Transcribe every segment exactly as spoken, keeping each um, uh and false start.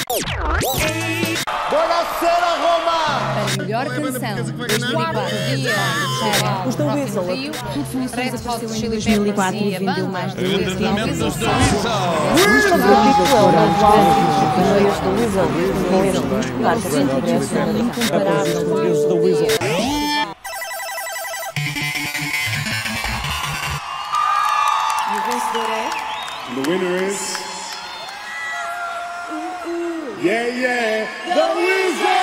Buonasera Roma! Para melhor canção de dois mil e quatro, Os da Weasel. Red Hot Chili dois mil e quatro Peppers e a vendeu banda mais de Entendimentos da Weasel. Este da Weasel, com este disco, claro, sem progresso, incomparável. da Weasel. E o vencedor é... And the winner is... Yeah, yeah, The Weasel!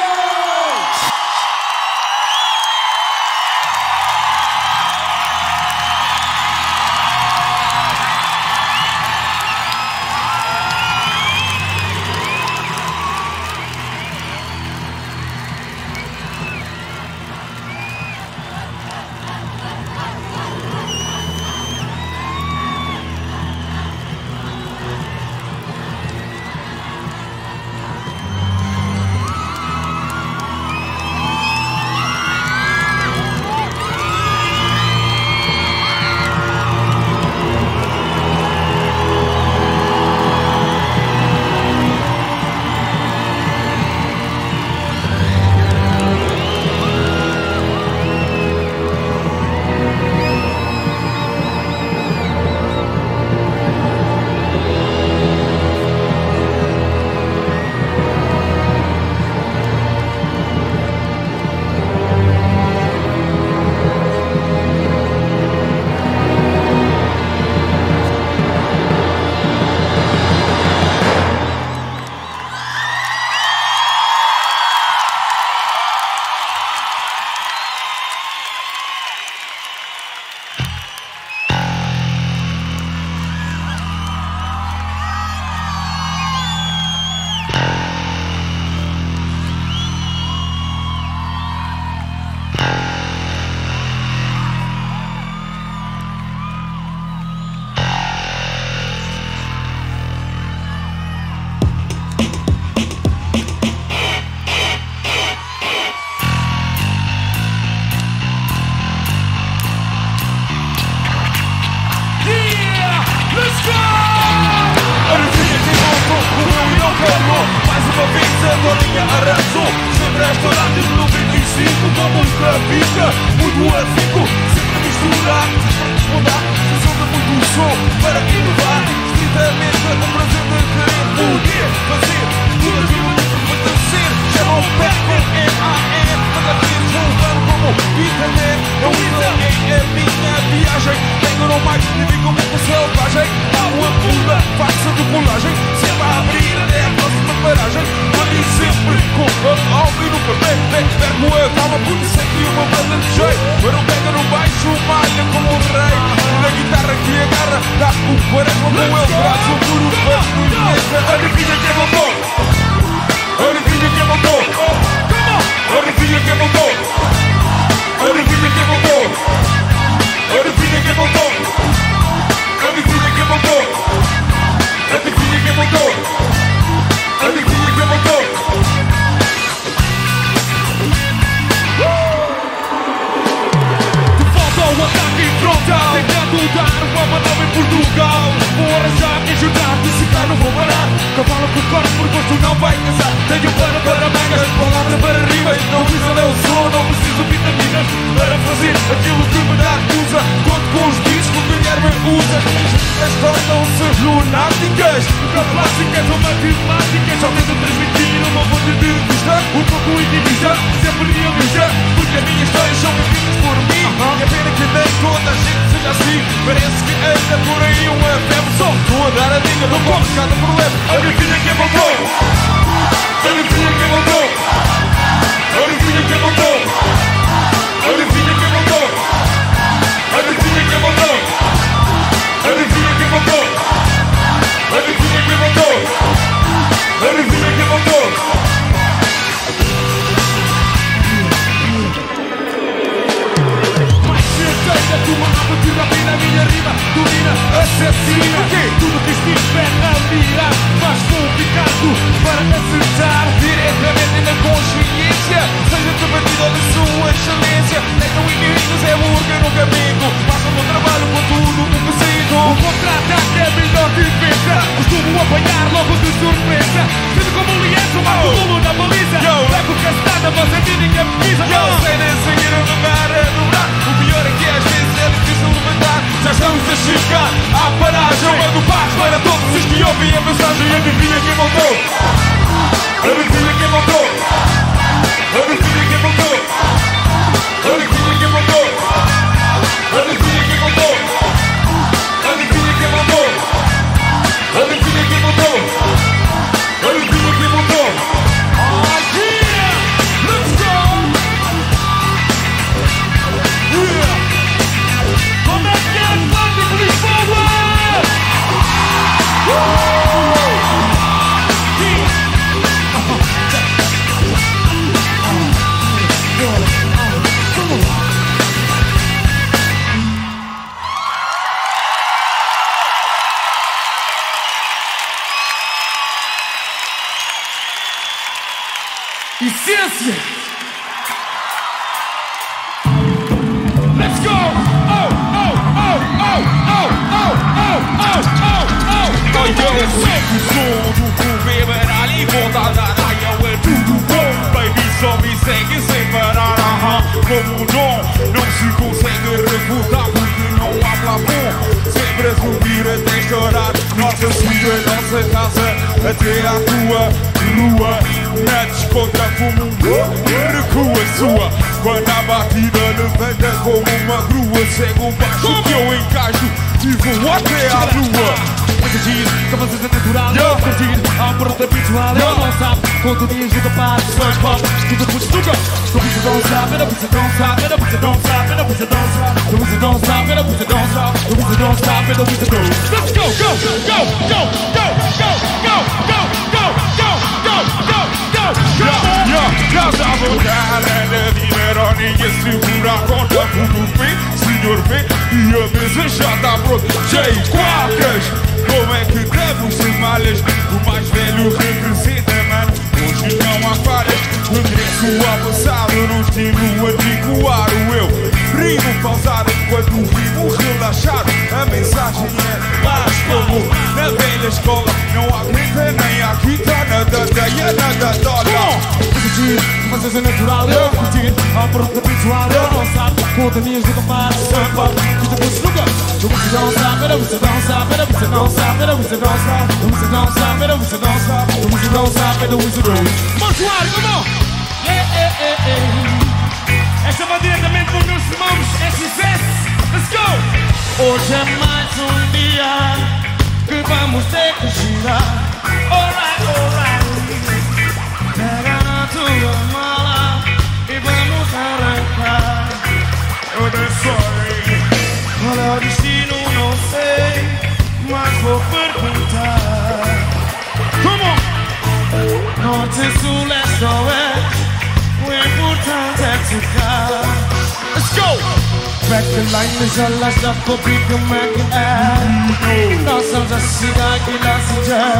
Arrasou, sempre restaurante de noventa e cinco, como um escravista, muito afico, sempre misturado, sempre respondar, sensação de muito som, para inovar, estritamente com o prazer de querer poder fazer tudo aquilo que para vencer, chamam o pé com M A N, cada vez vou usando como internet, a Weasel é a minha viagem, tenho não mais, vivi como uma selvagem, há uma pula, faça de colagem, sempre a abrir até a próxima paragem, ali sempre com a alma e no papel, perco a calma porque sei que uma banda de jeito, mas não pega no baixo, malha como um rei, na guitarra que agarra, dá o quaresma com ele, traz o duro para conhecer, a nevinha que voltou, a nevinha que voltou, a nevinha que voltou, a nevinha que voltou, a nevinha que voltou, a nevinha que voltou, a nevinha que voltou, a nevinha que voltou. O ataque frontal, tentando dar uma manobra em Portugal. Vou arranjar e ajudar-te, se cá não vou parar. Cavalo por corpo, por gosto não vai casar. Tenho pano para mangas, palavra para rimas. Não precisa ler o som, não preciso vitaminas para fazer aquilo que me dá acusa. Conto com os discos que o Guilherme usa. As tornam-se lunáticas, porque plásticas ou matemáticas. Só tento transmitir uma ponto de vista um pouco intimista, sempre realista, porque as minhas histórias são vividas por mim. É pena que nem toda a gente seja assim. Parece que anda por aí uma febre. Só estou a dar a dica, não posso cada problema. A minha filha que voltou, a minha filha que voltou, a minha filha que voltou, a minha filha que voltou, a minha filha que voltou, a minha filha que voltou, a minha filha que voltou, a minha filha que voltou. Seja tua alma que domina a minha rima, domina, assassina. Tudo que estiver a mirar faz complicado para acertar diretamente na consciência. Seja debatido de sua excelência. Tenham inimigos, é burger no caminho. Façam o meu trabalho com tudo o que sinto. O contra-ataque é a melhor defesa. Costumo apanhar logo de surpresa. Sinto como um leão. Sou mais do mundo na baliza. Levo castada, mas a mim ninguém me pisa. Sei nem seguir o lugar a dobrar. O pior é que às vezes é difícil levantar. Já estamos a chegar à paragem. Eu mando paz para todos os que ouvem a mensagem. Adivinha quem voltou? Adivinha quem voltou? Adivinha quem voltou? Adivinha quem voltou? Adivinha quem voltou? Adivinha quem voltou? Adivinha quem voltou? Adivinha quem voltou? Oh yeah! Let's go! Yeah! Como é que é? Pode de Lisboa! Essência! Let's go! Oh, oh, oh, oh, oh, oh, oh, oh, oh, oh! Eu sempre sou do clube baralho e volta da raia, é tudo bom. Baby, só me segue sem parar, aham. Como um dom, não se consegue refutar porque não habla bom. Sempre a subir até estourar, nossa sua, nossa casa, até à tua rua. Metes contra como um recua sua. Quando a batida levanta como uma grua, cego baixo que eu encaixo e vou até à lua. Sentir, capacidade natural, eu curtir a porta habitual, eu não sabe quanto dias de capaz, sons pop, tudo por estuca. Não precisa dançar, não precisa dançar, não precisa dançar, não precisa dançar, não precisa dançar, não precisa dançar, não precisa dançar, não precisa dançar. Let's go, go, go, go, go, go, go, go, go, go, go, go, go, go. Já está a voltar, anda dinheiro, ninguém segura a conta, tudo bem, senhor bem, e a mesa já está pronta, cheio de quacas. Como é que devo ser malhas? O mais velho representa, mano. Hoje não há falhas. Regresso ao passado no estilo antiquar o eu. Rimo pausado enquanto rimo relaxado. A mensagem é paz como na velha escola. Não há grita nem há quita, nada teia, nada dólar. Decidir, mas é natural, eu curtir a porta habitual, eu não sabe quanto dias de capaz, samba, que te pus nunca. Não precisa dançar, não precisa dançar, não precisa dançar, não precisa dançar, não precisa dançar, não precisa dançar, não precisa dançar, não precisa dançar. Monsuário, come on! Yeah, yeah, yeah, yeah. Esta vai diretamente para os meus irmãos S S S. Let's go! Hoje é mais um dia que vamos ter que girar. Alright, alright. Pega na tua mala e vamos arrancar. Eu dei sorry. Qual é o destino? Não sei, mas vou perguntar. Come on! Norte, sul, leste, oeste. O importante é tocar. Let's go! Back the line is a last up for big American air. Nós somos a cidade que nasce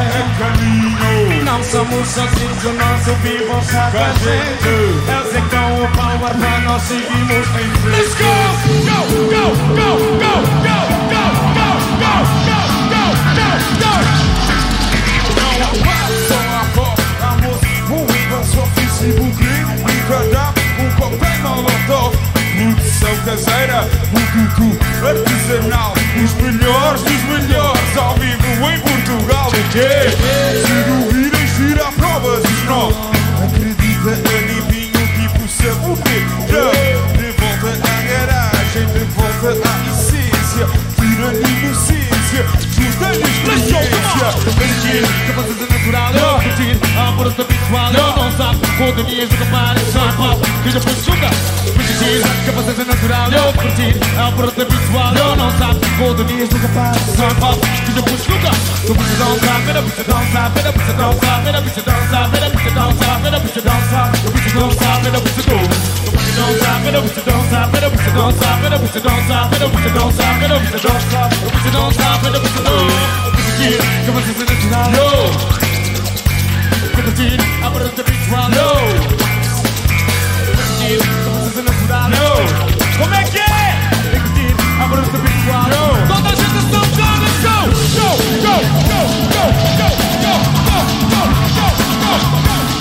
já. Não somos sozinhos, o nosso vivo sabe a gente. Eles é que dão o power pra nós seguimos em frente. Let's go! Go, go, go, go, go, go, go, go, go, go, go, go. Não há passo, só há pó. Vamos, movidas, ofício, crime. E cada um coquetel molotov. Produção caseira, o tutu artesanal. Os melhores dos melhores ao vivo em Portugal. O quê? Se duvidas, tira provas dos novos. Acredita, adivinha, tipo saboneira. De volta à garagem, de volta à essência. Tira a inocência, justa a experiência. Energia, capacidade natural, eu curtir a porta habitual. Eu não sabe quando dias de capar, só pop, que já foi chuca. Capacidade natural, eu curtir a porta habitual. Eu não sabe quando dias de capar, só pop, que já foi chuca. Tu precisa dançar, pera, precisa dançar, pera, precisa dançar, pera, precisa dançar, pera, precisa dançar, pera, precisa dançar, tu precisa dançar, pera, precisa dançar, pera, precisa dançar, pera, precisa dançar, pera, precisa dançar, pera, precisa dançar, pera, precisa dançar, tu precisa dançar, pera, precisa dançar. Capacidade natural, eu curtir a porta habitual, eu como é que é? Tem que ir a porta habitual. Toda a gente está down, let's go! Go, go, go, go, go, go, go, go, go, go, go.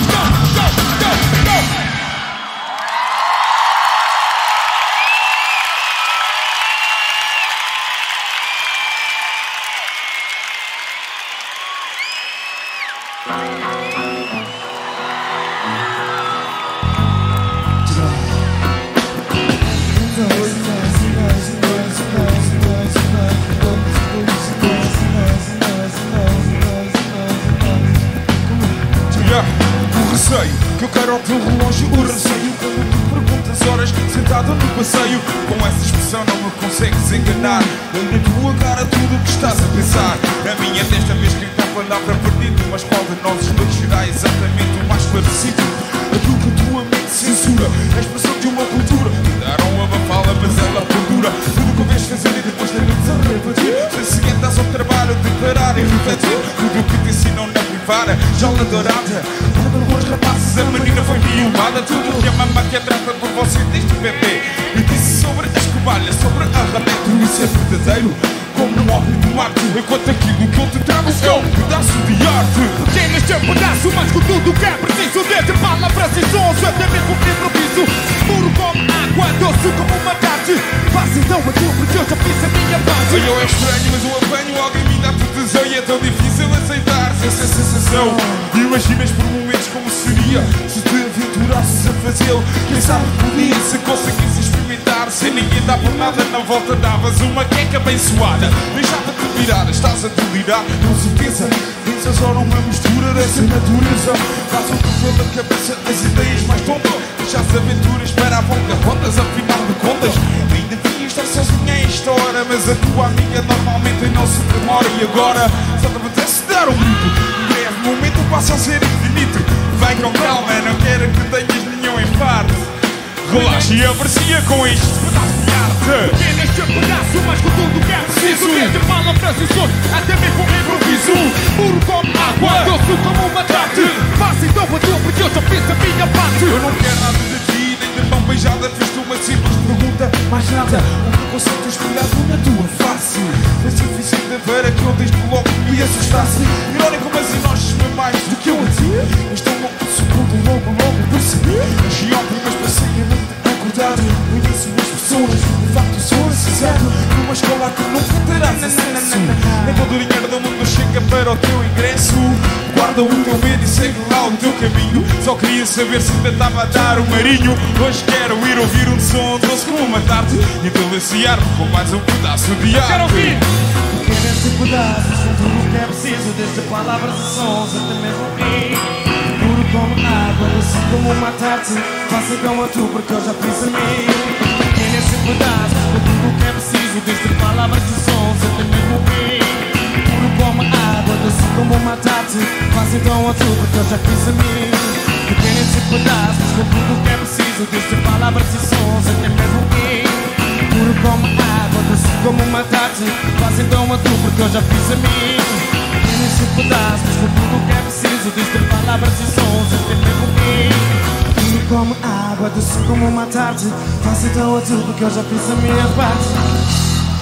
O receio que eu quero ao teu relógio, o receio quando tu perguntas horas sentado no passeio. Com essa expressão não me consegues enganar. Leio na tua cara tudo o que estás a pensar. A minha desta vez que está a palavra perdida, mas qual de nós os dois será exatamente o mais esclarecido? Aquilo que a tua mente censura, a expressão de uma cultura. Mudaram a bafala, mas ela perdura. Tudo o que vês fazer e depois terminas a repetir. Se seguinte estás ao trabalho de parar e refletir. Tudo o que te ensinam na privada, já na dourada. Os rapazes, a menina foi violada. Tudo que a mamãe que trata por você desde bebê. E disse sobre a escobalha, sobre a rameta. Isso é verdadeiro, como um óbvio de Marte. Enquanto aquilo que eu te trago é um pedaço de arte. Porque neste pedaço, mais que tudo que é preciso. Desde palavras e sons, até mesmo que improviso. Puro como água, doce como uma tarde. Faz então a tua, porque eu já fiz a minha parte. Eu é estranho, mas eu apanho. Alguém me dá proteção e é tão difícil aceitar-se essa sensação. Imaginas por momentos como seria se te aventurasses a fazê-lo. Quem sabe podia, se conseguisses experimentar. Sem ninguém dar por nada, na volta davas uma queca abençoada. Deixava-te virar, estás a delirar. Com certeza, pensas ora uma mistura dessa natureza. Passam-te pela cabeça as ideias mais tontas. Deixas aventuras para a volta, rondas, afinal de contas. Ainda devias estar sozinha a esta hora, mas a tua amiga normalmente não se demora. E agora, só te apetece dar um grito. Um breve momento passa a ser infinito. Vai com calma, não quero que tenhas nenhum infarto. Relaxa e aprecia com este pedaço de arte. Porque neste pedaço, mais que tudo que é preciso. Desde palavras e sons, até mesmo improviso. Puro como água, doce como uma tarde. Faça então a tua, porque eu já fiz a minha parte. Eu não quero nada de ti, nem de mão beijada. Fiz-te uma simples pergunta, mais nada. Um preconceito espelhado na tua face. É suficiente para que eu desde logo me assustasse. Irónico, mas enojos-me mais do que eu a ti. Estou louco de segundo, logo, logo percebi. Achei óbvio, mas passei a mente acordado. No início as pessoas, de facto sou necessário. Numa escola que nunca terás acesso. Nem todo o dinheiro do mundo chega para o teu ingresso. Guarda o teu medo e segue lá o teu caminho. Só queria saber se tentava a dar o marinho. Hoje quero ir ouvir um som doce como uma tarde e deliciar-me com mais um pedaço de arte. Quero ouvir! Porque nesse pedaço são tudo o que é preciso. Desde palavras e sons até mesmo rir. Puro como água, doce como uma tarde. Faça então a tu, porque eu já fiz a mim. Porque nesse pedaço são tudo o que é preciso. Desde palavras e sons até mesmo rir. Puro como água, doce como uma tarde. Faça então a tu, porque eu já fiz a mim. Porque nesse pedaço são tudo o que é preciso. Desde palavras e sons até mesmo rir. Puro como água, doce como uma tarde. Faz então a tu, porque eu já fiz a mim. E nesse pedaço, com tudo o que é preciso. Desde palavras e sons até mesmo rir. Puro como água, doce como uma tarde. Faz então a tu, porque eu já fiz a minha parte.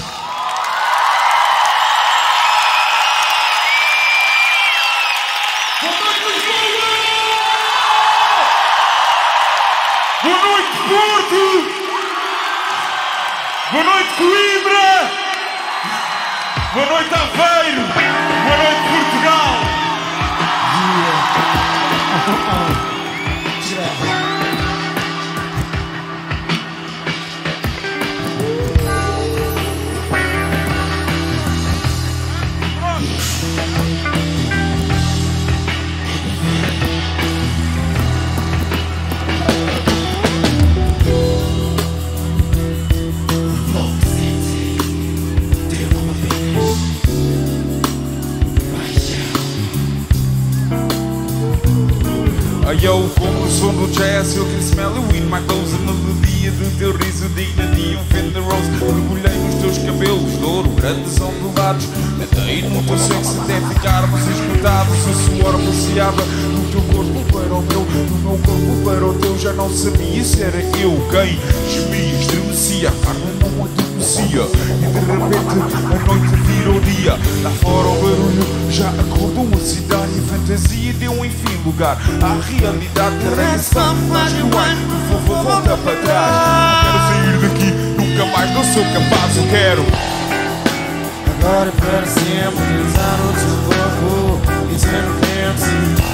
Boa noite, Porto! Boa noite, Coimbra! Boa noite, Aveiro! Boa noite, Portugal! Yo, como o som do jazz, eu can smell the wind. My clothes, a melodia do teu riso digna de um Fender Rose. Mergulhei nos teus cabelos de ouro, grandes ondulados. Tentei no teu sexo até ficarmos esgotados. O suor passeava do teu corpo para o meu, do meu corpo para o teu. Já não sabia se era eu quem gemia, estremecia, a carne não adormecia. E de repente a noite virou dia. Lá fora o barulho já acordou a cidade. E a fantasia deu enfim lugar à realidade. Carrega só faz rewind, por favor volta para trás. Quero sair daqui, nunca mais não sou capaz. Eu quero Agora e para sempre, usar o teu corpo e ser o que é preciso.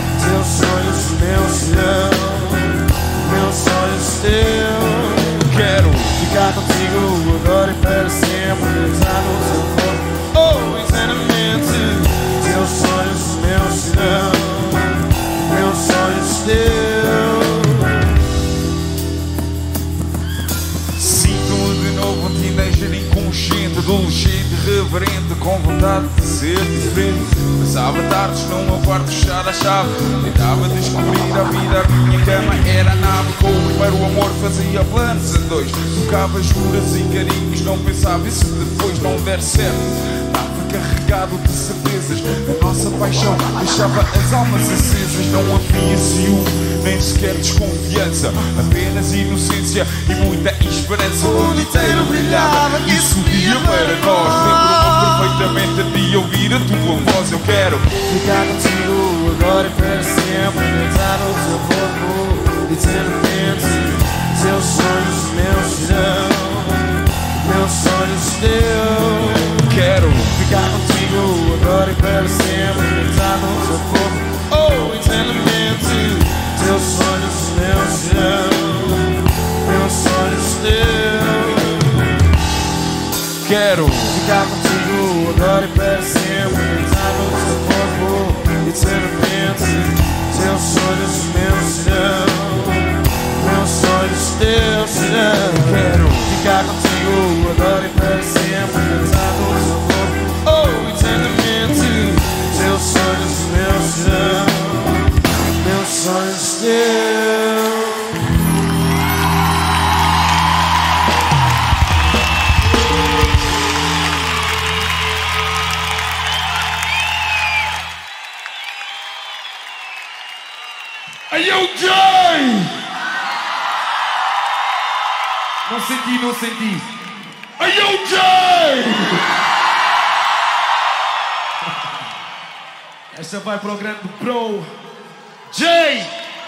fechar a chave. Tentava descobrir a vida, a minha cama era a nave. Com o primeiro amor fazia planos a dois. Tocava juras e carinhos, não pensava e se depois não der certo. Estava carregado de certezas, a nossa paixão deixava as almas acesas. Não havia ciúme, nem sequer desconfiança, apenas inocência e muita esperança. O mundo inteiro brilhava e sorria para nós. Lembro-me perfeitamente de ouvir a tua voz. Eu quero ficar contigo agora e para sempre, deitar no teu corpo eternamente. Teus sonhos, meus serão, meus sonhos teus. Quero ficar contigo agora e para sempre, deitar no teu corpo, oh, eternamente. Teus sonhos, meus serão, meus sonhos teus. Quero ficar contigo agora e para sempre, deitar no teu corpo, eternamente. Teus sonhos, meus serão, meus sonhos teus serão. Quero ficar contigo agora e para sempre, deitar no teu corpo, oh, eternamente. Teus sonhos, meus serão, meus sonhos teus. Hey, yo, Jay! Não senti, não senti. Hey, yo, Jay! Esta vai para o grande pro Jay!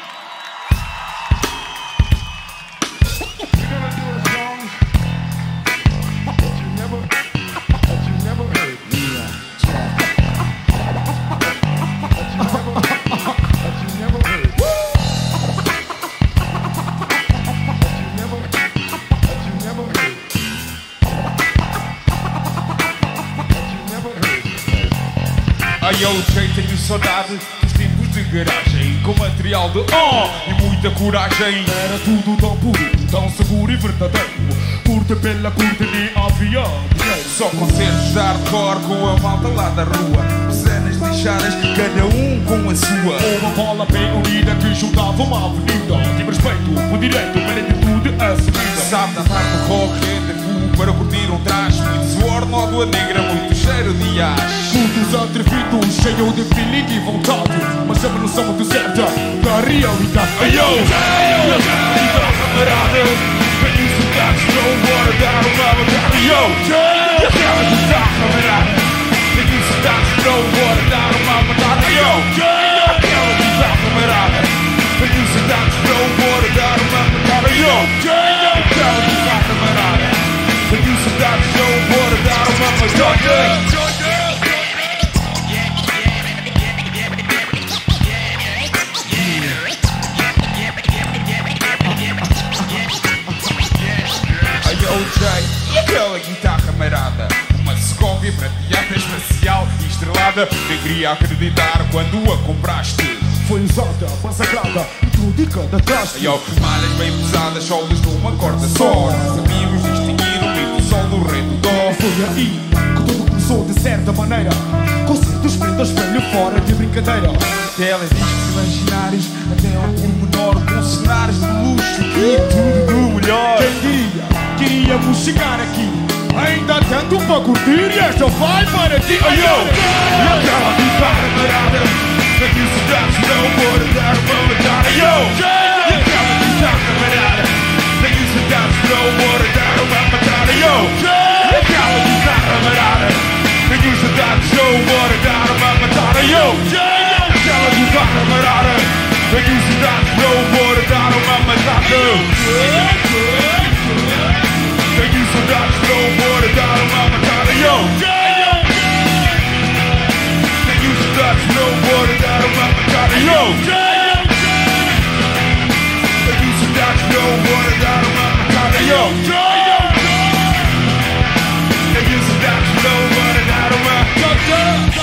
Ai, eu sei, tenho saudade dos tempos de garagem, com material de oh e muita coragem. Era tudo tão puro, tão seguro e verdadeiro. Curta pela curta nem havia dinheiro. Só concertos de hardcore com a malta lá da rua, cenas lixadas, cada um com a sua. Uma bola bem unida que juntava uma avenida. Tive respeito, por direito, magnitude assumida. Sabe dançar no rock, rendezvous para curtir um traje. Muito suor, nódoa negra, muito cheiro de ás. Cultos atrevidos, cheio de feeling e vontade, mas sempre não são muito certa da realidade. Ai, yo, yo, camarada, vem isso que estou bora dar uma batalha. Yo, yo, camarada, vem isso que estou bora dar uma batalha. Yo, yo, camarada, vem isso que estou bora dar uma batalha. Yo, yo, camarada, vem isso que estou bora dar uma batalha. E aquela guitarra camarada, uma Segovia prateada espacial e estrelada. Nem queria acreditar quando a compraste. Foi usada, massacrada, e tudo e cada traste. Yo, malhas bem pesadas, solas numa corda só. Sabíamos distinguir o mi do sol do rei do dó. Foi aí que tudo começou de certa maneira. Concertos, prendas, velho fora de brincadeira. Telediscos imaginários, até ao pormenor, com cenários de luxo e tudo do melhor. Quem diria que iríamos chegar aqui? Ainda há tanto para curtir e esta vai para ti. Ai, yo! E aquela guitarra parada, aqui os cidades não vou dar uma batalha. Yo! E aquela guitarra parada, aqui os cidades não vou dar uma batalha. Yo! E aquela guitarra parada, aqui os cidades não vou dar uma batalha. Yo! Aquela guitarra parada, aqui os cidades não vou dar uma batalha. Tenho saudades, não vou dar uma batalha. Yo! Tenho saudades, não vou dar uma batalha. Yo! Tenho saudades, não vou dar uma batalha. Yo! Tenho saudades, não vou dar uma batalha.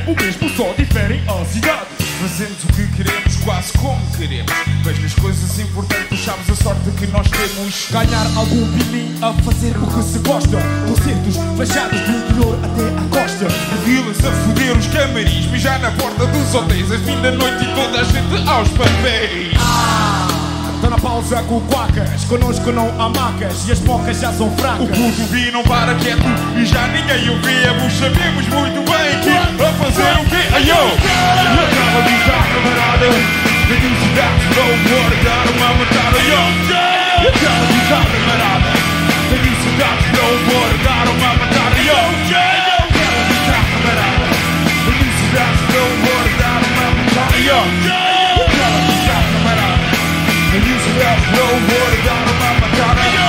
é o mesmo, só diferem as idades. Fazemos o que queremos, quase como queremos. Vejo as coisas importantes, sabes a sorte que nós temos. Ganhar algum bilhete a fazer o que se gosta. Concertos fechados do interior até à costa. Vilas a foder os camarins, mijar na porta dos hotéis às fim da noite e toda a gente aos papéis. Ah, tá na pausa com quacas, connosco não há macas e as mocas já são fracas. O puto vi não para quieto e já ninguém o vemos. Sabemos muito bem que a fazer o quê? Ai yo! Acaba de estar camarada, felicidade para o guardar uma matada. Yo! Acaba de estar camarada, felicidade para o guardar uma matada. Yo! Acaba de estar camarada, felicidade para o guardar uma matada. Yo! Acaba de estar camarada, felicidade para o guardar uma matada. Yo!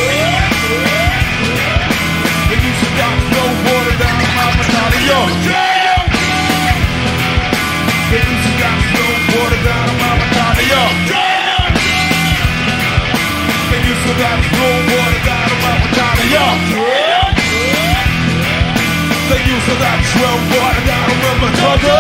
Felicidade para o guardar uma matada. Yo! Felicidade para o guardar uma matada. Yo! Felicidade para o guardar uma matada. Yo! Tenho saudades para o guardar uma matada.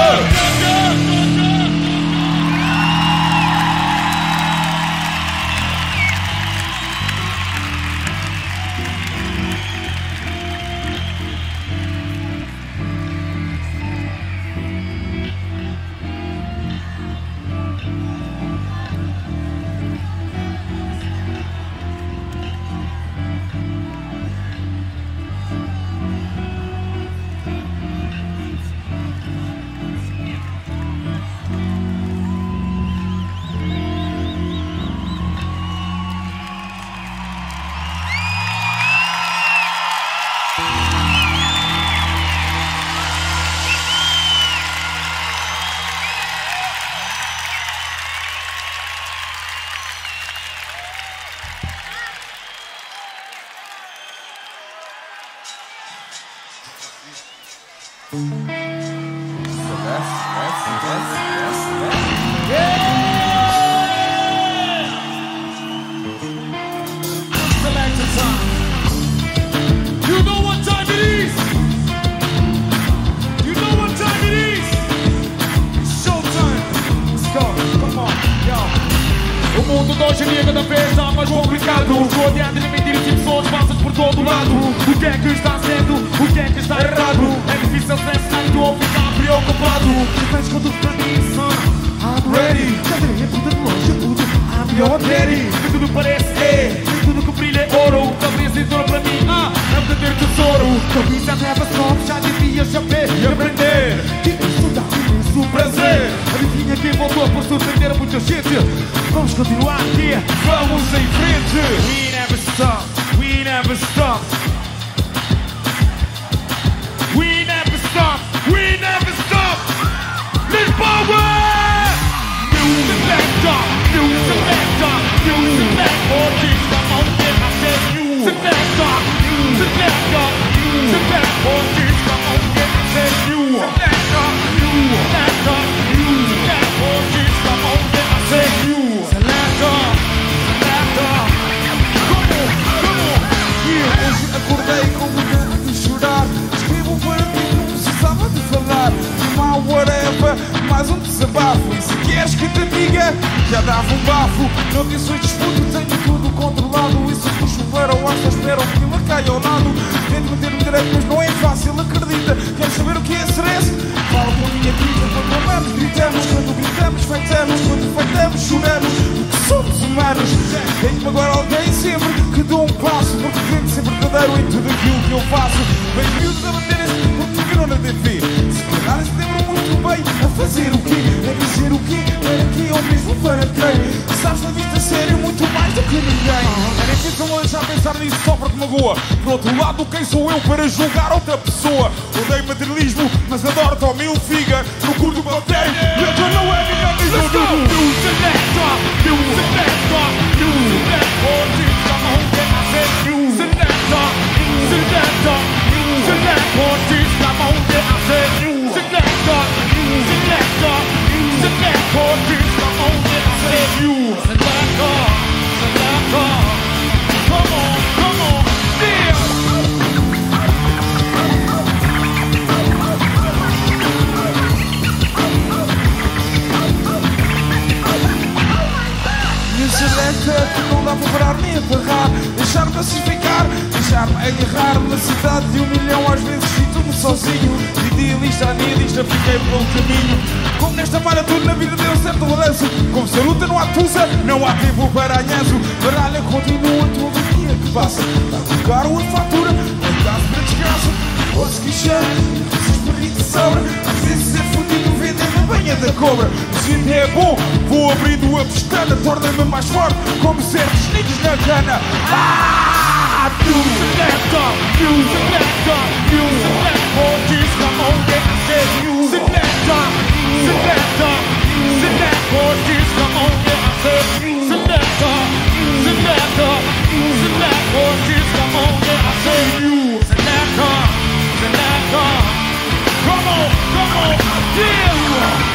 deixar-me aterrar, deixar-me assim ficar, deixar-me agarrar na cidade de um milhão. Às vezes sinto-me sozinho, idealista, anilista, fiquei pelo caminho. Como nesta maratona na vida deu certo balanço, como se a luta não há tusa, não há tempo para anhanço. Baralha continua todo dia que passa, dá caro a fatura, não caso para descanso. Posso queixar, espírito de sobra, às vezes é fudido, vender na banha da cobra. O sino é bom, vou abrindo a pestana, torna-me mais forte, como certos nidos na cana. Ah! Selector, new selector, new selector, just come on, get the new selector, selector, selector, just come on, get the new selector, selector, selector, just come on, get the new selector, selector, come on, come on, yeah.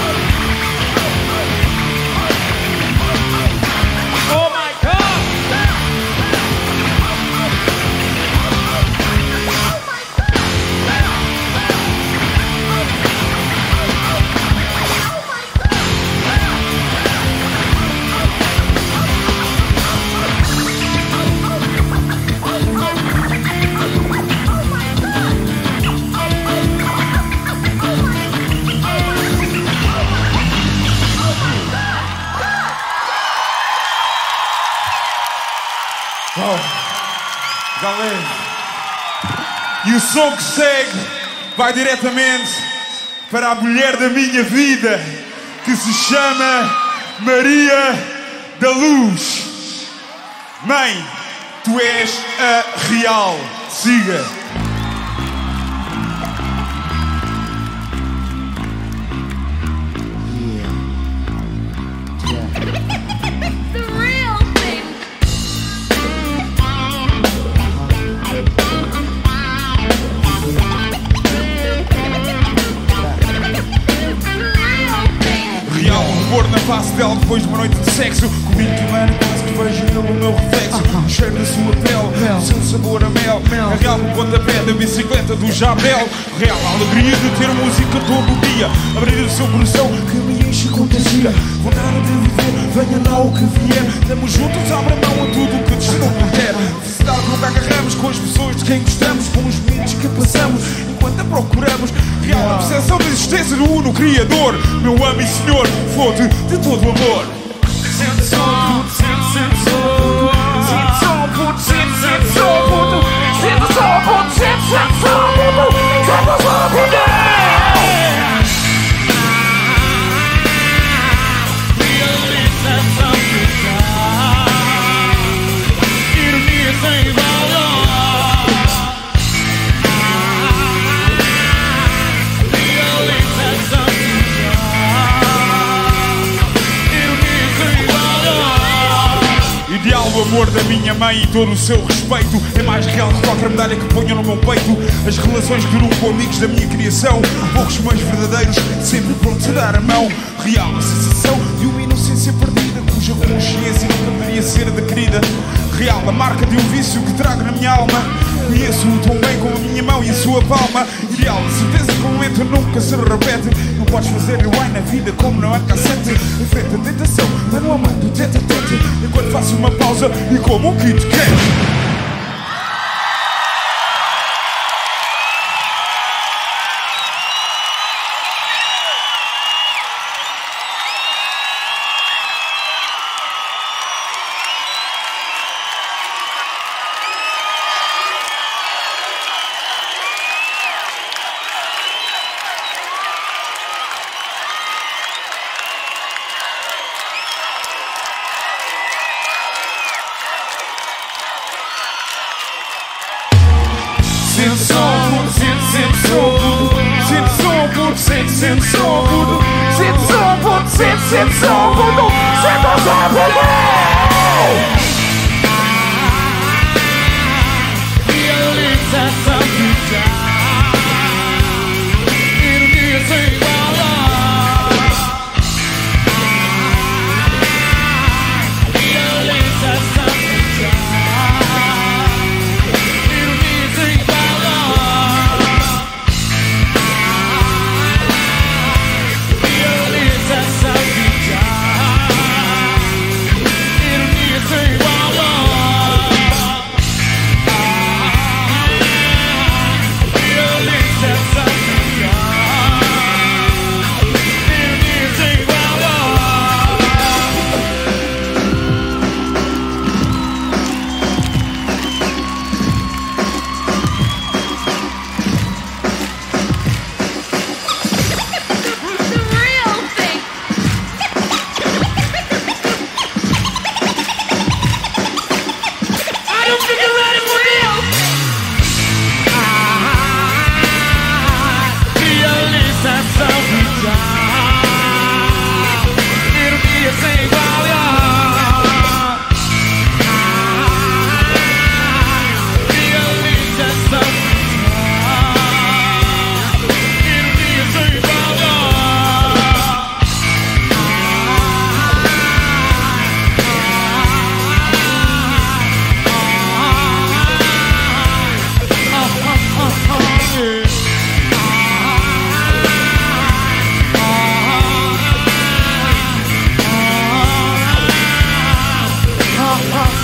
Oh my God. Galera, e o som que segue vai diretamente para a mulher da minha vida, que se chama Maria da Luz. Mãe, tu és a real. Siga. Na face dela depois de uma noite de sexo, comigo que humano, quase que vejo nele o meu reflexo. O cheiro da sua pele, o seu sabor a mel, a real no pontapé da bicicleta do Jabel. Real a alegria de ter música todo o dia, abrir o seu coração que me enche e contagia. Vontade de viver, venha lá o que vier, estamos juntos, abre a mão a tudo o que o destino puder. Felicidade nunca agarramos com as pessoas de quem gostamos, com os momentos que passamos enquanto a procuramos. Real a percepção da existência do Uno Criador, meu amo e Senhor, fonte de todo o amor. Sente som, sente, sente som, sente som, puto, sente, sente som, puto, sente som, puto, sente, sente som, puto, sente som, puto. Realização total, ironia sem valor. Realização ideal, o amor da minha mãe e todo o seu respeito é mais real que qualquer medalha que ponha no meu peito. As relações que duram com amigos da minha criação, poucos mas verdadeiros, sempre prontos a dar a mão. Real a sensação de uma inocência perdida, cuja consciência nunca poderia ser adquirida. Real a marca de um vício que trago na minha alma, conheço-o tão bem como a minha mão e a sua palma. Ideal a certeza que o momento nunca se repete, não podes fazer rewind na vida como não há cassete. Enfrenta a tentação, mas não amando tete a tete, enquanto faço uma pausa e como um Kit Kat. Sente som, puto, sente som, puto, sente, sente som, puto, sente som, puto. Realização total, ironia sem valor. Realização total, ironia sem valor. Realização total, ironia sem valor.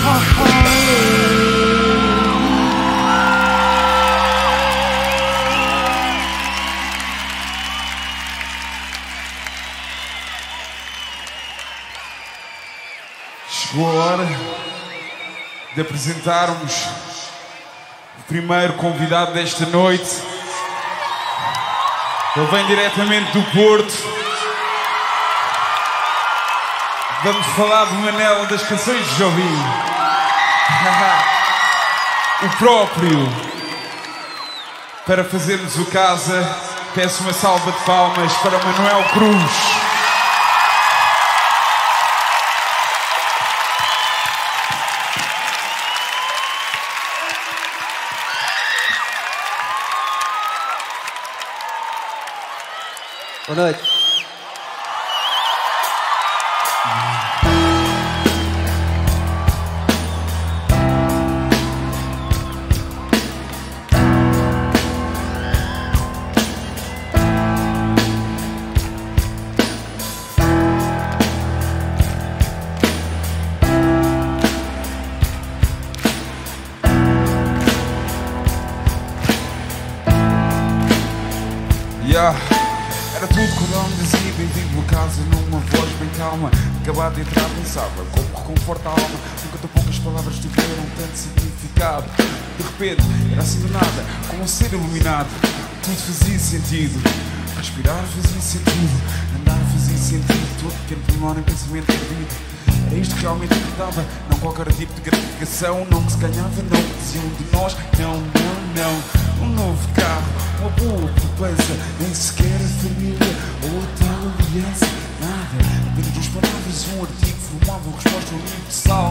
Chegou a hora de apresentarmos o primeiro convidado desta noite. Ele vem diretamente do Porto. Vamos falar do Manel das canções de Jobim. O próprio. Para fazermos o casa, peço uma salva de palmas para Manuel Cruz. Boa noite. Yeah. Era tudo quando eu me dizia bem-vindo a casa numa voz bem calma. Acabado de entrar pensava como reconforta a alma. Nunca tão poucas palavras tiveram tanto significado. De repente, era assim do nada, como um ser iluminado. Tudo fazia sentido. Respirar fazia sentido. Andar fazia sentido. Todo pequeno pormenor em pensamento perdido. Era isto que realmente importava. Não qualquer tipo de gratificação. Não que se ganhava, não que diziam de nós. Não, não, não. Um novo carro, uma boa poupança. Nem sequer a família ou a tal aliança. Nada, apenas duas palavras, um artigo formavam resposta universal.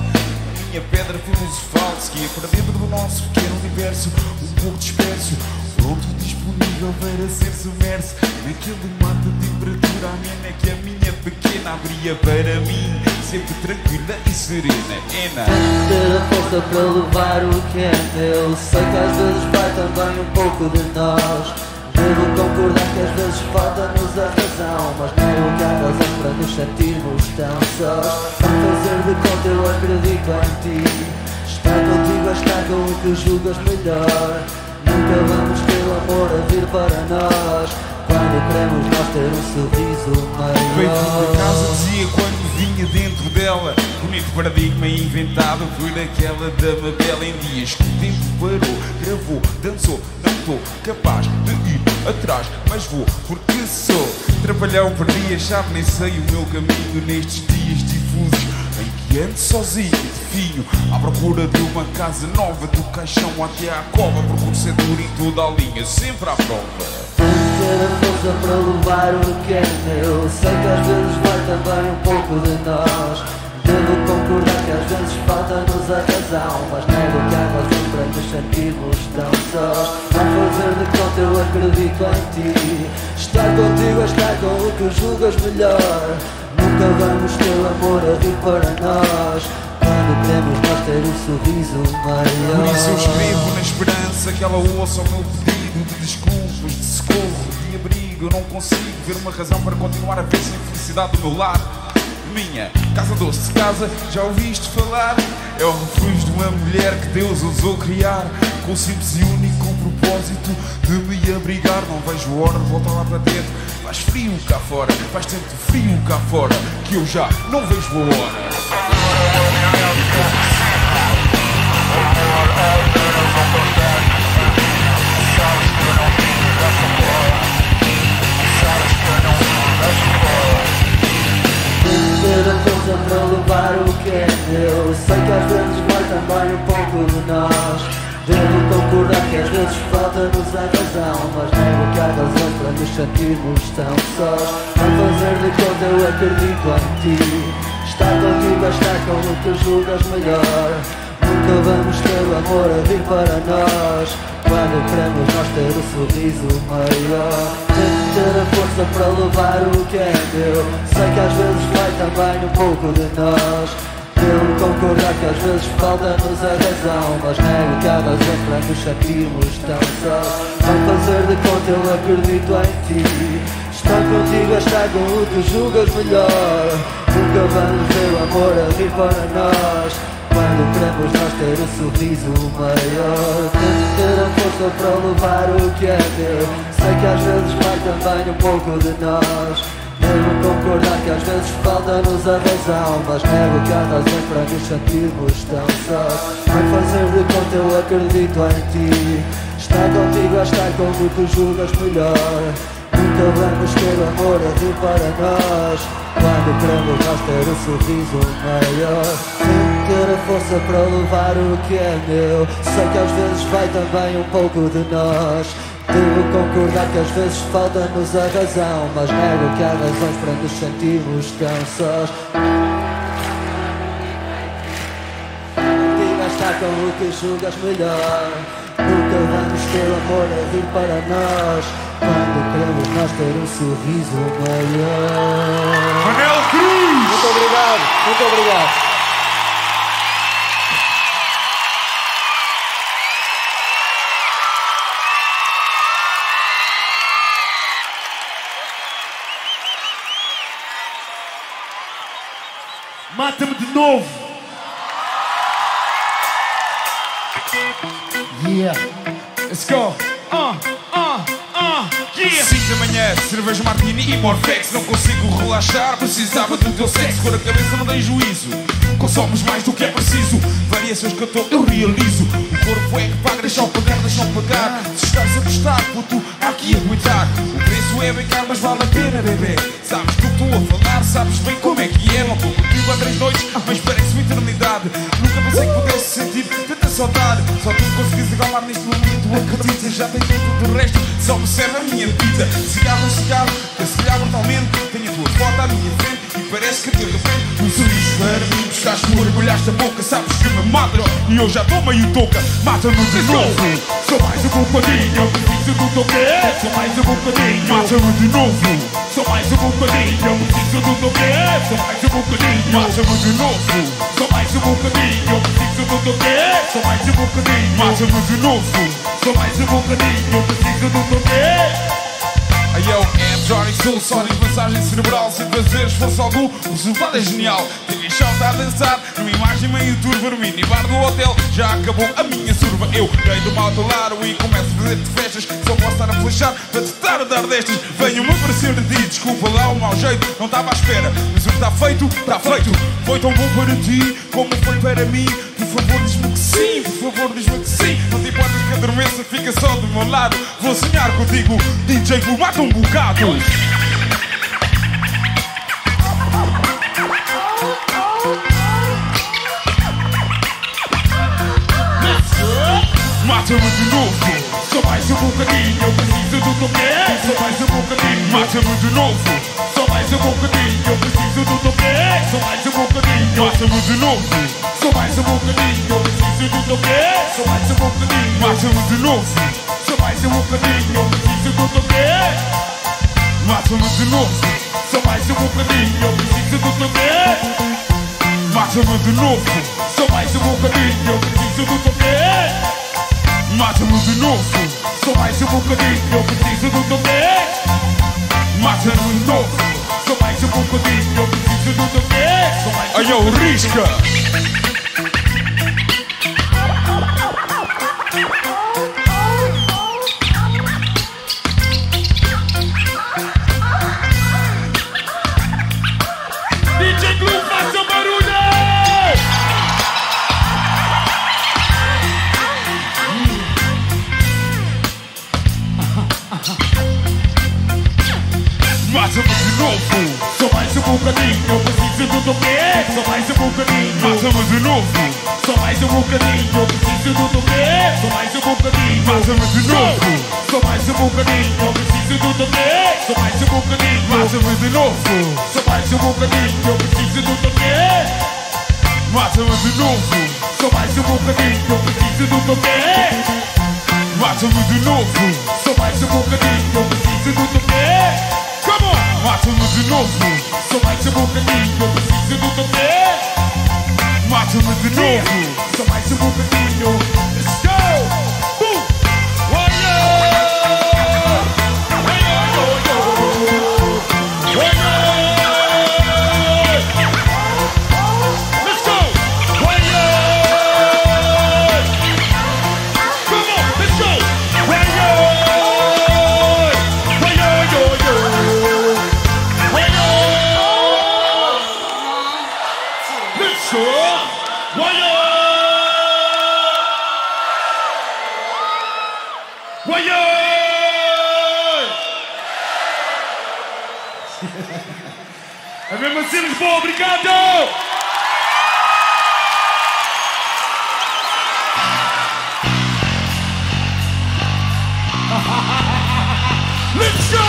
A minha pedra filosofal seguia para dentro do nosso pequeno universo. Um pouco disperso, pronto, disponível para ser submerso naquele mar de temperatura amena que a minha pequena abria para mim, sempre tranquila e serena. Ena. Ter a força para levar o que é meu. Sei que às vezes vai também um pouco de nós. Devo concordar que às vezes falta-nos a razão, mas nego que há razão para nos sentirmos tão sós. Vamos fazer de conta, eu acredito em ti. Estar contigo é estar com o que julgas melhor. Nunca vamos ter o amor a vir para nós. Quando queremos nós ter um sorriso maior. Bem-vindo a casa, dizia quando vinha dentro dela. Bonito paradigma inventado por aquela dama bela. Em dias que o tempo parou, gravou, dançou. Não estou capaz de ir atrás, mas vou porque sou trapalhão, perdi a chave, nem sei o meu caminho nestes dias difusos em que ando sozinho, definho, à procura de uma casa nova, do caixão até à cova, procuro ser duro em toda a linha, sempre à prova. Ter a força para levar o que é meu. Sei que às vezes vai também um pouco de nós. Devo concordar que às vezes falta-nos a razão, mas nego que há razão para nos sentirmos tão sós. Vamos fazer de conta, eu acredito em ti. Estar contigo é estar com o que julgas melhor. Nunca vamos ter o amor a vir para nós. Quando queremos nós ter um sorriso maior. Por isso eu escrevo na esperança que ela ouça o meu pedido de desculpas, de socorro, de abrigo. Eu não consigo ver uma razão para continuar a ver sem felicidade do meu lar. Minha casa doce casa, já ouviste falar? É o refúgio de uma mulher que Deus ousou criar, com o simples e único propósito de me abrigar. Não vejo a hora de voltar lá para dentro. Faz frio cá fora, faz tanto frio cá fora, que eu já não vejo a hora. Ter a força para levar o que é meu. Sei que às vezes vai também um pouco de nós. Devo concordar que às vezes falta-nos a razão, mas nego que há razão para nos sentirmos tão sós. Vamos fazer de conta, eu acredito em ti. Estar contigo é estar com o que julgas melhor. Nunca vamos ter o amor a vir para nós. Quando queremos nós ter o sorriso maior. Tento ter a força para levar o que é meu. Sei que às vezes vai também um pouco de nós. Devo concordar que às vezes falta-nos a razão, mas nego que há razão para nos sentirmos tão sós. Vamos fazer de conta, eu acredito em ti. Estar contigo é estar com o que julgas melhor. Nunca vamos ver o amor a vir para nós. Quando queremos nós ter um sorriso maior, temos que ter a força para levar o que é meu. Sei que às vezes vai também um pouco de nós. Devo concordar que às vezes falta-nos a razão, mas nego que há razões para nos sentirmos tão sós. Vai fazer de conta, eu acredito em ti. Estar contigo é estar como tu julgas melhor. Nunca vamos ter amor a vir para nós. Quando queremos nós ter um sorriso maior, tenho que ter a força para levar o que é meu. Sei que às vezes vai também um pouco de nós. Devo concordar que às vezes falta-nos a razão, mas nego que há razões para nos sentirmos tão sós. Diga estar com o que julgas melhor. Nunca vamos ter amor a vir para nós. Quando queremos nós ter um sorriso maior. Manel Cruz! Muito obrigado, muito obrigado. Mata-me de novo! Yeah. Let's go! Uh, uh, uh, yeah! cinco da manhã, cerveja martini e morfex. Não consigo relaxar, precisava do teu sexo. Cor a cabeça não tem juízo, consomes mais do que é preciso. Variações que eu tô, eu realizo. O corpo é que paga, deixa o pagar, deixa o pagar. Se estás a gostar, puto, há que aguentar. O preço é bem caro, mas vale a pena, bebê. Sabes do que estou a falar, sabes bem como é que é. Não estou contigo há três noites, mas parece uma eternidade. Nunca pensei que pudesse sentir tanta saudade. Só tu consegues agarrar neste momento, acredita. Já tem tudo do resto, só observa a minha vida. Cigarro, cigarro, cancelhar brutalmente. Tenho a tua foto à minha frente e parece que de repente um sorriso para mim. Buscaste, mergulhaste a boca, sabes que me mata. E eu já estou meio touca, mata-me de novo. Só mais um bocadinho, eu preciso do teu quê? Só mais um bocadinho, mata-me de novo. Só mais um bocadinho, eu preciso do teu quê? Só mais um bocadinho, mata-me de novo. Só mais um bocadinho, eu preciso do teu quê? Só mais um bocadinho, mata-me de novo. Só mais um bocadinho, eu preciso do teu quê? Aí é o M, Johnny Soul, Sonic, massagem cerebral. Sem fazer esforço algum, o resultado é genial. T V Show está a dançar, numa imagem meio turva. No minibar do hotel, já acabou a minha surva. Eu dei do mal ao lado e começo a fazer-te festas. Só posso estar a flechar para te estar a dar destas. Venho-me aparecer de ti, desculpa lá o mau jeito. Não estava à espera, mas o que está feito, está feito. Foi tão bom para ti, como foi para mim. Por favor diz-me que sim, por favor diz-me que sim. Não te importas que adormeça, fica só do meu lado. Vou sonhar contigo, D J, vou mata um bocado. Mata-me de novo, só mais um bocadinho, eu preciso do teu quê? Só mais um bocadinho, mata-me de novo. Só mais um bocadinho, eu preciso do teu quê? Só mais um bocadinho, mata-me de novo. Só mais um bocadinho, eu preciso do teu quê? Só mais um bocadinho, mata-me de novo. Só mais um bocadinho, eu preciso do teu quê? Mata-me de novo. Só mais um bocadinho, eu preciso do teu quê? Mata-me de novo. Só mais um bocadinho, eu preciso do teu quê? Mata-me de novo. Só mais um bocadinho, eu preciso do teu quê? Mata-me de novo. Só mais um bocadinho, eu preciso do teu quê? Aí eu risca. D J Glue, faça barulho! Mata-me de novo. Só mais um bocadinho, eu preciso do teu quê? Só mais um bocadinho. Mata-me de novo. Só mais um bocadinho, eu preciso do teu quê? Só mais um bocadinho. Mata-me de novo. Só mais um bocadinho, eu preciso do teu quê? Só mais um bocadinho. Mata-me de novo. Só mais um bocadinho, eu preciso do teu quê? Mata-me de novo. Só mais um bocadinho, eu preciso do teu quê? Mata-me de novo. Só mais um bocadinho, eu preciso do teu quê? Come on! Mata-me de novo. Só mais um bocadinho, eu preciso do teu quê? Mata-me de novo. Só mais um bocadinho. Let's go! Boom! Oh yeah! Oh yeah! Oh yeah! Let's go! Oh yeah! Oi! É mesmo assim, Lisboa, obrigado! Let's go!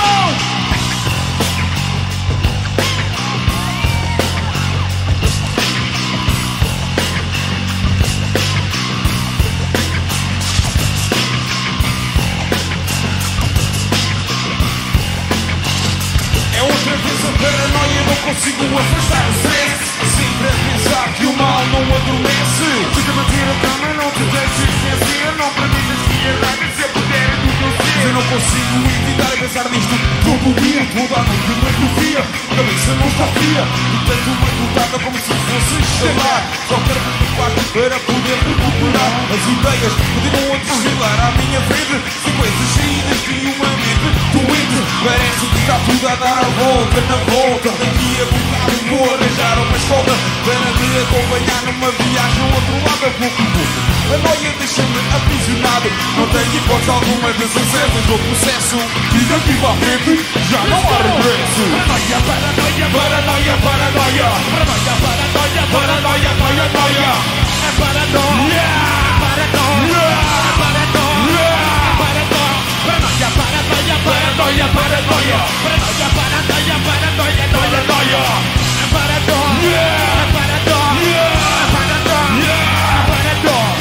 É outra vez a paranoia, não consigo afastar o stress. Sempre a pensar que o mal não adormece. Fica a bater a cama, não te deixes esquecer. Não permitas que a raiva se apodere do teu ser. Eu não consigo evitar a pensar nisto todo dia, toda a noite me atrofia. A cabeça não está fria, e tanto uma cortada como se fosse estalar. Só quero me preocupar para poder recuperar as ideias que continuam a desfilar à minha frente. Sequências saídas de uma mente doente. Parece que está tudo a dar a volta na volta. Daqui a bocado vou arranjar uma escolta para me acompanhar numa viagem ao outro lado a pouco a pouco. A noia deixa-me aprisionado, não tenho hipótese alguma de sucesso do processo. E daqui para a frente já não há regresso. Paranoia, paranoia, paranoia, paranoia. Paranoia, paranoia, paranoia, paranoia. É paranoia, paranoia, paranoia, paranoia. Paranoia, paranoia, paranoia, paranoia. Paranoia, paranoia, paranoia, paranoia. É paranoia, é paranoia, é paranoia, é paranoia.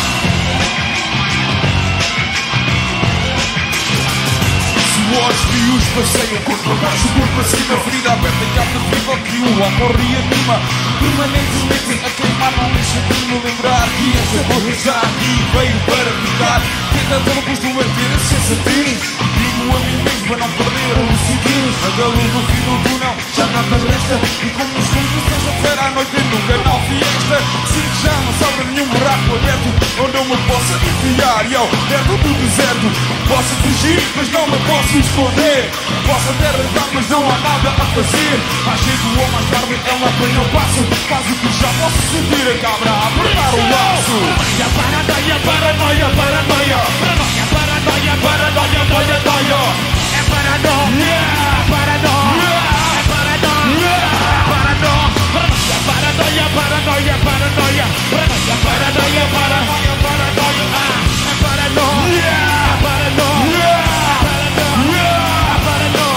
Suores frios passeiam corpo abaixo, corpo acima, ferida aberta e alta viva que o amor reanima. Permanentemente a queimar, não deixa de me lembrar que esta cor já aqui veio para ficar. Tentando não costuma ter a sensatez, digo a mim mesmo para não perder a lucidez. A da luz no fim do túnel já nada resta, e como nos filmes sexta-feira à noite num canal fiesta. Sinto que já não sobra nenhum buraco aberto onde eu me possa enfiar. E eu, dentro do deserto, posso fugir, mas não me posso esconder. Posso até rezar, mas não há nada a fazer. Mais cedo ou mais tarde ela apanha o passo. Faz o que já posso sentir a cabra a apertar o laço. Paranoia, paranoia, paranoia. Paranoia, paranoia, paranoia, paranoia, paranoia. É paranoia, paranoia, é paranoia, paranoia. Paranoia, paranoia, paranoia, paranoia. Paranoia, paranoia, paranoia, paranoia. É paranoia, paranoia, paranoia, paranoia.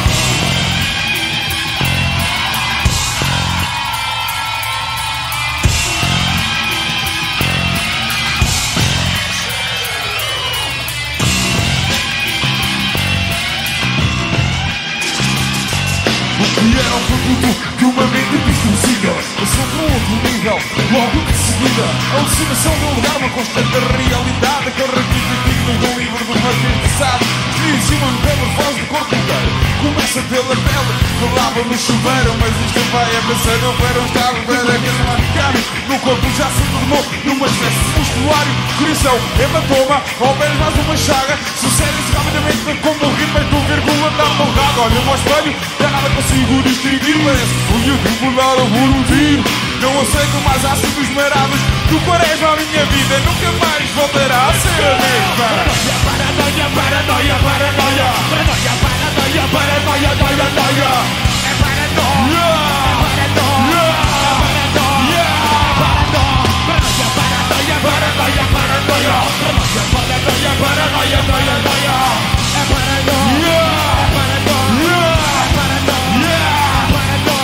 E era o produto de uma mente distorcida. Passou para um outro nível, logo de seguida. A alucinação de um lugar, uma constante realidade. Aquele registro digno de um livro de uma gente sabe. Diz uma metamorfose de corpo inteiro. Começa pela pele, que lava no chuveiro. Mas isto vai a pensar, não para um estado para que se marcar. No corpo já se tornou numa espécie de musculário. Coração, hematoma, ou menos mais uma chaga. Sucede-se rapidamente como rimas do vírgula da borrada. Olha-me ao espelho, já nada consigo distinguir. Parece que fui eu que mudar por um tiro. Não aceito mais ácidos marados do quaresma. A minha vida nunca mais voltará a ser a mesma. Paranoia, paranoia, paranoia. Paranoia, paranoia, paranoia, paranoia. É paranoia, paranoia, paranoia, paranoia. Paranoia, paranoia, paranoia. Paranoia, paranoia, paranoia, paranoia. É paranoia, é paranoia, é paranoia, é paranoia.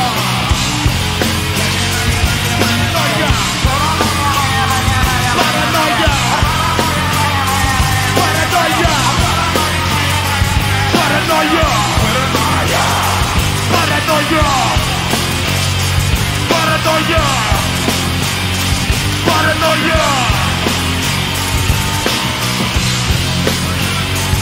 Paranoia, paranoia, paranoia, paranoia, paranoia.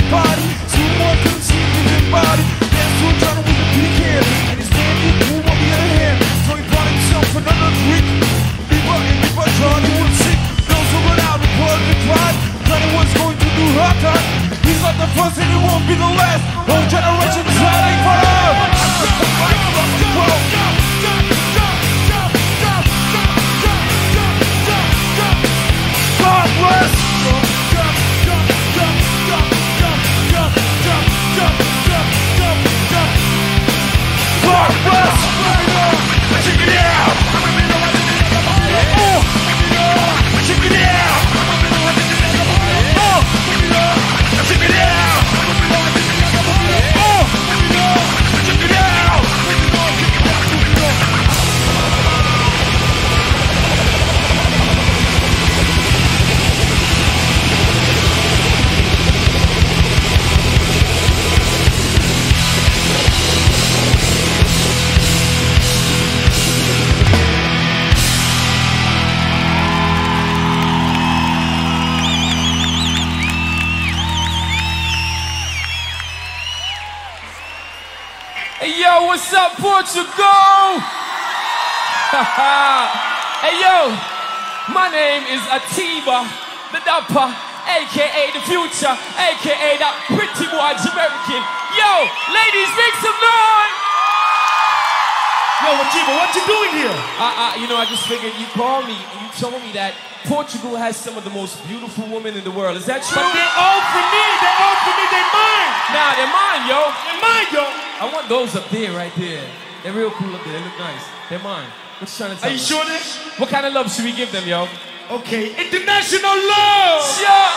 party. Someone couldn't see his body. Dance to a genre with a big hair. And his man was cool on the other hand. So he brought himself another drink. People and people Johnny was sick. Those who went out and poured and cried. Johnny was going to do hard time. He's not the first and he won't be the last. Whole generation is ready for him. God bless. God bless. Check it out. Oh. Check it out. Oh. Check it out. Oh. Check it out. Hey yo, what's up, Portugal? Hey yo, my name is Atiba, the Dapper, aka the Future, aka that pretty boy Jamaican. Yo, ladies, make some noise! Yo, Atiba, what you doing here? Uh, uh, you know, I just figured you called me and you told me that Portugal has some of the most beautiful women in the world. Is that true? But they're all for me, they're all for me, they're mine! Nah, they're mine, yo. They're mine, yo! I want those up there, right there. They're real cool up there. They look nice. They're mine. What you trying to tell Are you me? sure this? What kind of love should we give them, yo? Okay, international love! Yeah.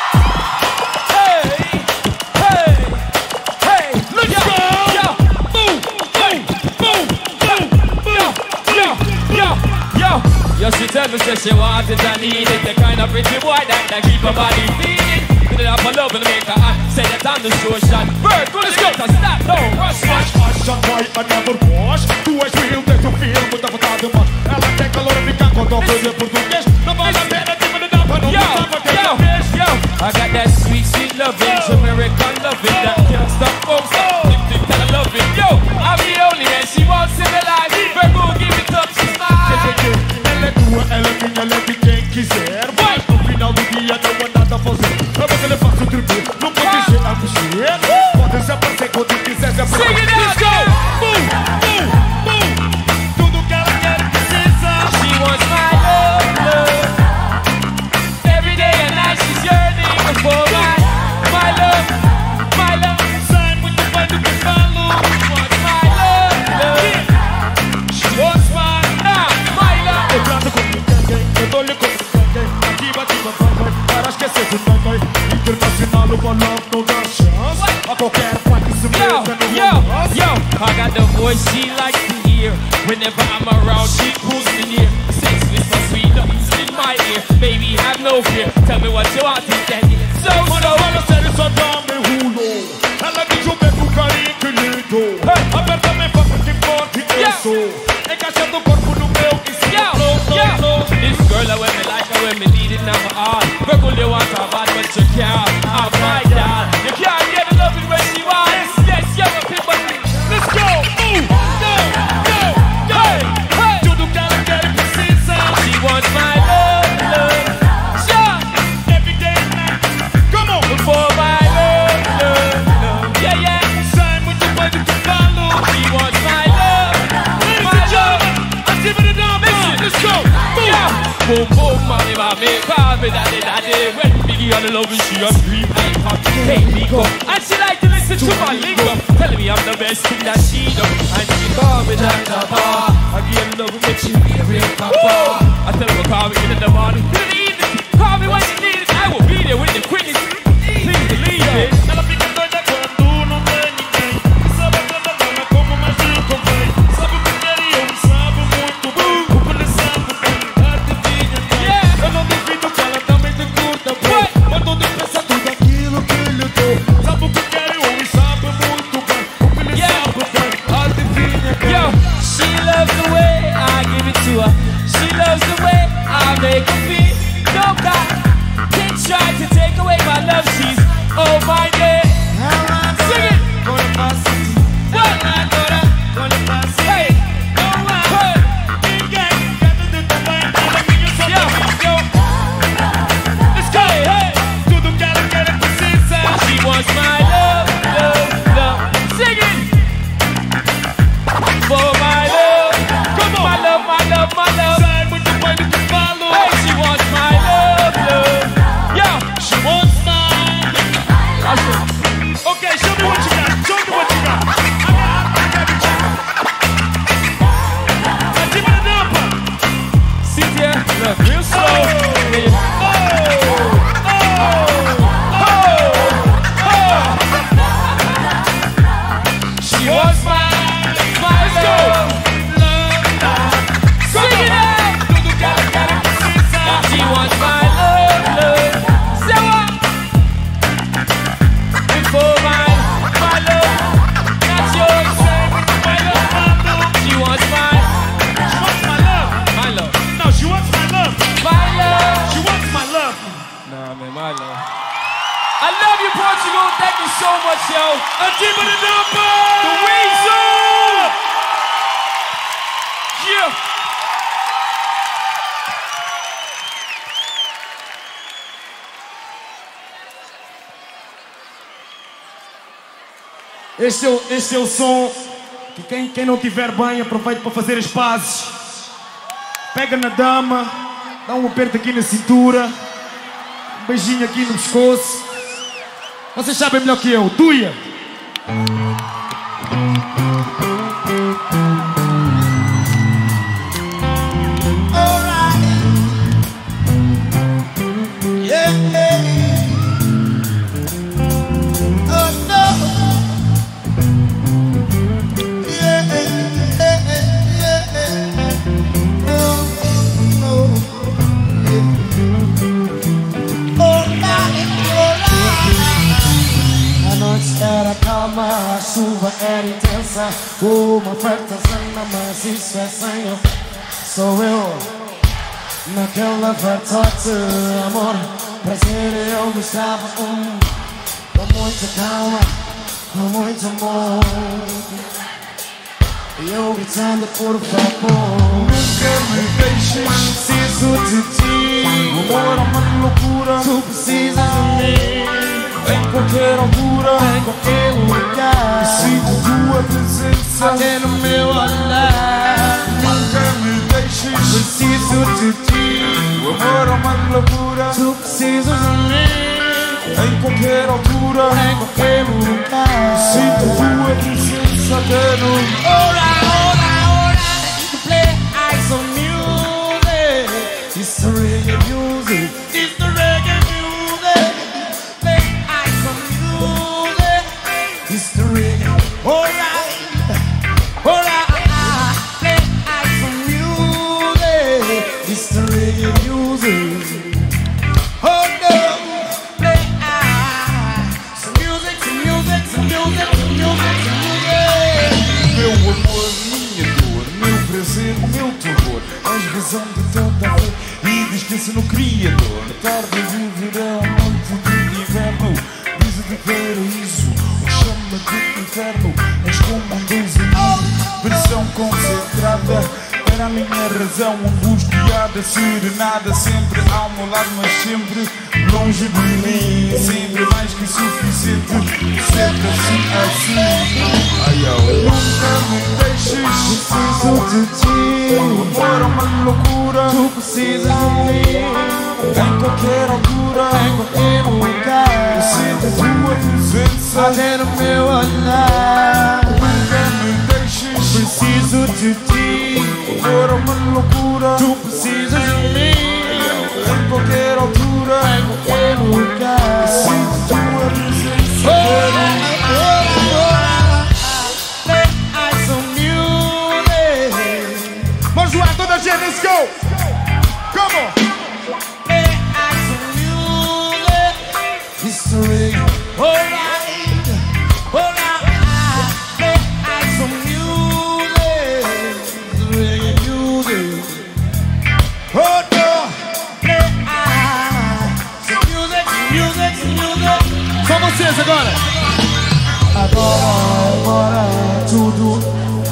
Hey, hey, hey. Let's yo, go! Yo, boom, boom, boom, boom, boom, yo, yo, yo. Yo, she tell me say she want it and need it. The kind of pretty boy that, that keep her body feeling. Put it up for love and make her hot. Say that I'm the show shot. Bird, go let's go. Stop, no, rush, rush. Acha vai a never wash. Tu és real, deixa o feel, muita vontade de mais. Ela tem calor e fica quando eu fazer português. Não vale a pena, tipo de dar para não yo, yo, yo. I got that sweet, sweet loving, Jamaican loving that can't stop, won't stop. Think, think that I love it. Yo, I'm the only man she wants in her life. Virgo, give it up, she's mine. Ela é tua, ela é minha, ela é de quem quiser. Mas no final do dia não há nada a fazer. Eu vou que ele faça o triplo, não pode ser a mexer. Pode se aparecer quando quiser se aparecer. Sing it out, let's go! Boom, boom, boom. Tudo que ela quer e precisa. She wants my love, love. Every day and night she's yearning for my, my love, my love. Sai muito bem do que falo. She wants my love, love. She wants my, ah, my love. eu trato com ninguém, eu dou-lhe com ninguém. Ativa, ativa, vai, vai, para esquecer de vai, vai. Internacional, o balão não dá chance. A qualquer pai que se Yo, meta no yo, romance. yo, I got the voice she likes to hear. Whenever I'm around, she pulls me near. Sex with my sweet love in my ear. Baby, have no fear. Tell me what you want to get. So, Quando so, ela sério só dá-me rulo. Ela diz o mesmo carinho que lhe dou. Aperta-me pra que forte eu Yeah. sou. Encaixando o corpo no meu e se yo, yo. This girl, I when me like her, when me need it now for all. Virgo, you want her bad, but you can't. I'm my doll. You can't get the love when she wants. Yes, you're a pimp, but let's go! Move! Go! Go! Go! hey, hey. Tudo que ela quer e precisa. She wants my love, love. Sure. Every day and night. Come on! For my love, love, love. Yeah, yeah. Sai muito bem do que falo. She wants my love, Ladies my and love. gentlemen, ativa the drum. Listen, Let's go! Move! Yeah. Boom, boom, mommy, mommy, call me daddy, daddy. When Biggie on the love and she a scream, I pop, hey, me go. And she like to listen to my lingo, telling me I'm the best thing that she know. And she call me Doctor Bar. I give her love and make she be a real papa. I tell her to call me in the morning, in the evening. Call me when you need it, I will be there with the quickness. Please believe it. Ela fica doida quando não tem ninguém. E sabe a cada dama como mais lhe convém. Sabe o que quer e eu sabe muito bem. O que lhe sabe bem, adivinha bem. Yeah. Eu não duvido que ela também te curta bem. Mas tudo pensa tudo aquilo que lhe dou. Sabe o que quer e eu sabe muito bem. O que lhe Yeah. sabe bem, adivinha bem. Yo, she loves the way I give it to her. She loves the way I make her feel. No God can try to take away my love you, Portugal. Thank you so much, yo. Antiba the number. The Weasel. Yeah. Este é, o, este é o som que quem, quem não tiver bem aproveita para fazer as pazes. Pega na dama, dá um aperto aqui na cintura, um beijinho aqui no pescoço. Vocês sabem melhor que eu, Tuia. Era calma, a chuva era intensa, uma fartazana, mas isso é senho. Sou eu, naquela vertote, amor, prazer eu gostava, um, com muita calma, com muito amor. E eu gritando por favor, nunca me deixes, preciso de ti. O amor é uma loucura, tu precisas de mim. Em qualquer altura, em qualquer lugar, sinto tua presença até no meu olhar. Nunca me deixes, preciso de ti. O amor é uma loucura, tu precisas de mim. Em qualquer altura, em qualquer lugar, sinto tua presença até no... Ora, ora, ora, to play eyes on music. It's the reggae music. It's the reggae music. It's the reggae. Alright, alright. Play eyes on music. It's the reggae music. Oh no, play eyes. Some music, some music, some music, some music, some music. Meu amor, minha dor, meu prazer, meu terror, és razão de tanta fé e descansa no Criador. Tarde de verão, noite de inverno, brisa de paraíso. Chama de inferno, és como um Deus em mim. Versão concentrada, era a minha razão. Angustiada, serenada, sempre ao meu lado, mas sempre longe de mim. Sempre mais que suficiente, sempre assim, assim. Ai, ai, nunca me deixes, preciso de ti. O amor é uma loucura, tu precisas de mim. Em qualquer altura, em qualquer lugar, sinto tua presença até no meu olhar. Nunca me deixes, preciso de ti. O amor é uma loucura, tu precisas de mim. Em qualquer altura, em qualquer lugar, sinto tua presença até no... Play eyes on music. Vamos jogar toda a gente, let's go! Come on! History, alright, alright. Play eyes on music, reggae music. Oh no! Play eyes, some music, some music, some music. Só vocês agora. Agora, agora tudo.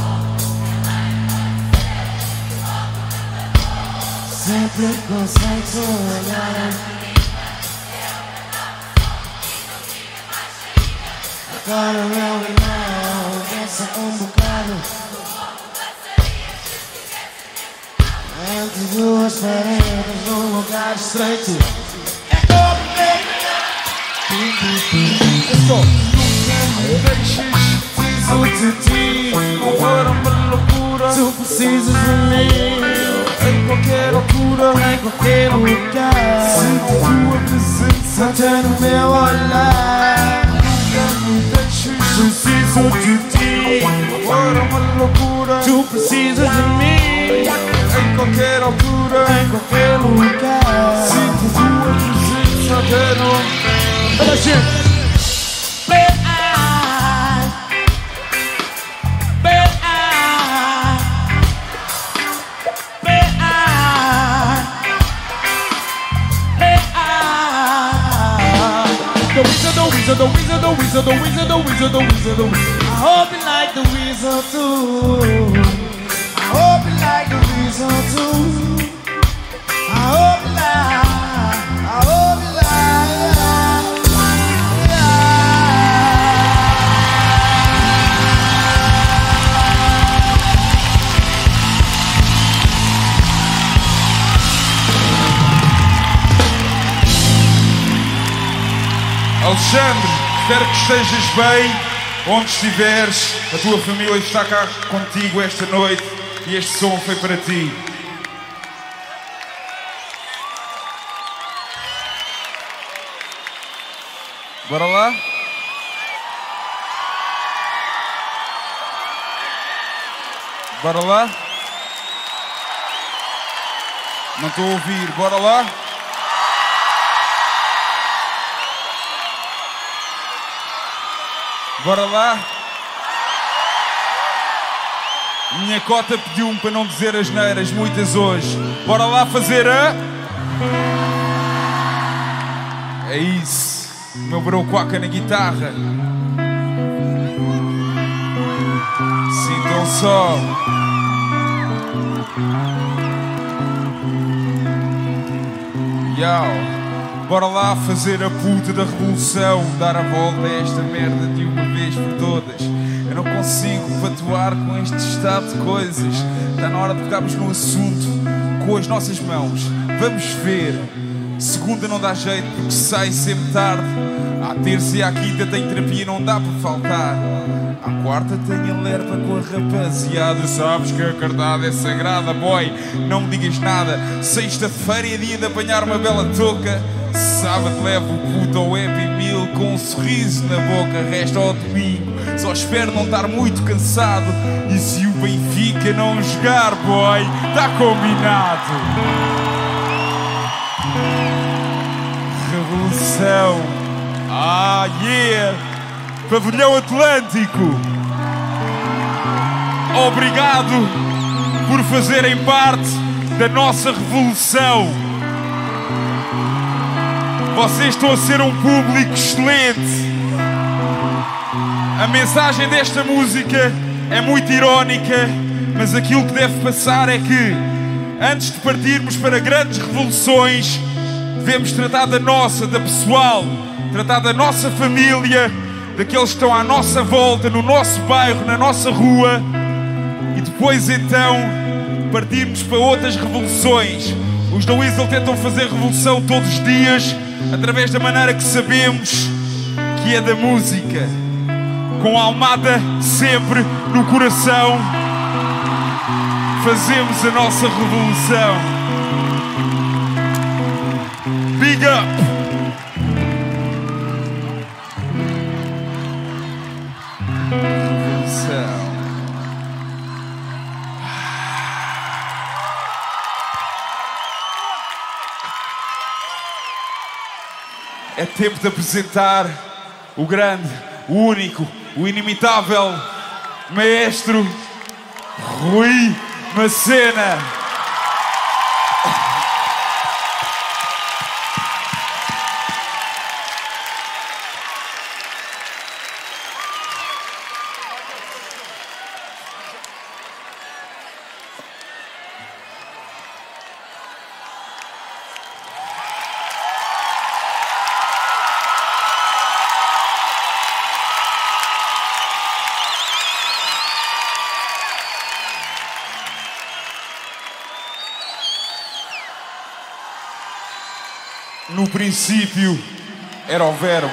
Sempre consegue olhar. Agora meu irmão, pensa um bocado. Entre duas paredes num lugar estreito. Nunca me deixes, preciso de ti. O amor é uma loucura, tu precisas de mim. Em qualquer altura, em qualquer lugar, sinto tua presença até no meu olhar. Nunca me deixes, preciso de ti. O amor é uma loucura, tu precisas de mim. Em qualquer altura, em qualquer lugar, sinto tua presença até no... Olha, gente. Play eyes, play eyes, play eyes, play eyes. The reason the weasel, the weasel, the weasel, the weasel, the weasel, the weasel, the weasel. I hope you like the weasel too. I hope you like the weasel too. I hope you like, I hope you like, Alexandre, espero que estejas bem, onde estiveres, a tua família está cá contigo esta noite e este som foi para ti. Bora lá? Bora lá? Não estou a ouvir, bora lá? Bora lá? Minha cota pediu-me para não dizer asneiras muitas hoje. Bora lá fazer a... É isso. O meu broquaca na guitarra. Sintam só. Yau. Bora lá fazer a puta da revolução, dar a volta a esta merda de uma vez por todas. Eu não consigo patuar com este estado de coisas. Está na hora de pegarmos no assunto com as nossas mãos. Vamos ver. Segunda não dá jeito porque sai sempre tarde. À terça e à quinta tem terapia, não dá para faltar. À quarta tem a lerva com a rapaziada. Sabes que a cardada é sagrada, boy, não me digas nada. Sexta-feira é dia de apanhar uma bela touca. Sábado levo o puto ao Happy Meal com um sorriso na boca. Resta ao domingo, só espero não estar muito cansado. E se o Benfica não jogar, boy, está combinado. Revolução. Ah, yeah! Pavilhão Atlântico. Obrigado por fazerem parte da nossa revolução. Vocês estão a ser um público excelente. A mensagem desta música é muito irónica, mas aquilo que deve passar é que, antes de partirmos para grandes revoluções, devemos tratar da nossa, da pessoal, tratar da nossa família, daqueles que estão à nossa volta, no nosso bairro, na nossa rua, e depois então partirmos para outras revoluções. Os da Weasel tentam fazer revolução todos os dias, através da maneira que sabemos, que é da música. Com a Almada sempre no coração, fazemos a nossa revolução. Big up! Revolução. É tempo de apresentar o grande, o único, o inimitável maestro Rui Macena. No princípio era o verbo.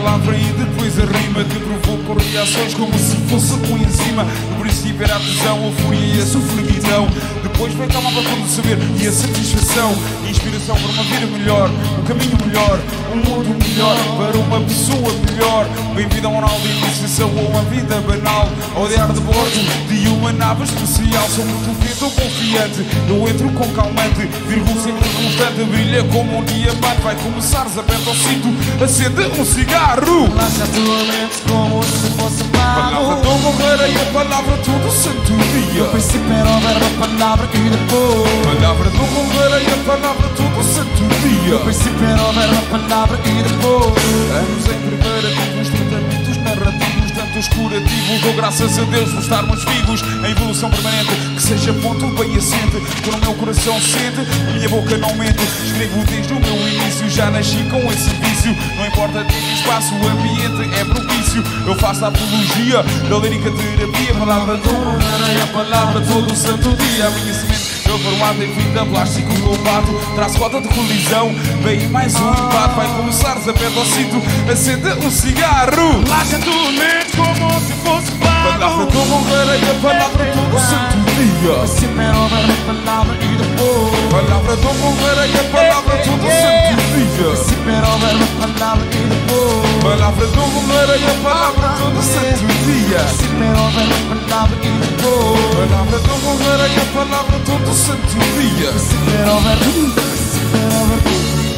palavra e depois a rima que provocam reações como se fosse com enzima. No princípio era a tesão, a fúria e a sofreguidão. Depois veio calma para todo o saber e a satisfação. Inspiração para uma vida melhor, um caminho melhor, um mundo melhor, para uma pessoa melhor. Bem-vindo a uma nova iniciação ou uma vida banal. Ao diar de bordo de uma nave especial. Sou muito vento confiante, eu entro com calmante. Vírgula sempre constante, brilha como um diamante. Vai começares, aperta o cinto, acende um cigarro. Relaxa a tua mente como se fosse Palavra do morrer e a palavra todo santo dia. No princípio era o verbo, a palavra e depois. Palavra do morrer e a palavra todo santo dia. No princípio era o verbo, a palavra e depois. Anos em primeira com os tratamentos narrativos, tantos curativos. Dou graças a Deus por estarmos vivos em evolução permanente. Que seja ponto bem assente, quando o meu coração sente, a minha boca não mente. Escrevo desde o meu início, já nasci com esse vício. Não importa tempo e espaço, o ambiente é propício. Eu faço a apologia da lírica terapia. Palavra do morrer e a palavra todo o santo dia. A minha semente eu formado em fita plástico louvado. Traço rota de colisão, vem mais um impacto. Vai começares, aperta o cinto, acende um cigarro. Relaxa a tua mente como se fosse claro. Palavra do morrer e a palavra todo o santo dia. No princípio era o verbo, a palavra e depois. Palavra do morrer e a palavra todo o santo dia. No princípio era o verbo, a palavra e depois. Palavra do morrer e a palavra todo o santo dia. No princípio era o verbo, a palavra e depois. Palavra do morrer e a palavra todo o santo dia. No princípio era o verbo, no princípio era o verbo.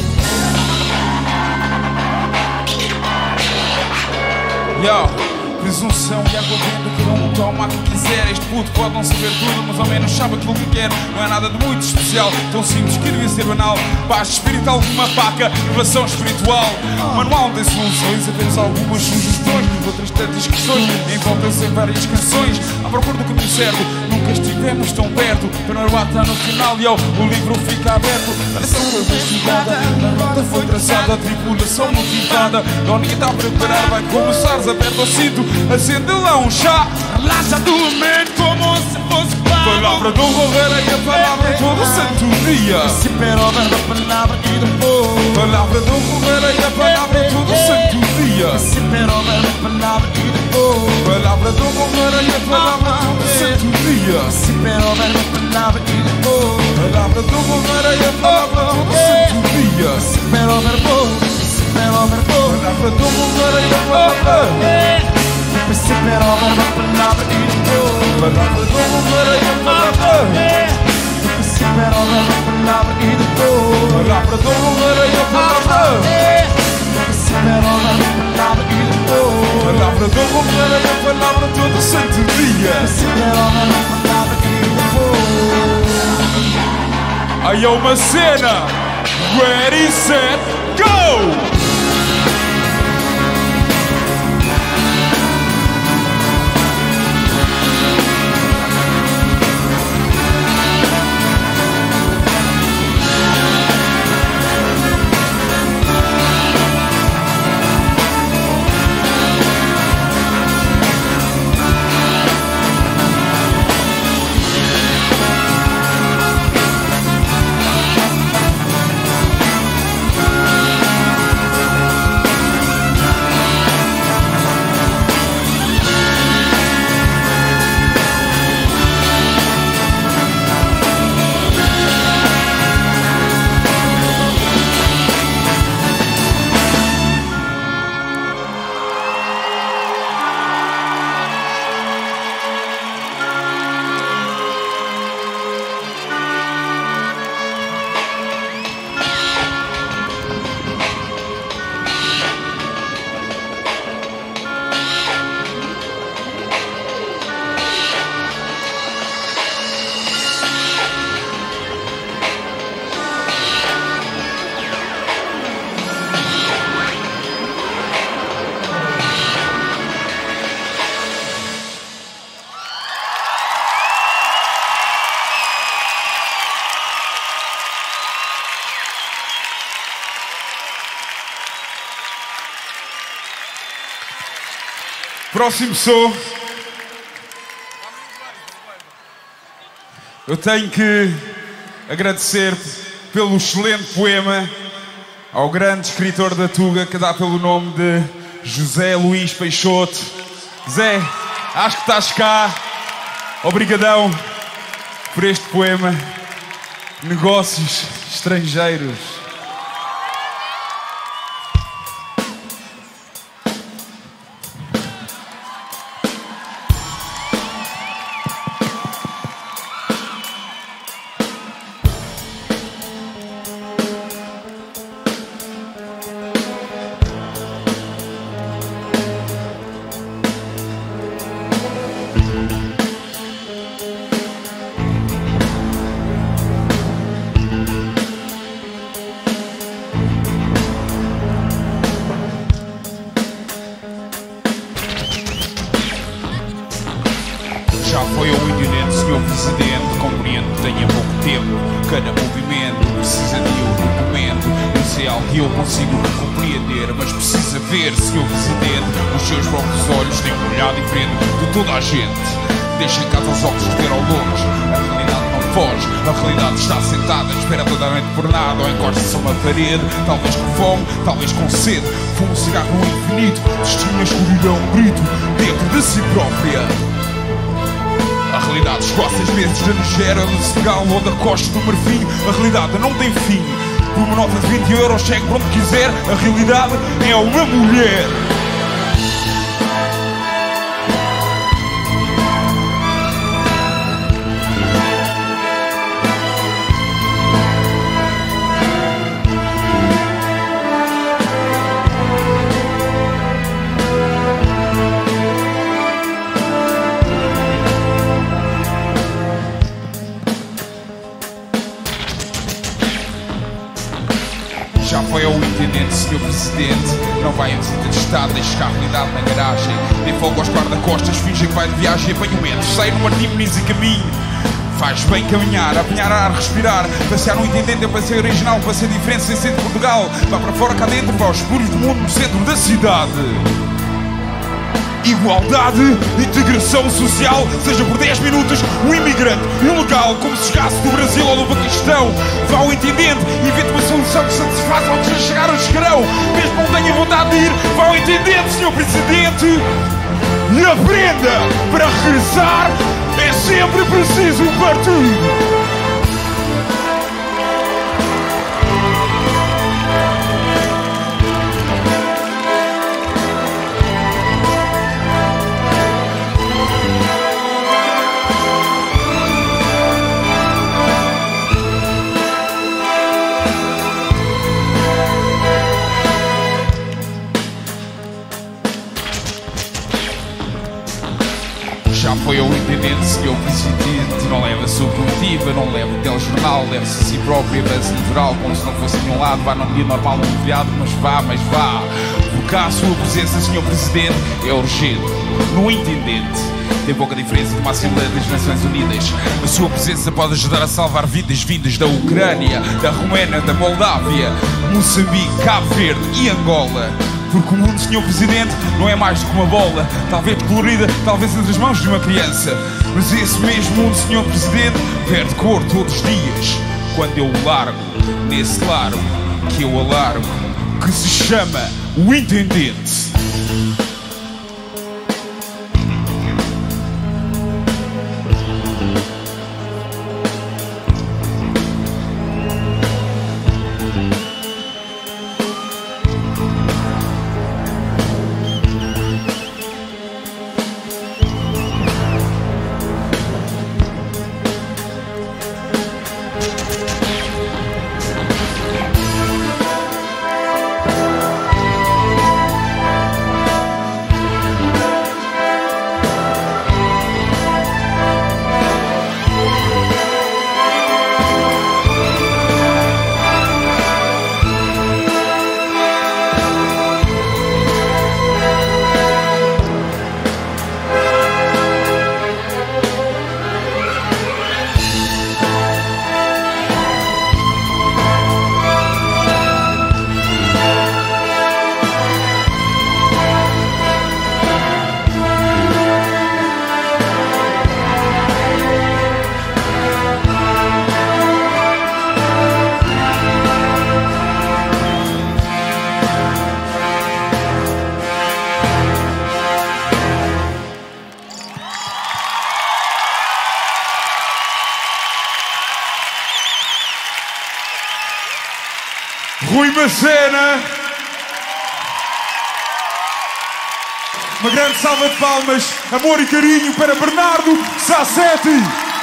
Yo, presunção e água vendo, cada um toma o que quiser. Este puto pode não saber tudo, mas ao menos sabe aquilo que quer. Não é nada de muito especial, tão simples que devia ser banal. Paz espiritual de uma paca, revelação espiritual. Manual de soluções, apenas algumas sugestões. Outras tantas questões, envolvem-se em várias canções. À procura do caminho certo, nunca estivemos tão perto. Para o está no final, e o livro fica aberto. A nação foi investigada, a rota foi traçada, a tripulação motivada. Não ninguém está a preparar, vai começar, aperta o cinto, acende lá um chá. Relaxa a tua mente como se fosse claro. Palavra do morrer e a palavra todo o santo dia. No princípio era o verbo, a palavra e depois. Palavra do morrer e a palavra todo o santo dia. No princípio era o verbo, a palavra e depois. Palavra do morrer e a palavra todo o santo dia. No princípio era o verbo, a palavra e depois. Palavra do morrer e a palavra todo o santo dia. No princípio era o verbo, no princípio era o verbo. Palavra do morrer e a palavra. No princípio era o verbo, a palavra e depois. Palavra do morrer e a palavra. No princípio era o verbo, a palavra e depois. Palavra do morrer e a palavra. No princípio era o verbo, a palavra e depois. Palavra do morrer e a palavra todo o santo dia. No princípio era o verbo, a palavra e depois. Aí é uma cena. Ready, set, go! Próximo som. Eu tenho que agradecer pelo excelente poema ao grande escritor da Tuga, que dá pelo nome de José Luís Peixoto. Zé, acho que estás cá. Obrigadão por este poema. Negócios estrangeiros. Já foi ao intendente, senhor Presidente. Compreendo que tenha pouco tempo. Cada movimento precisa de um documento. Isso é algo que eu consigo compreender, mas precisa ver, senhor Presidente. Os seus próprios olhos têm um olhar diferente de toda a gente. Deixa em casa os óculos de ver ao longe. A realidade não foge. A realidade está sentada, espera toda a noite por nada. Ou encosta-se a uma parede, talvez com fome, talvez com sede. Fuma um cigarro no infinito. Destina a escuridão, um grito dentro de si própria. A realidade escoa seis meses da Nigéria, do Senegal ou da Costa do Marfim. A realidade não tem fim. Por uma nota de vinte euros, chegue para onde quiser. A realidade é uma mulher. Já foi ao intendente, senhor Presidente. Não vai em visita de Estado, deixa a realidade na garagem. Dê fogo aos guarda-costas, finge que vai de viagem. Apanha o metro, sai no Martim Muniz e caminho. Faz bem caminhar, apanhar ar, respirar. Passear no intendente é para ser original, para ser diferente, sem ser de Portugal. Vá para fora, cá dentro, vá aos puros do mundo, no centro da cidade. Igualdade, integração social, seja por dez minutos um imigrante ilegal, como se chegasse do Brasil ou do Paquistão. Vá ao intendente e invente uma solução que satisfaça ao que já chegar ao chegarão. Mesmo não tenha vontade de ir, vá ao intendente, senhor Presidente. E aprenda, para regressar é sempre preciso partir. Já foi ao intendente, senhor Presidente. Não leva a sua comitiva, não leva o telejornal. Leva-se a si próprio, leva-se litoral, como se não fosse nenhum lado. Vá num dia normal, num feriado, mas vá, mas vá. Por cá a sua presença, senhor Presidente, é urgente. No intendente tem pouca diferença de uma Assembleia das Nações Unidas. A sua presença pode ajudar a salvar vidas vindas da Ucrânia, da Roménia, da Moldávia, Moçambique, Cabo Verde e Angola. Porque o mundo, senhor Presidente, não é mais do que uma bola, talvez colorida, talvez entre as mãos de uma criança. Mas esse mesmo mundo, senhor Presidente, perde cor todos os dias. Quando eu o largo, nesse largo que eu alargo, que se chama o intendente. Rui Macena. Uma grande salva de palmas, amor e carinho para Bernardo Sassetti.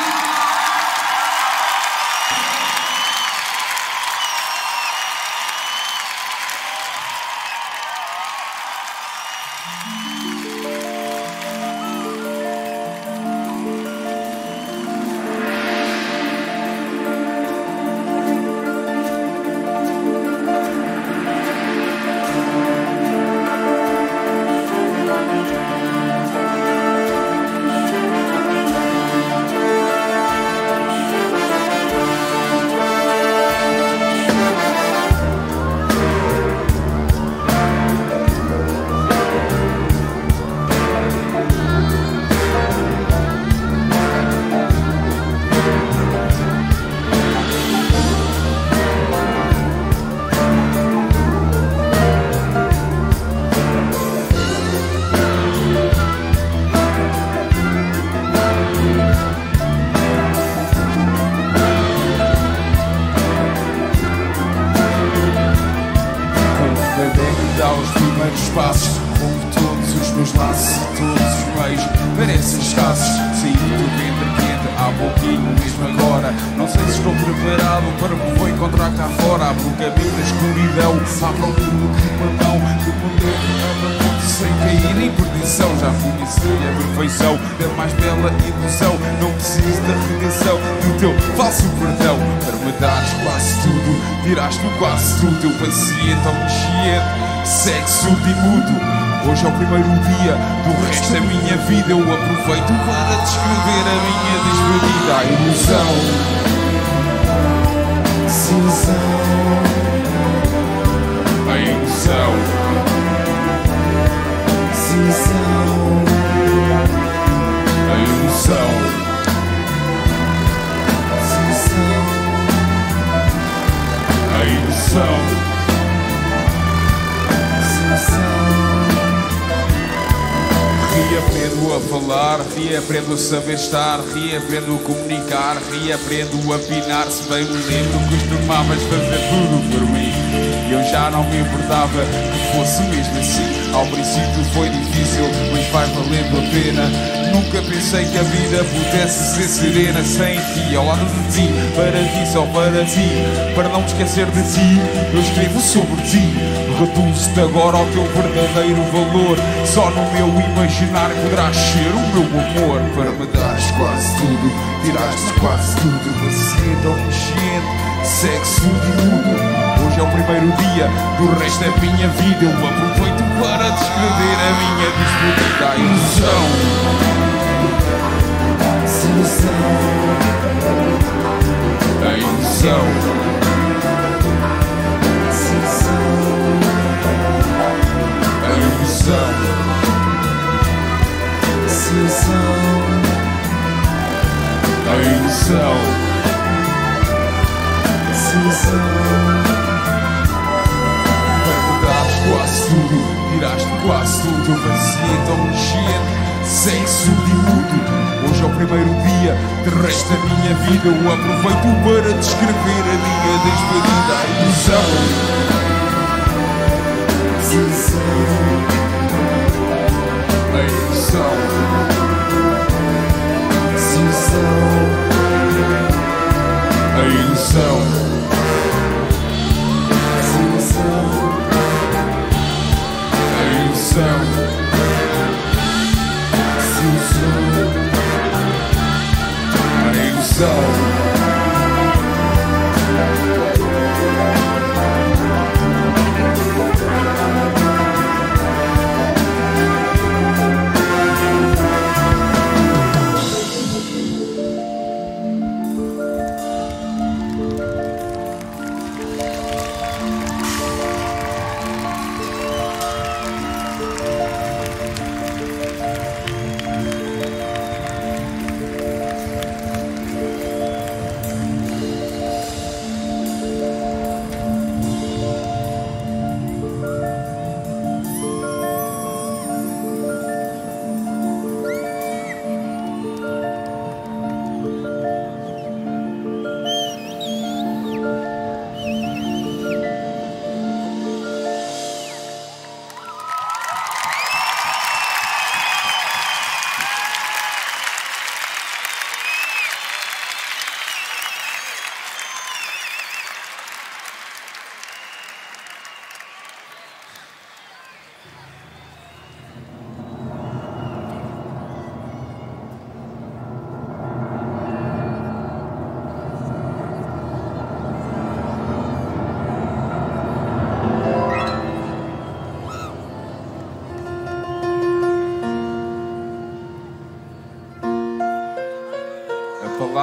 Passos, rompo todos os meus laços e todos os meios parecem escassos. Saí do ventre quente há pouquinho, mesmo agora. Não sei se estou preparado para o que vou encontrar cá fora. Abro o caminho da escuridão, abro o mundo de uma mão que me sem cair em perdição. Já conheci a perfeição da mais bela ilusão. Não preciso da redenção do teu falso perdão. Para me dares quase tudo, tiraste-me quase tudo. Eu paciente omnisciente, sexo de mudo. Hoje é o primeiro dia do resto da minha vida. Eu aproveito para descrever a minha despedida. A ilusão, desilusão, a ilusão, desilusão, a ilusão, desilusão, a ilusão. Reaprendo a falar, reaprendo a saber estar, reaprendo a comunicar, reaprendo a pinar. Se bem me lembro, costumavas fazer tudo por mim e eu já não me importava que fosse mesmo assim. Ao princípio foi difícil, mas vai valendo a pena. Nunca pensei que a vida pudesse ser serena sem ti, ao lado de ti, para ti, só para ti. Para não me esquecer de ti, eu escrevo sobre ti. Reduzo-te agora ao teu verdadeiro valor. Só no meu imaginário poderás ser o meu amor. Para me dares quase tudo, tiraste quase tudo. Paciente omnisciente, sexo de mudo. Hoje é o primeiro dia do resto da minha vida. Eu aproveito para descrever a minha despedida. A ilusão, desilusão, a ilusão, a ilusão, a ilusão, para me dares quase tudo, tiraste quase tudo. Eu paciente omnisciente, sexo de mudo. Hoje é o primeiro dia do resto da minha vida. Eu aproveito para descrever a minha despedida. A ilusão, a ilusão, a ilusão, a ilusão.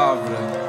palavra.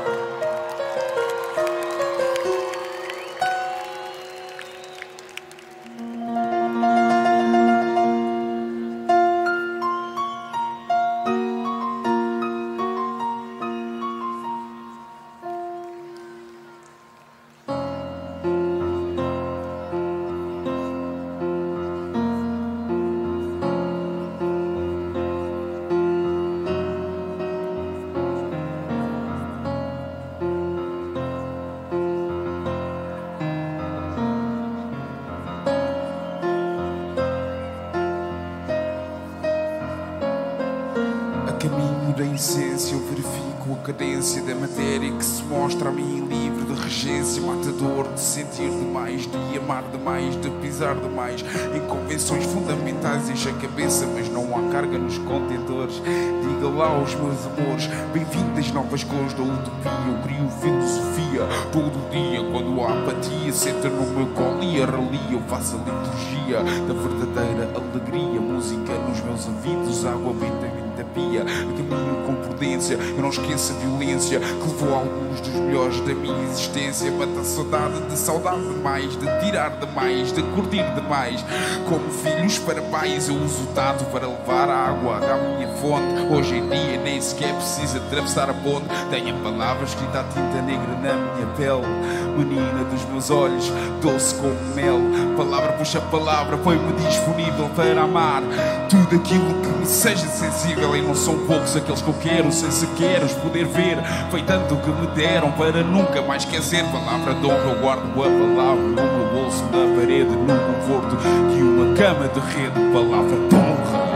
Caminho da essência, eu verifico a cadência da matéria que se mostra a mim livre de regência, matador de sentir demais, de amar demais, de pisar demais em convenções fundamentais. Enche a cabeça, mas não há carga nos contentores. Diga lá aos meus amores, bem-vindas novas cores da utopia. Eu crio filosofia todo dia, quando há apatia, senta no meu colo e arrelia. Eu faço a liturgia da verdadeira alegria, música nos meus ouvidos, água benta da pia, caminho com prudência. Eu não esqueço a violência que levou alguns dos melhores da minha existência. Mata a saudade de saudade demais, de tirar demais, de curtir demais. Como filhos para pais, eu uso o tato para levar a água à minha fonte. Hoje em dia nem sequer preciso atravessar a ponte. Tenho a palavra escrita a tinta negra na minha pele. Menina dos meus olhos, doce como mel. Palavra puxa palavra, põe-me disponível para amar tudo aquilo que me seja sensível. E não são poucos aqueles que eu quero, sem sequer os poder ver. Foi tanto que me deram para nunca mais esquecer. Palavra de honra, eu guardo a palavra no meu bolso, na parede, no conforto de uma cama de rede. Palavra de honra.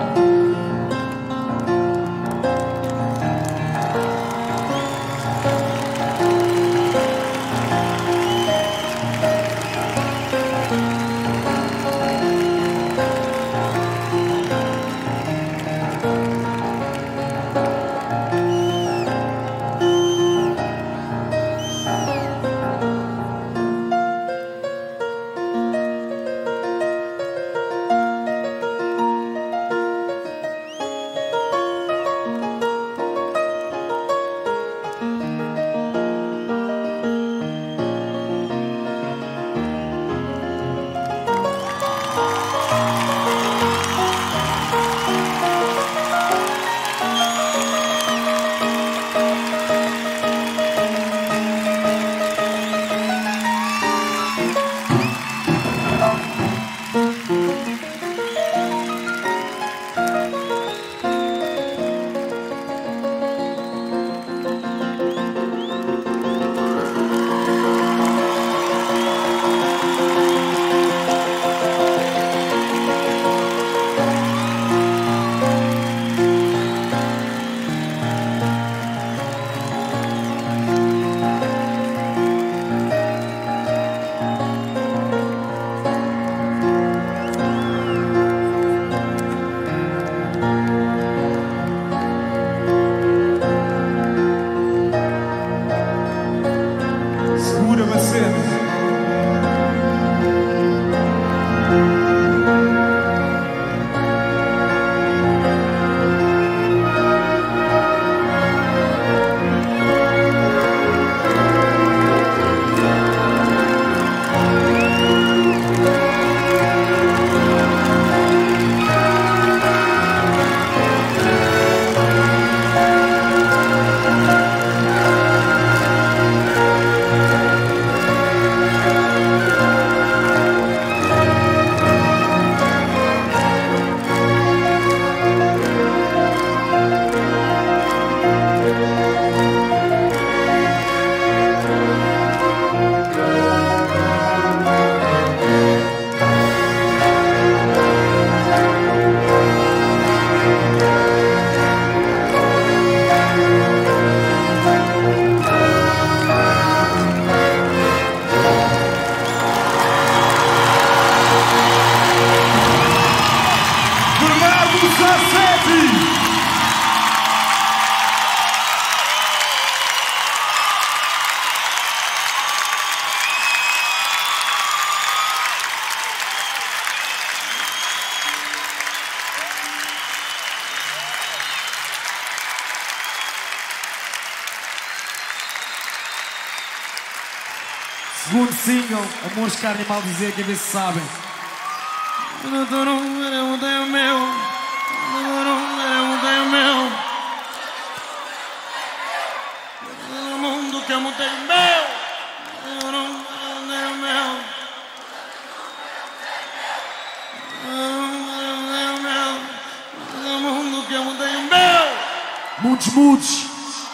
Segundo single, Amores, Carne e Maldizer, que a ver se sabem. Eu mudei o meu, eu mudei o meu. No mundo que eu mudei o meu, eu mudei o meu. No mundo que eu mudei o meu. Muitos, muitos.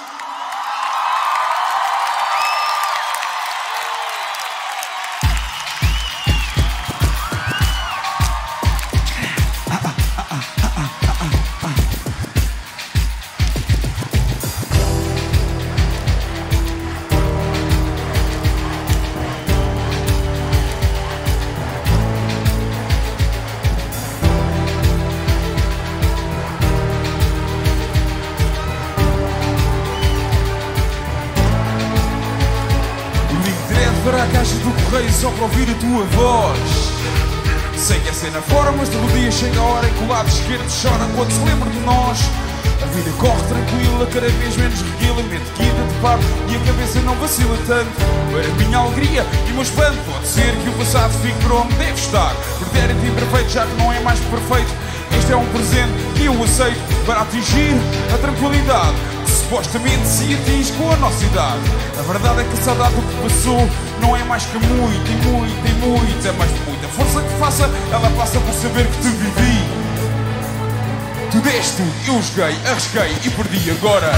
Para a caixa do correio só para ouvir a tua voz. Sei que é cena fora, mas todo dia chega a hora em que o lado esquerdo chora quando se lembra de nós. A vida corre tranquila, cada vez menos reguila, mente guida de par e a cabeça não vacila tanto. Para a minha alegria e o meu espanto, pode ser que o passado fique por onde deve estar. Pretérito imperfeito, já que não é mais perfeito. Este é um presente que eu aceito para atingir a tranquilidade que supostamente se atinge com a nossa idade. A verdade é que a saudade do que passou não é mais que muito, e muito, e muito. É mais que muita força que faça, ela passa por saber que te vivi. Tu deste, eu joguei, arrisquei e perdi agora.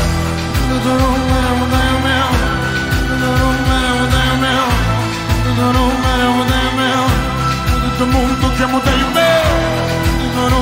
Do mundo que eu mudei o meu. Do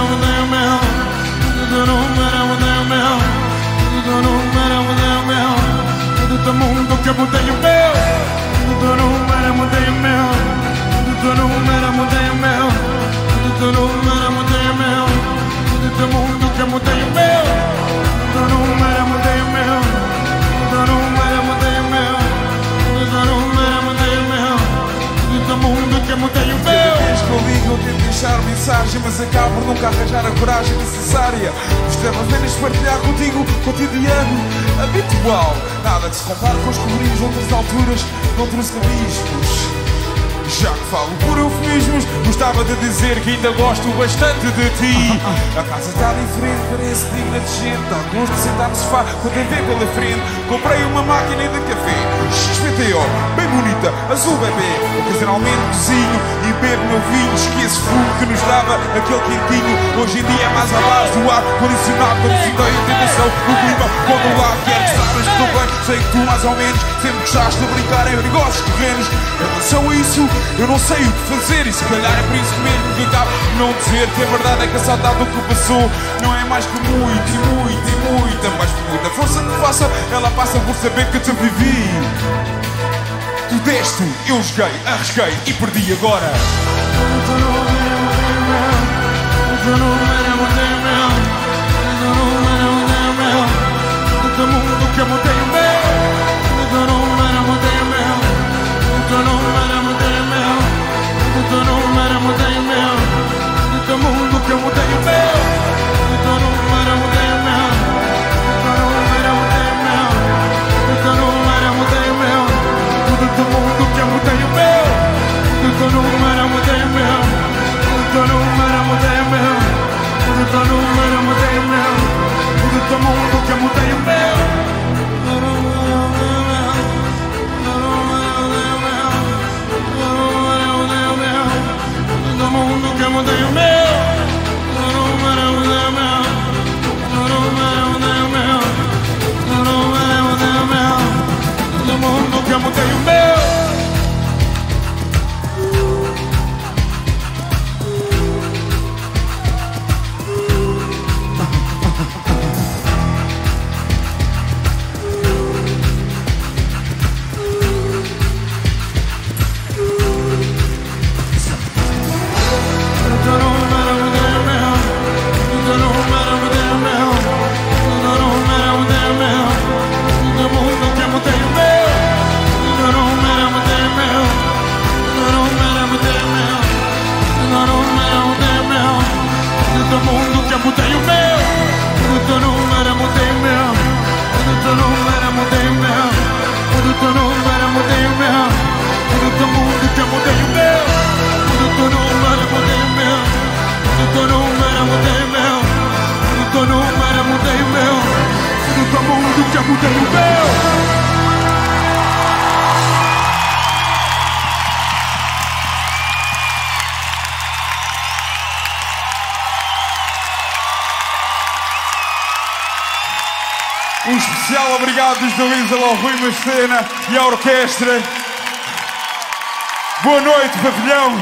mundo que eu mudei o meu. Do número mudei o meu. Do número mudei o meu. Do número mudei o meu. Do mundo que eu mudei o meu. Do número mudei o meu. Do número mudei o meu. Do número mudei o meu. Do mundo que eu mudei o meu. Cada vez que eu ligo eu tento deixar mensagem, mas acabo por nunca arranjar a coragem necessária. Gostava apenas de partilhar contigo o cotidiano habitual. Nada que se compare com os colorinhos noutras alturas, noutros abismos. Já que falo por eufemismos, gostava de dizer que ainda gosto bastante de ti. A casa está diferente, parece digna de gente. Alguns de sentar no sofá com a T V pela frente. Comprei uma máquina de café X P T O, bem bonita, azul bebê. Ocasionalmente cozinho e bebo meu vinho. Esqueço fogo que nos dava aquele quentinho. Hoje em dia é mais à base do ar condicionado. Quando sinto a tentação do clima quando o lado quer que sabes que estou bem. Sei que tu mais ou menos sempre gostaste de brincar em negócios terrenos. Em relação a isso, eu não sei o que fazer e se calhar é por isso que mesmo que acabo não dizer que a verdade é que a saudade do que passou não é mais que muito e muito e muita, mas por muita força que faça, ela passa por saber que te vivi. Tu deste, eu joguei, arrisquei e perdi agora. Do mundo que eu mudei o meu. Do número mudei o meu. Do número mudei o meu. Do número mudei o meu. Do mundo que eu mudei o meu. Do número mudei o meu. Do número mudei o meu. Do número mudei o meu. Do mundo que eu mudei o meu. Do número mudei o meu. Do número mudei o meu. Do número mudei o meu. Do mundo que eu mudei o meu. Do mundo que eu mudei o meu. Do número mudei o meu. Do número mudei o meu. Do número mudei o meu. Do mundo que eu mudei o meu. mundo já mudei o meu. Tudo tô no mar, eu mudei o meu. Tudo tô no mar, eu mudei o meu. Tudo tô no mar, eu mudei o meu. Tudo tô no mundo já mudei o meu. Um especial obrigado do Isla ao Rui Macena e à orquestra. Boa noite, pavilhão.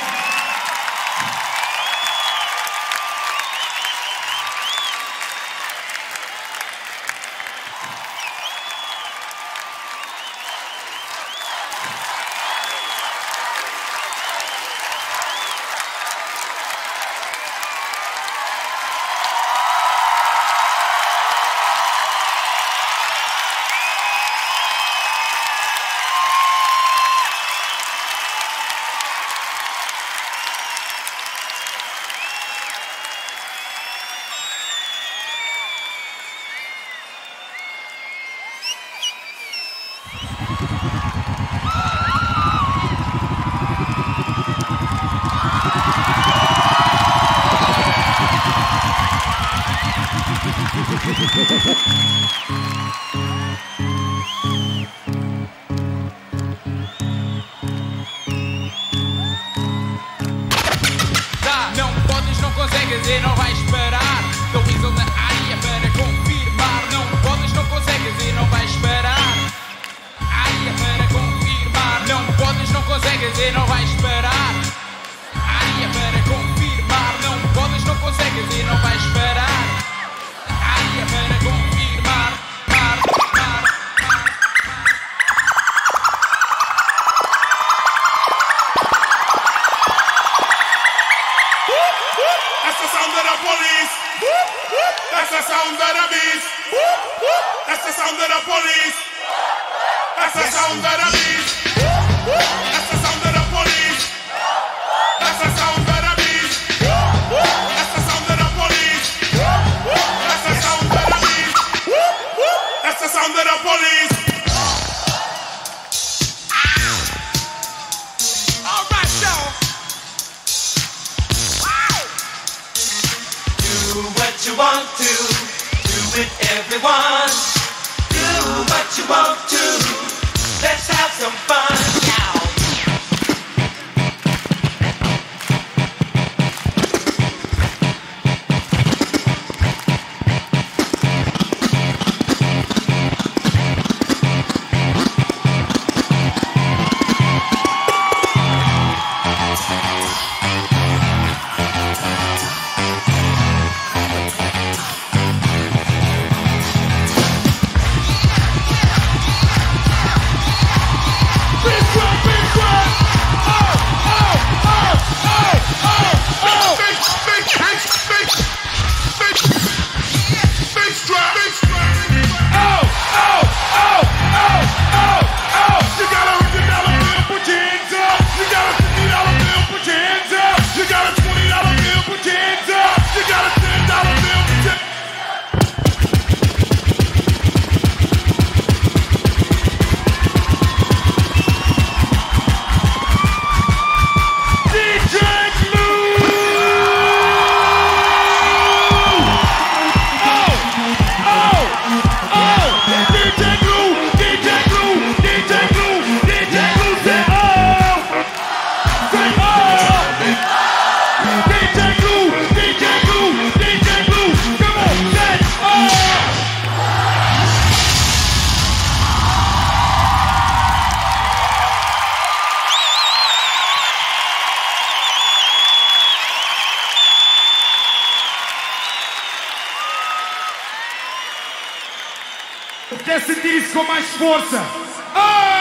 Quer sentir isso com mais força? Oh!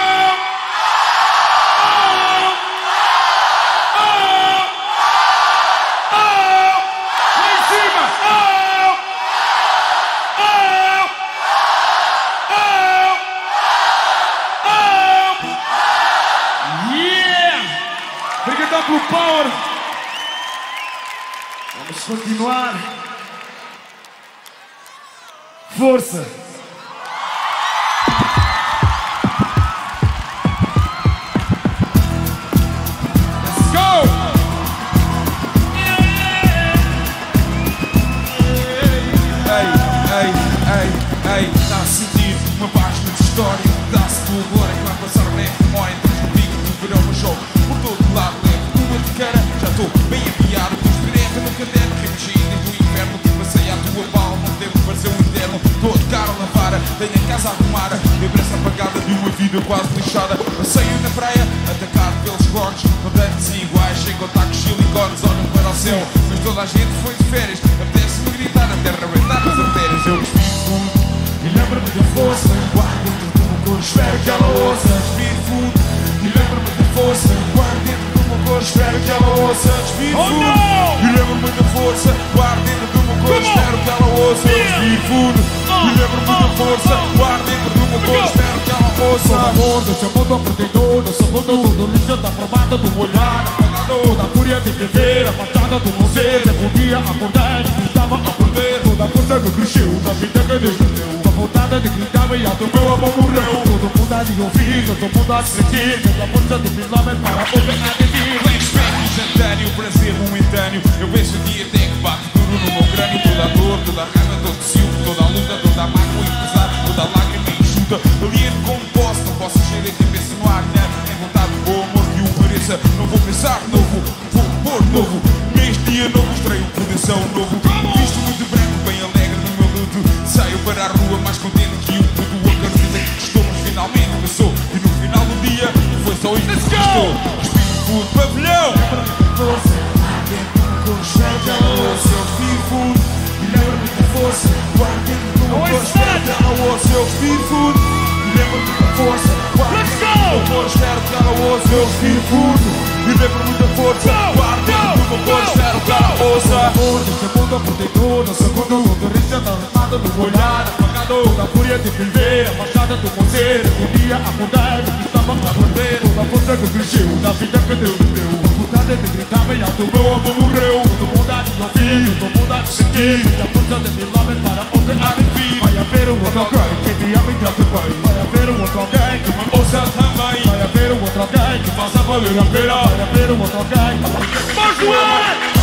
Oh! Oh! Oh! Lá em cima! Oh! Oh! Oh! Oh! Yeah! Obrigadão pelo power! Vamos continuar. Força! história. Dá-se tu agora que vai passar breve memória. Tens comigo no verão, mas jogo por todo lado leve. Uma de cara, já estou bem aviado. Pus direto no caderno, que mexi desde o inferno. Passei à tua bala, não devo parecer um eterno. Estou de cara a lavar, tenho a casa a arrumar. Lembrança apagada de uma vida quase lixada. Passeio na praia, atacado pelos clones. Não tantos iguais, chego a tacos silicones. Olham para o céu, mas toda a gente foi de férias. Apetece-me gritar, a terra aguentar as artérias. Eu respiro fundo e lembro-me da força. Guardo dentro do meu corpo, espero que ela ouça. Respiro fundo e lembro-me da força. Guardo dentro do meu corpo, espero que ela ouça. Respiro fundo e lembro-me da força. Guardo dentro do meu corpo, espero que ela ouça. Respiro fundo e lembro-me da força. Guardo dentro do meu corpo, espero que ela ouça. Sou amor, desse mundo protetor, desse mundo do lixo da provada do olhar apagador, da fúria de viver, afastada do não ser. Um dia acordei e estava a perder toda a força que cresceu, da vida que Deus me deu. A vontade de gritar e a do meu amor morreu. Todo mundo há de ouvir, todo mundo há de sentir, a força do quilômetro para ouvir a de vir. Flashback instantâneo, prazer momentâneo. Eu vejo o dia até que bate duro no meu crânio. Toda a dor, toda a raiva, todo o ciúme, toda a luta, toda a mágoa e pesar, toda a lágrima enxuta. Alieno como posso, não posso encher a cabeça no ar, não. Em vontade de bom amor que o pareça. Não vou pensar de novo, vou pôr de novo. Neste dia não mostrei um coração novo. Visto muito branco, bem alegre no meu luto. Saio para a rua mais contente que o puto. Acredita que estou, mas finalmente passou. E no final do dia foi só isto que estou. Respiro fundo, pavilhão. Força, dentro do corpo, espero que ela ouça. Eu respiro fundo e lembro-me da força. Guardo dentro do meu corpo, espero que ela ouça. Eu respiro fundo e lembro-me da força. Guardo dentro do meu corpo, espero que ela ouça. Eu respiro fundo e lembro-me da força. Guardo dentro do meu corpo, espero que ela ouça. Amor, desse mundo protetor, do segundo do lixo da armada do olhar apagador, da fúria de viver, afastada do não ser. Um dia acordei e estava a perder toda a força que cresceu, da vida que Deus me deu. A vontade de gritar bem alto, o meu amor morreu. Todo mundo há de ouvir, todo mundo há de sentir, a força de quilômetro para onde há de vir. Vai haver um outro alguém que te ama e trate bem. Vai haver um outro alguém que me ouça também. Vai haver um outro alguém que faça valer a pena. Vai haver um outro alguém. Vamos voar!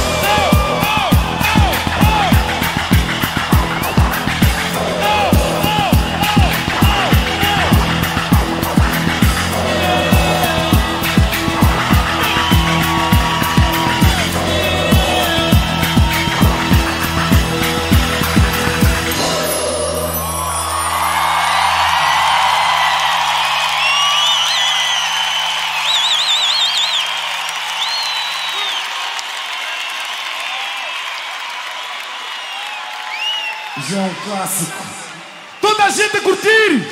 Já é um clássico. Toda a gente a curtir!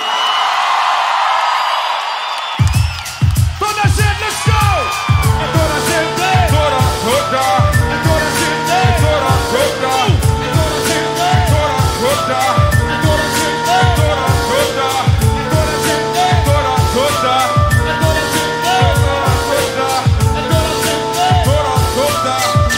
Toda a gente, let's go! É toda a gente! Toda, toda! É toda a gente! É toda, toda! É toda a gente! É toda, toda! É toda a gente! É toda, toda! É toda a gente! É toda, toda! É toda a gente! É toda, toda! É toda a gente! É toda, toda!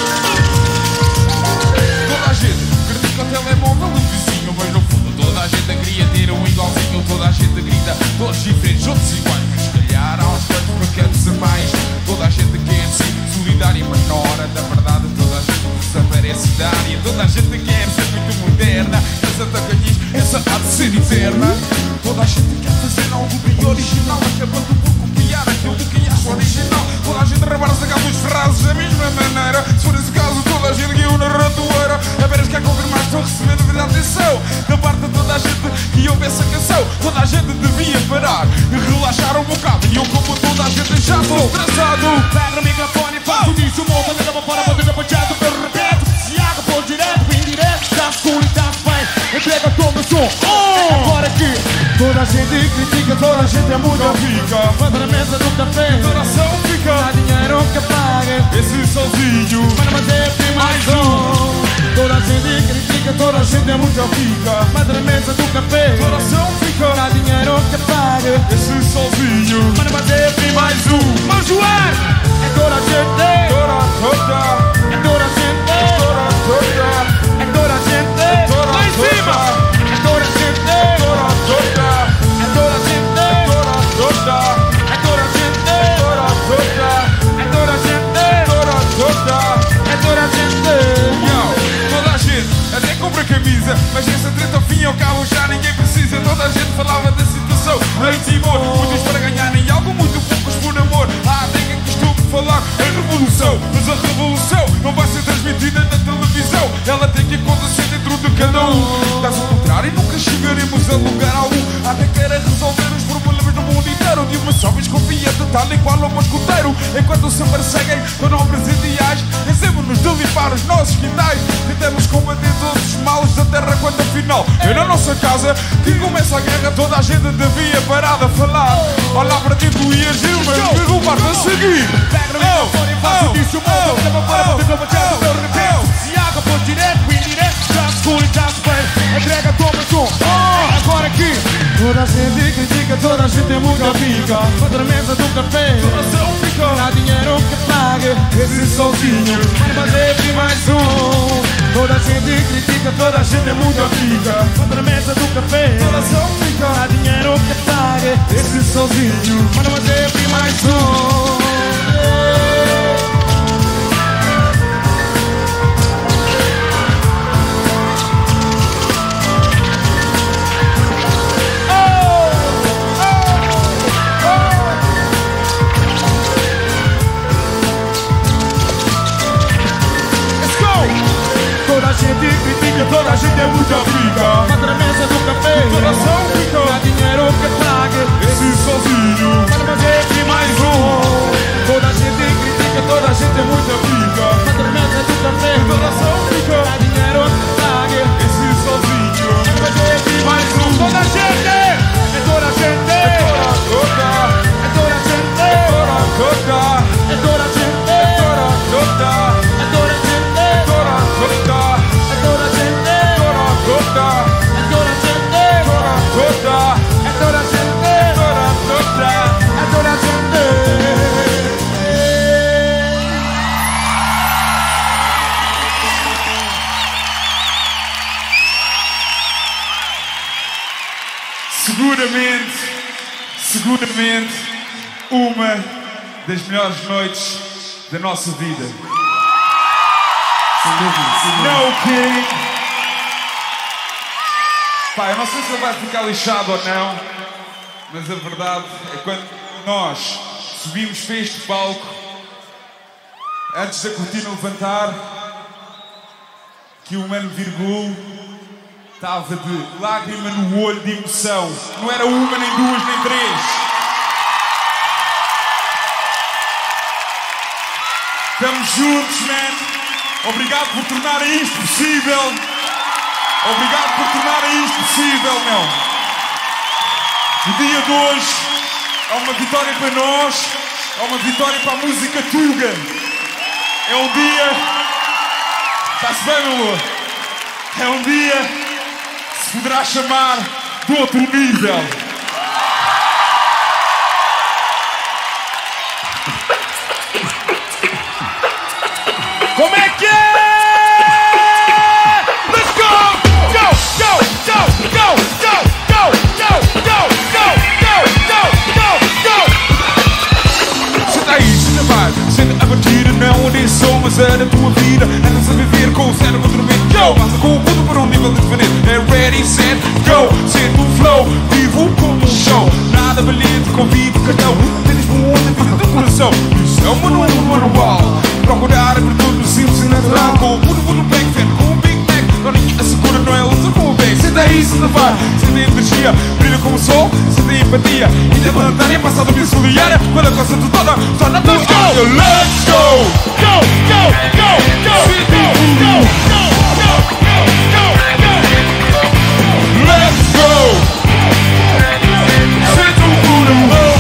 Toda a gente critica o telemóvel do vizinho, mas no fundo toda a gente queria ter um igualzinho. Toda a gente grita, todos diferentes, outros iguais, mas se calhar há uns quantos que querem ser mais. Toda a gente quer ser solidária, mas na hora da verdade toda a gente desaparece da área. Toda a gente quer ser muito moderna, essa tacanhice, essa há de ser eterna. Toda a gente quer fazer algo bem original, acabando por copiar aquilo que acha original. Toda a gente rebarra-se a cabo dos frases da mesma maneira. Se for esse caso, toda a gente guiou na ratoeira. A veras quer confirmar, estou recebendo vida atenção da parte de toda a gente que ouve essa canção. Toda a gente devia parar e relaxar um bocado. E eu, como toda a gente, já estou estressado. Pega o microfone e faço disso, monta, leva para fora, bota na panchada, eu repito. Se água por direto, indireto, tá escuro e tá bem. Entrega todo o som, oh! Agora aqui. Toda a gente critica, toda a gente é muito fica. Manda na mesa do café, o coração fica. Dá dinheiro que paga esse sozinho. Para fazer tem mais um. Toda a gente critica, toda a gente é muito fica. Manda na mesa do café, o coração fica. Dá dinheiro que paga esse sozinho. Para fazer tem mais um. Vamos jogar! É toda a gente, toda, toda. é toda a gente, é toda, toda. é toda a gente, toda, lá em cima, é toda a gente, toda, toda. é toda a gente, toda, toda. é toda a gente, toda, toda. é toda a gente, toda, toda. é toda a gente. Yo, toda a gente até compra camisa, mas essa treta ao fim e ao cabo já ninguém precisa. Toda a gente falava da situação tal e qual ao moscoteiro. Enquanto se perseguem manobras ideais, vencemos-nos de limpar os nossos quintais. Tentamos combater todos os males da terra quando afinal é na nossa casa que começa a guerra. Toda a gente devia parar de falar. Olhar para ti tu ias ir, mas derrubar-te a seguir. Pega no microfone e faço disso o mundo. Leva para bater como tchau do meu repente. Se água for direto, indireto, já se escuro e já se bem. Entrega, toma som. Agora aqui. Toda a gente critica, toda a gente é muito pica. Outra mesa do café, coração fica. Dá dinheiro que pague, esse sozinho vai fazer mais um. Toda a gente critica, toda a gente é muito pica. Outra mesa do café, coração fica. Dá dinheiro que pague, esse sozinho vai fazer mais um. Toda a gente critica, toda a gente é muito briga. Bate na mesa do café, coração fica. Dá dinheiro que pague, esse sozinho vai fazer de mais um. Toda a gente critica, toda a gente é muito briga. Bate na mesa do café, coração fica. Dá dinheiro que pague, esse sozinho vai fazer de mais um. Toda a gente, é toda a gente, é toda, toda, é toda a gente, é toda, toda, é toda a gente, é toda, toda, é toda a gente, é toda, toda. Seguramente, seguramente, uma das melhores noites da nossa vida. Sem dúvida, sem dúvida. No kidding. Pá, eu não sei se ele vai ficar lixado ou não, mas a verdade é que quando nós subimos para este palco, antes da cortina levantar, que o Mano Virgul estava de lágrima no olho de emoção. Não era uma, nem duas, nem três. Estamos juntos, man. Obrigado por tornarem isto possível. Obrigado por tornarem isto possível, meu. O dia de hoje é uma vitória para nós, é uma vitória para a música tuga. É um dia... Está-se bem, meu amor? É um dia que se poderá chamar de outro nível. Como é que é? Let's go! Go! Go! Go! Go! Go! Go! Go! Go! Go! Go! Go! Go! Senta aí, senta vai, senta a batida, não onde sou, mas é da tua vida. Andas a viver com o cérebro dormindo. Yo! Passa com o mundo para um nível diferente. É ready, set, go! Senta o flow, vivo como um show. Nada valente, convido cartão. Tens bom onda, vida do coração. Isso é um manual, um manual. Procurar é para tudo simples e natural. Com o mundo, mundo back, fan com o Big Mac. Não ninguém assegura, não é luta com o back. Senta aí, senta vai, senta a energia. Brilha como o sol, senta a empatia. Ainda plantar e passar do bicho diária. Quando a coisa tu toda, só na tua Let's go! Let's go! Go! Go! Go! Go! Go! Go! Go! Go! Go! Go! Let's go! Senta o mundo.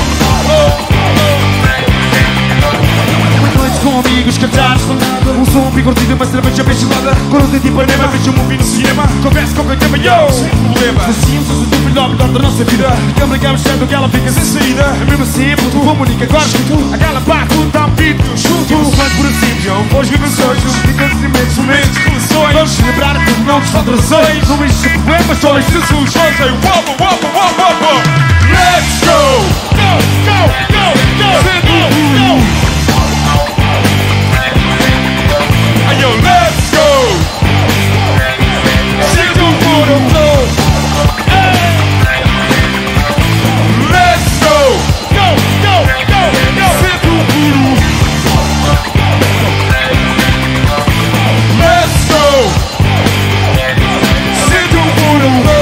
Noites com amigos cantados com nada. Um som bem curtido, uma cerveja bem gelada. Cor de tipo anema, vejo um movie no cinema. Converso com quem ama, yo! Sem problema. Assim, somos o melhor, melhor da nossa vida. Aquele brigamos sendo que ela fica sem saída. É mesmo assim, porque tu comunica agora escuto. Aquela parte, tu tá um beat, eu chuto. Emoções por assim, yo. Hoje vibrações, os acontecimentos, momentos, relações. Vamos celebrar tudo, não nos falta razões. Não existe problemas, só existe soluções. Hey, wobble, wobble, wobble, wobble. Let's go! Go, go, go, go, go, go. Hey, yo, let's go! Senta o mundo. Let's go! Go, go, go, go. Senta o mundo. Let's go! Senta o mundo.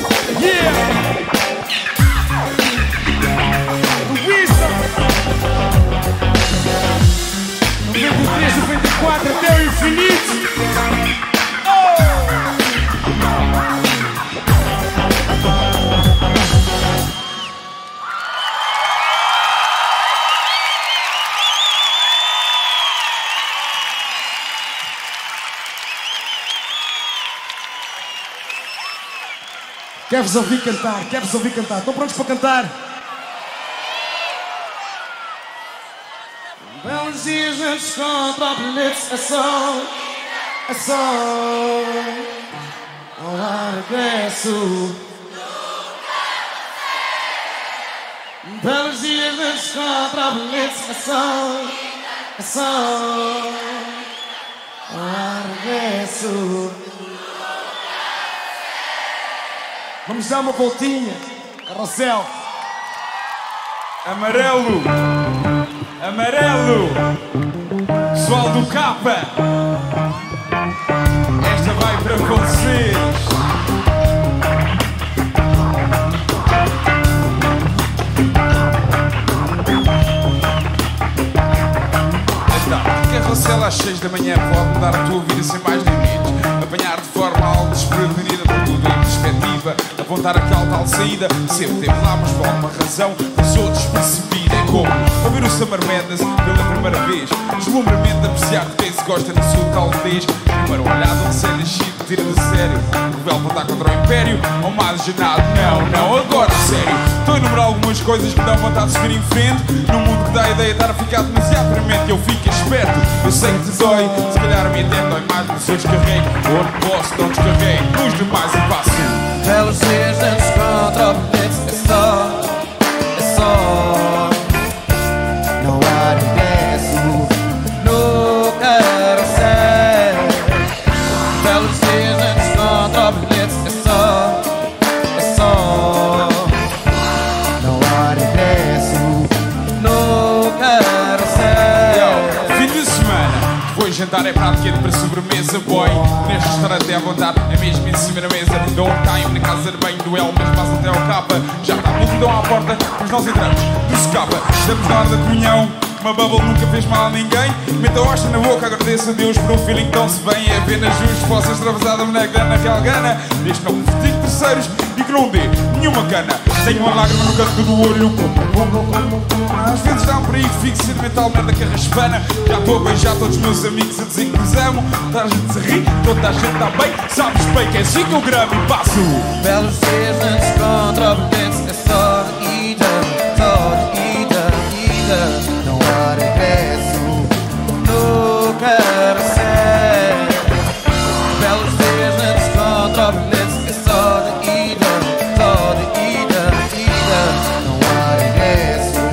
noventa e quatro até o infinito. Quer-vos ouvir cantar, quer-vos ouvir cantar. Estão prontos para cantar? Belos dias antes contra bilhetes, é só, é só, não há regresso. Belos dias antes contra bilhetes, é só, é só, não há regresso. Vamos dar uma voltinha, carrossel. Amarelo, amarelo, pessoal do Capa, esta vai para vocês. Então, carrossel às seis da manhã pode mudar a tua vida sem mais limites, apanhar de forma algo desprevenida por tudo em perspectiva, apontar aquela tal saída, sempre teve lá, mas por alguma razão os outros percebiam. É como ouvir o Summer Madness pela primeira vez, deslumbramento de apreciar de quem se gosta na sua talvez. Primeiro olhado, um sério chico, tira do sério, rebelde para estar contra o Império, ou mais genado, não, não, agora sério. Estou a enumerar algumas coisas que dão vontade de seguir em frente, num mundo que dá a ideia de estar a ficar demasiado premente. Eu fico esperto, eu sei que te dói, se calhar a minha tempo dói mais, mas eu descarrego, onde posso não descarrego, nos demais eu passo. Belos dias antes contra o bilhete, é só, é só, não há regresso no carrossel. Belos dias antes contra o bilhete, é só, é só, não há regresso no carrossel. Fim de semana, depois jantar é prato quente para sobremesa, boy. Neste restaurante é à vontade, é mesmo em cima da mesa. Dou um time na casa de banho do El, mas passa até ao Capa. Já está a multidão à porta, mas nós entramos do Scapa. Estamos na hora da comunhão, uma bubble nunca fez mal a ninguém. Meta a hosta na boca, agradeço a Deus por um feeling que tão se bem. É apenas justo, posso extravasar da boneca na real gana. Desde não me fetiche terceiros e que não dê nenhuma cana. Tenho uma lágrima no canto do olho, às vezes dá um por aí que fico sentimentalmente a carraspana. Já estou a beijar todos os meus amigos a dizer que nos amo. Toda a gente se ri, toda a gente está bem. Sabes bem que é cinco gramas e passo. Belos dias antes contra o bilhete, é só de ida, só de ida, ida. Não há regresso no carrossel. Belos dias antes contra o bilhete, é só de ida, só de ida, ida. Não há regresso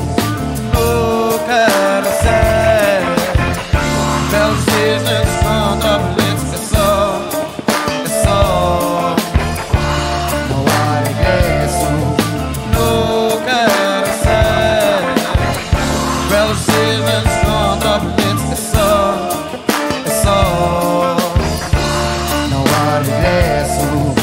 no carrossel. Belos dias antes contra o bilhete, é só, é só, não há regresso no carrossel. Belos dias antes contra o bilhete, é só, é só, não há regresso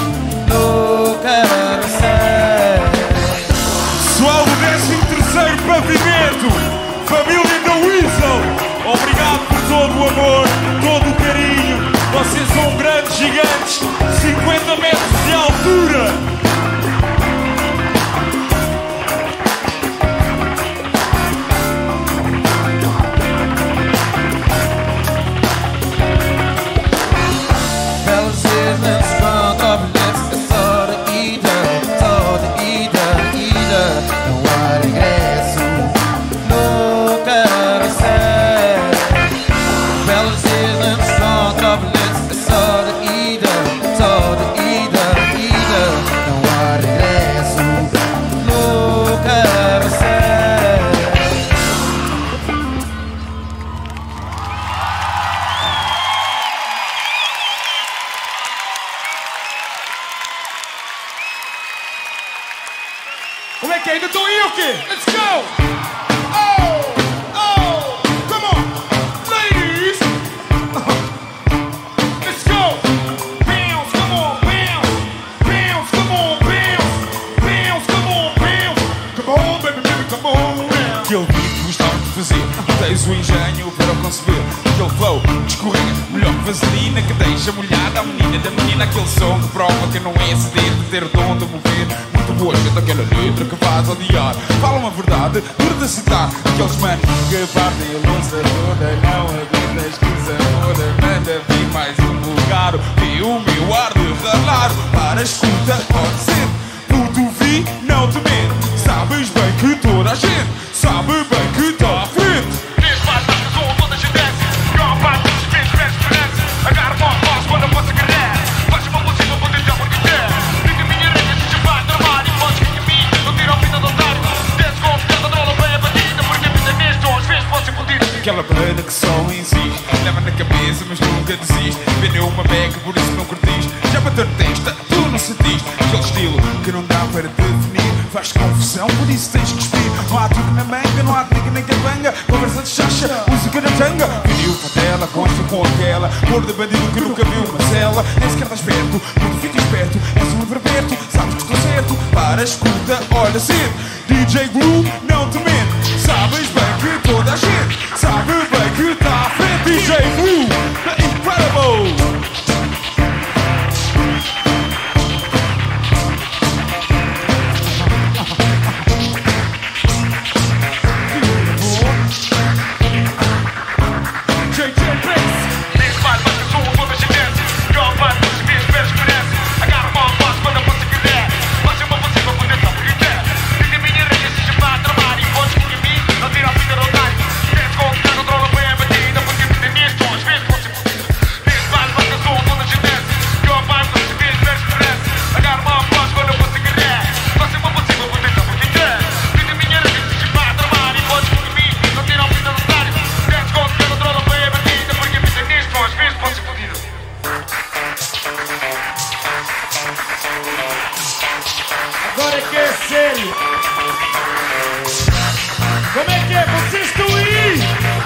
no carrossel. Pessoal do décimo terceiro Pavimento, família da Weasel, obrigado por todo o amor, todo o carinho. Vocês são grandes gigantes, cinquenta metros de altura. Belos dias antes contra o bilhete, é só de ida, só de ida, ida. Não há regresso no carrossel. Belos dias antes contra o bilhete, é só de ida, só de ida, ida. Não há regresso no carrossel. Como é que é? Ainda estou aí ou quê? Let's go! Oh! Oh! Come on! Ladies! Let's go! Bounce! Come on! Bounce! Bounce! Come on! Bounce! aquele som que prova que não é ceder de ter o dom de mover. Muito boa gente, aquela letra que faz odiar. Fala uma verdade, dura de citar. Aqueles manos que partem a louça toda, não aguenta a escusa toda. Manda vir mais um lugar, vê o meu ar de ralar. Para a escuta, pode ser. Puto vi, não te mente. Sabes bem que toda a gente sabe bem que tá à frente. Neste bar, tá com som, toda a gente desce. Grão, bar, todos os vezes, vezes, parece. Agarra uma voz quando eu posso querer. Faz uma música, vou tentar porque quer. Fica a minha regra, se já vai tramar. E podes vir a mim, não tira a vida do otário. Desce com cada droga bem a batida. Porque a vida neste, às vezes pode ser fodida. Aquela banda que só insiste, leva na cabeça mas nunca desiste. Vendeu uma beca, por isso não curtiste. Já bateu testa, tu não sentiste. Aquele estilo que não dá para definir. Faz confusão, por isso tens que espir. Não há truque na manga, não há trigo nem cabanga. Conversa de chacha, música na tanga. Vinil para tela, consta com aquela cor de bandido que nunca viu uma cela. Nem sequer estás perto, porque fica esperto. És um everberto, sabes que estou certo. Para a escuta, olha cedo. D J Glue, não te mente. Sabes bem que toda a gente sabe bem que está à frente. D J Glue, the Incredible. Agora é que é sério. Como é que é? Vocês estão aí?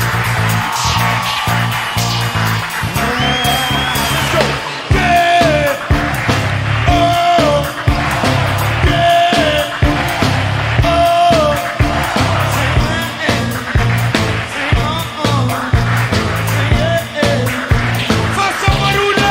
Let's go. Yeah. Oh. Yeah. Oh. Say yeah. Say oh oh. Say yeah. Faça barulho!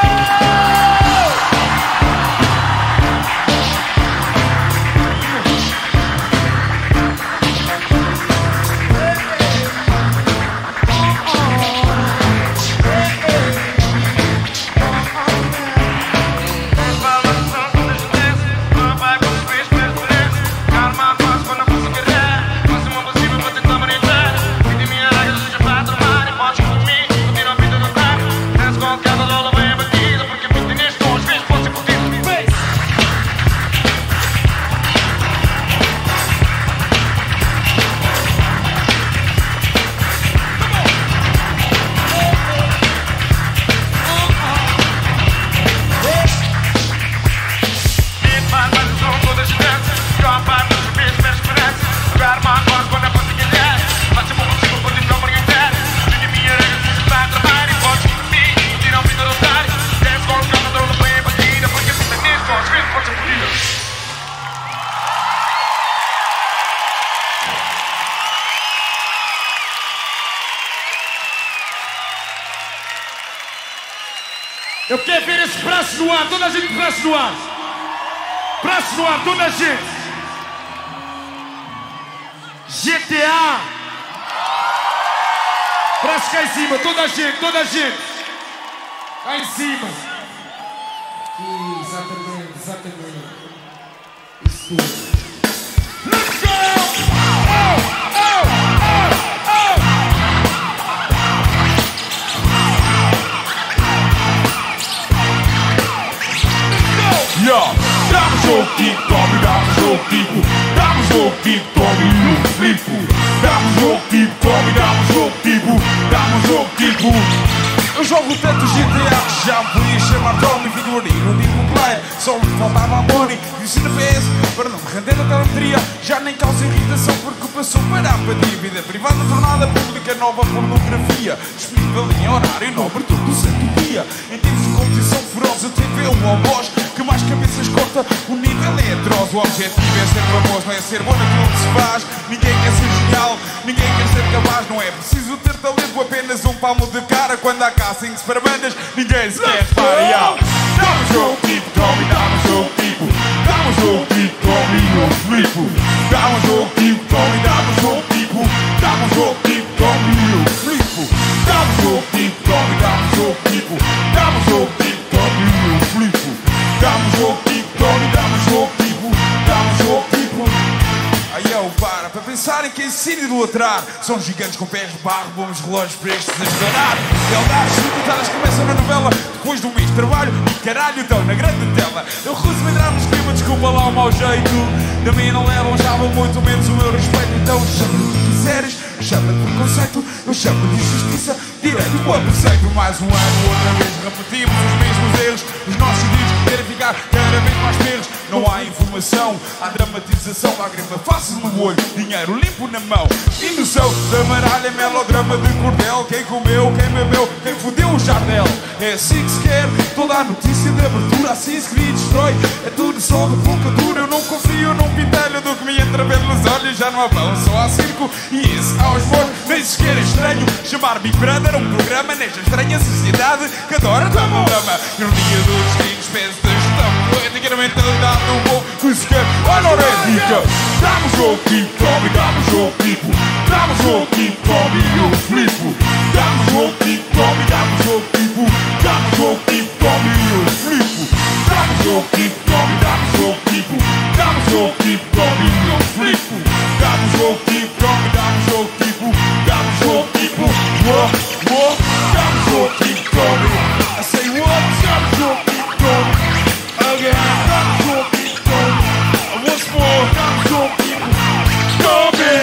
Eu quero ver esse braço no ar, toda a gente braço no ar. Braço no ar, toda a gente. G T A. Braço cá em cima, toda a gente, toda a gente. Cá em cima. Exatamente, exatamente. Isso tudo. Let's go! Oh, oh, oh, oh. Yeah. Dá-me jogo, tipo, tome, dá-me jogo, tipo. Dá-me jogo, tipo, tome, no flipo. Dá-me jogo, tipo, tome, dá-me jogo, tipo. Dá-me jogo, tipo. Eu jogo tanto G T A que já me podia chamar Tommy Vigorino, não digo um player, só me faltava a money. Disse na P S para não me render a telemetria. Já nem causa irritação porque passou para a apatia. Vida privada tornada pública, nova pornografia. Disponível em horário nobre todo o santo dia. Em tempos de competição feroz, a T V é uma voz. que mais cabeças corta. O nível é atroz, o objetivo é ser famoso, não é ser bom naquilo que se faz. Ninguém quer ser genial, ninguém quer ser capaz. Não é preciso ter talento, apenas um palmo de cara. Quando há castings para bandas, ninguém se quer reparar. Dá-me um jogo tipo Tommy, dá-me um jogo tipo. Dá-me um jogo tipo Tommy, eu flipo. Dá-me um jogo tipo Tommy, dá-me um jogo tipo. Dá-me um jogo tipo Tommy, eu flipo. Dá-me um jogo tipo Tommy, dá-me um jogo tipo. Dá-me um jogo tipo Tommy, eu flipo. Dá-me um jogo tipo Tommy, dá-me um jogo tipo. Dá-me um jogo tipo. Aí eu para, para pensarem que ensino e idolatrar. São gigantes com pés de barro, bons relógios prestes a estourar. Beldades tributárias começam na novela. Depois de um mês de trabalho, e caralho, estão na grande tela. Eu resumo entrar no esquema, desculpa lá o mau jeito. Da mim não levam, já vão muito menos o meu respeito. Então chama-lhe o que quiseres, chama-lhe preconceito. Eu chamo-lhe justiça, direito ao preceito. Mais um ano, outra vez repetimos os mesmos erros. Os nossos vídeos querem ficar cada vez mais perros. Não há informação, há dramatização. Lágrima fácil no olho, dinheiro limpo na mão. Indução da maralha, melodrama de cordel. Quem comeu, quem bebeu, quem fodeu o jardel. É assim que se quer, toda a notícia de abertura. Assim se cria e destrói, é tudo só de poucadura. Eu não confio num pintelho do que me entra pelos olhos. Já não há pão, só há circo e esse aos mortos. Nem sequer é estranho chamar Big Brother um programa nesta estranha sociedade que adora dar programa. Ironia dos destinos, peço de gestão poética na mentalidade do bom que se quer anorética. Dá-me um jogo tipo Tommy, dá-me um jogo tipo. Dá-me um jogo tipo Tommy, eu flipo. Dá-me um jogo tipo Tommy, dá-me um jogo tipo. Dá-me um jogo tipo Tommy, eu flipo. Dá-me um jogo tipo Tommy, dá-me um jogo tipo. Dá-me um jogo tipo Tommy, eu flipo. Dá-me um jogo tipo Tommy, dá-me um jogo tipo. Dá-me um jogo tipo. What, what? Dá-me um jogo tipo Tommy. I say what? Dá-me um jogo tipo Tommy. Again, dá-me um jogo tipo Tommy. Once more, dá-me um jogo tipo Tommy.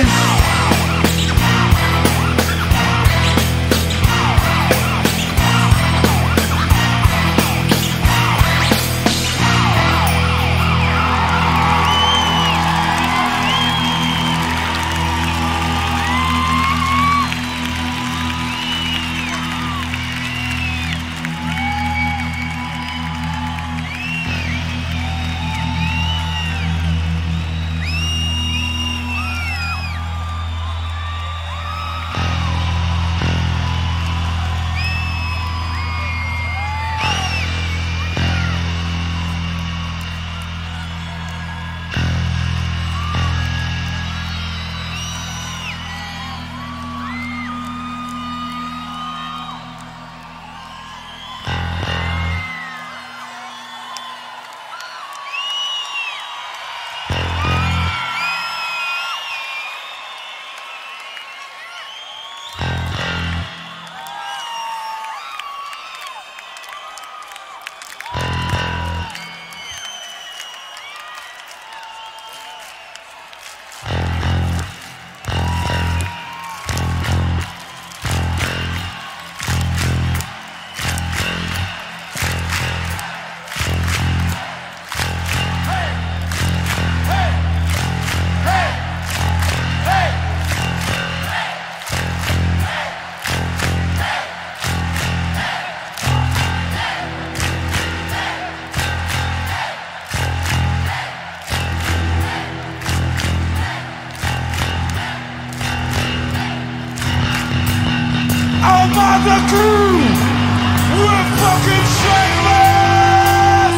The crew, we're fucking shameless.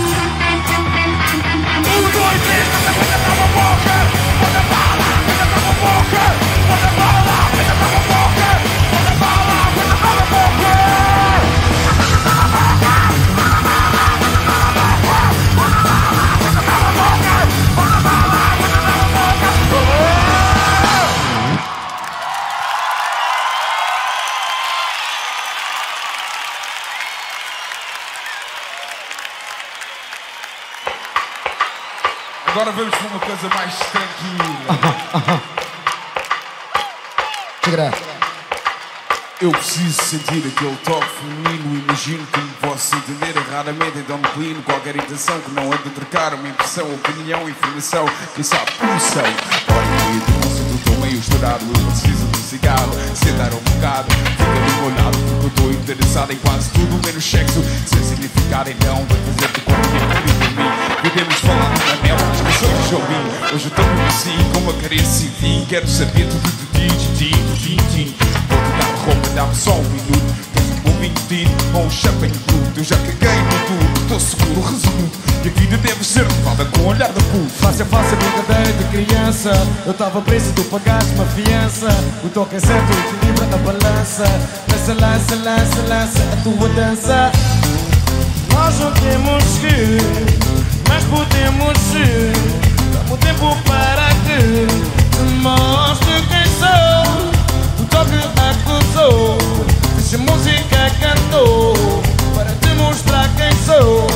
Who's going to this? With the motherfucker, with the baller, with the motherfucker, with the baller, with the motherfucker, with the baller, with the motherfucker. Agora vamos para uma coisa mais tranquila. Eu preciso sentir aquele toque feminino. Imagino que me posso entender erradamente. Então declino qualquer intenção que não ande a trocar uma impressão, opinião, informação. Quem sabe, emoção. Olha, eu sinto, estou meio estourado. Eu preciso de cigarro, sentar um bocado, fica do meu lado, porque eu estou interessado em quase tudo, menos sexo, sem significado, então vai fazer-te confiar por mim. Podemos falar na mel, as pessoas já ouvi. Hoje eu estou assim, com uma carência sem fim. Quero saber tudo de ti, de ti, de ti, de ti. Vou-te dar roupa, dá-me só um minuto. Tens um bom vinho tinto ou um champanhe bruto. Eu já caguei no tudo, estou seguro, resoluto. E a vida deve ser levada com o olhar da puta. Fácil, fácil, brincadeira de criança. Eu estava preso, tu pagaste uma fiança. O toque é certo, equilibra a balança. Lança, lança, lança, lança a tua dança. Nós não temos que, mas podemos ser. Dá-me um tempo para que te mostre quem sou. O toque acusou, deixa a música cantou, para te mostrar quem sou.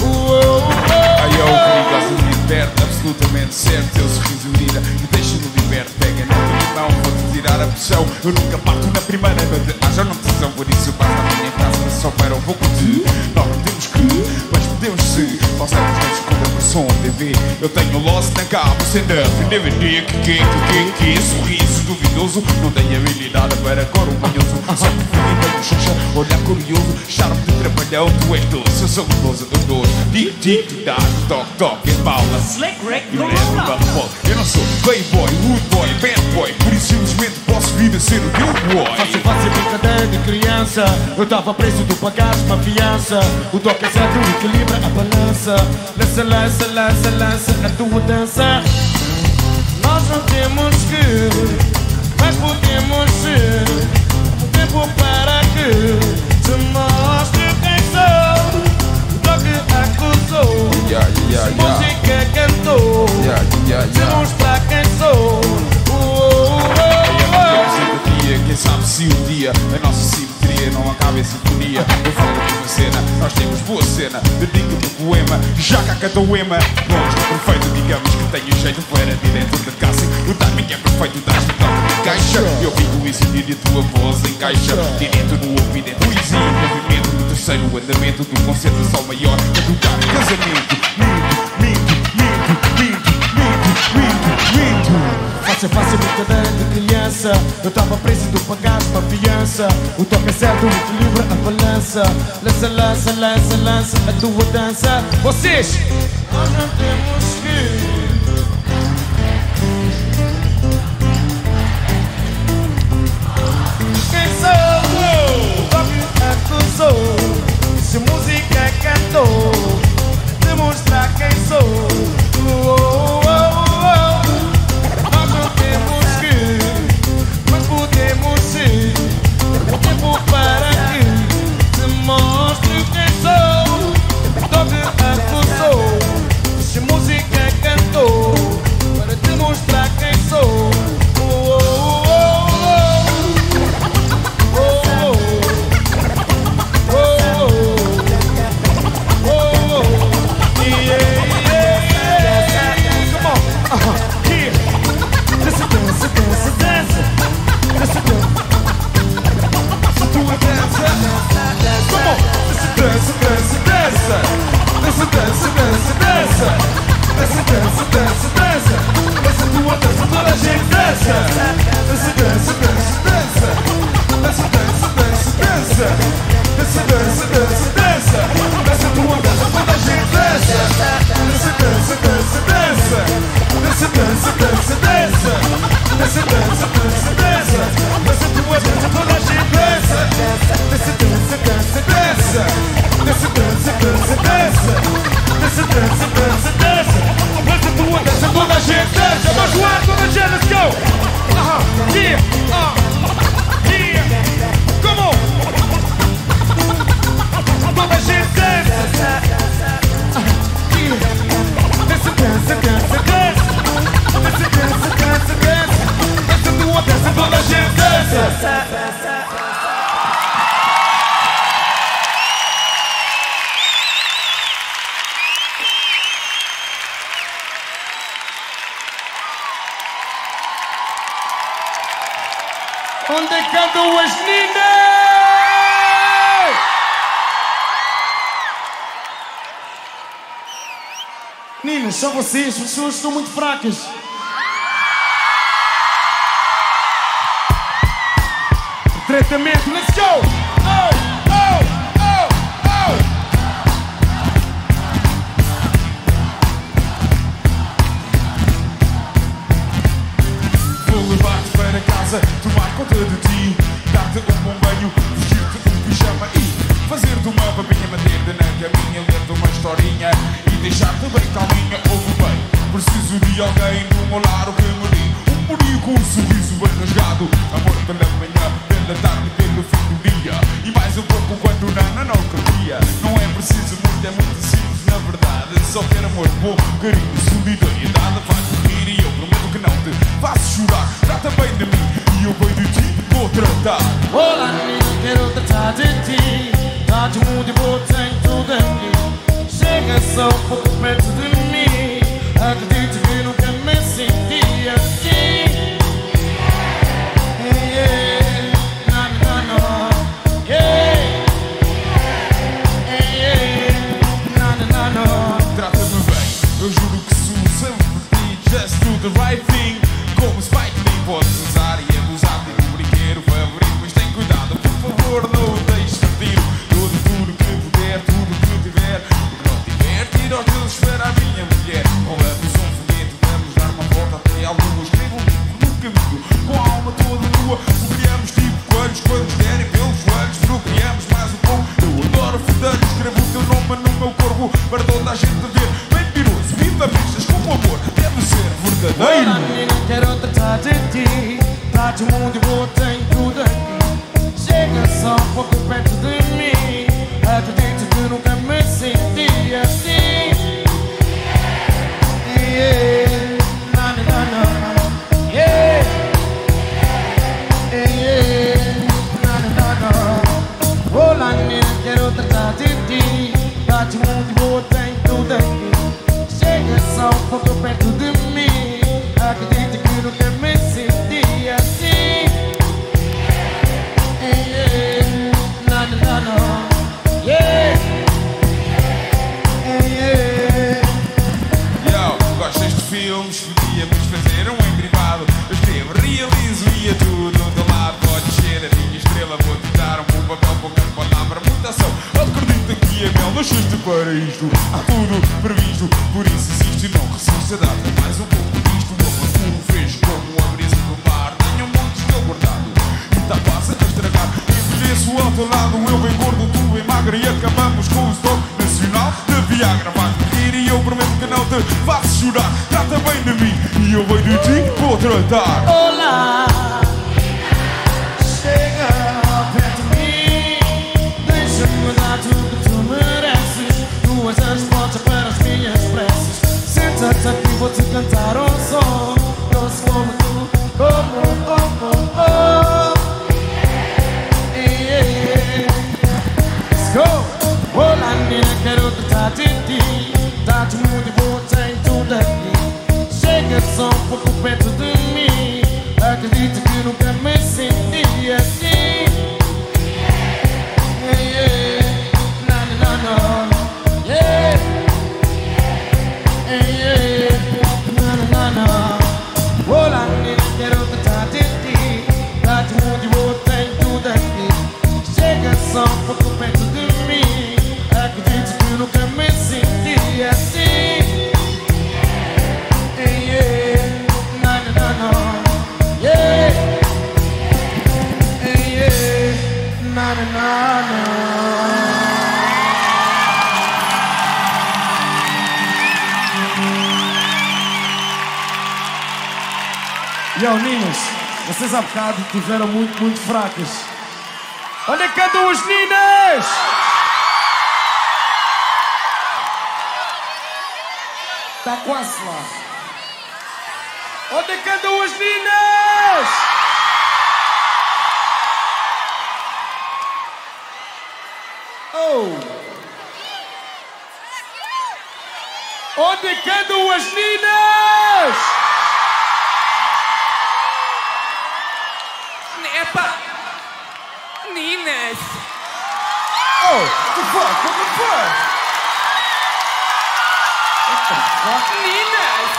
Ai, eu perigoso, me liberta, absolutamente certo. Teu sorriso mira, me deixa-me liberto. Pega na minha mão, vou-te tirar a pressão. Eu nunca parto na primeira noite. Ah, já não tesão, por isso basta a minha casa. Só para um pouco de. Nós não temos que, mas podemos se. Passamos nossos contra por som T V. Eu tenho Lost na cabo, stand-up, D V D. Que que, que, que, que, sorriso duvidoso. Não tenho habilidade para cor manhoso. Só que filho da bochecha, olhar curioso. Charme de trabalhão, tu és doce. Eu sou gostosa dos dois. Tic, tic, tu dá, toque, toque, embala. Slick Rick, no roll. Eu não sou playboy, wood boy, bad boy. Por isso simplesmente posso vir a ser o teu boy. Fácil, fácil, brincadeira de criança. Eu estava preso, tu pagaste uma fiança. O toque é certo, equilibra a balança. Lança, lança, lança, lança a tua dança. Nós não temos que, mas podemos ser. Um tempo para que te mostre quem sou. O toque acusou, yeah, yeah, yeah. música cantou, yeah, yeah, yeah. te mostrar quem sou. Oh, oh, oh, oh. Quem sabe se um dia a nossa simetria não acaba em sinfonia. Eu falo de uma cena, nós temos boa cena. Dedico-me um poema, já cá canta o ema. Longe do perfeito, digamos que tenho jeito para de dentro de casa. O timing é perfeito, dás-me tanto de caixa. Eu fico isso e a tua voz encaixa. Direto no ouvido, é poesia em movimento. No terceiro andamento do concerto de sol maior. A tocar casamento. Minto, minto, minto, minto, minto, minto, minto. Fácil, fácil, brincadeira de criança. Eu estava preso e tu pagaste uma fiança. O toque é certo, equilibra a balança. Lança, lança, lança, lança a tua dança. Vocês! Nós não temos que. Quem sou? O toque acusou, se música cantou, demonstrar quem sou. Oh, oh, oh, oh. Nós não temos que, mas podemos ser. O tempo para que te mostre quem sou. O toque acusou, se música cantou, para te mostrar quem sou. Oh, oh, oh, oh. Onde é que andam as meninas? Meninas, só vocês, as pessoas estão muito fracas. completamente. Let's go! Oh, oh, oh, oh! Vou levar-te para casa, tomar conta de ti, dar-te um bom banho, vestir-te um pijama e fazer-te uma babinha, manter-te na caminha, ler-te uma historinha e deixar-te bem calminha. Ouve bem, preciso de alguém do meu lado que me dê um boninho com um sorriso bem rasgado. Amor pela manhã, pela tarde e pelo fim do dia, e mais um pouco quando Nana não queria. Não é preciso muito, é muito simples na verdade. Só quero amor bom, carinho, solidariedade. Faz-me rir e eu prometo que não te faço chorar. Trata bem de mim e eu bem de ti vou tratar. Olá, menino, quero tratar de ti. Trate o mundo e botar em tudo aqui. Chega só um pouco perto de mim. Acredito que nunca me senti assim. Yeah, yeah. Na, na, na. Yeah. Yeah, yeah. Na, na, na, na. Trata-me bem, eu juro que sou sempre por ti. Just do the right thing. Como Spike Lee, podes usar e abusar de um brinquedo favorito, mas tem cuidado, por favor, não o deixes perder. Tudo, tudo que puder, tudo que tiver. O que não tiver, tira os teus, espera a minha mulher. Rolamos um foguete, vamos dar uma volta até a lua. Escrevo um livro no caminho, com a alma toda nua. Procriamos tipo coelhos, quando derem pelos joelhos. Procriamos mais um pouco, eu adoro foder. Escrevo o teu nome no meu corpo, para toda a gente ver. Mentiroso, viva bichas, como amor deve ser verdadeiro. Olá, menina, quero tratar de ti. Trate o mundo e botar em tudo aqui. Chega só um pouco perto de mim. Acredito que nunca me senti assim. Yeah, na, na, na. Yeah, yeah, na, na, na. Olá, menina, quero tratar de ti. Trate o mundo e botar em tudo aqui. Chega só um pouco perto de mim. Acredito que nunca me senti assim. Yeah, na, na, na. Yeah, yeah. Yo, gostas de filmes? Podíamos fazer um em privado. Eu escrevo, realizo e é tudo do lado. Podes ser a minha estrela, vou-te dar um bom papel, pouca palavra, muita ação. Acredita que a mel nasceste para isto. Há tudo previsto, por isso existe e não resiste a dar mais um pouco disto. O amor puro fez como a brisa do mar. Tenho muitos teu guardado e tá quase a estragar. Envelheço ao teu lado, eu bem gordo, tu bem magra, e acabamos com o estoque nacional de Viagra. Vais-me rir e eu prometo que não te faço chorar. Trata bem de mim e eu bem de ti vou tratar. Olá, chega perto de mim. Deixa-me dar tudo que tu mereces. Tu és a resposta para as minhas preces. Senta-te aqui, vou-te cantar um som. Doce como tu, como, como, oh. Yeah, yeah. Let's go! Olá, menina, quero tratar de ti. Trate o mundo e botar em tudo aqui. Chega só um pouco perto de mim. Acredito que nunca me senti assim. Yeah, yeah. Na, na, na. Yeah, yeah. Na, na, na. Olá, menina, quero tratar de ti. Trate o mundo e botar em tudo aqui. Chega só um pouco perto de mim. Acredito que nunca me senti assim. Yeah, na, na, na. Yeah, yeah, na, na, na. Yo, Ninas, vocês há bocado estiveram muito, muito fracas. Onde é que andam as Ninas? Está quase lá. Onde é que andam as Ninas? Oh! Onde é que andam as Ninas? Epa! Ninas! Oh, what the fuck? What the fuck? What the fuck? Ninas!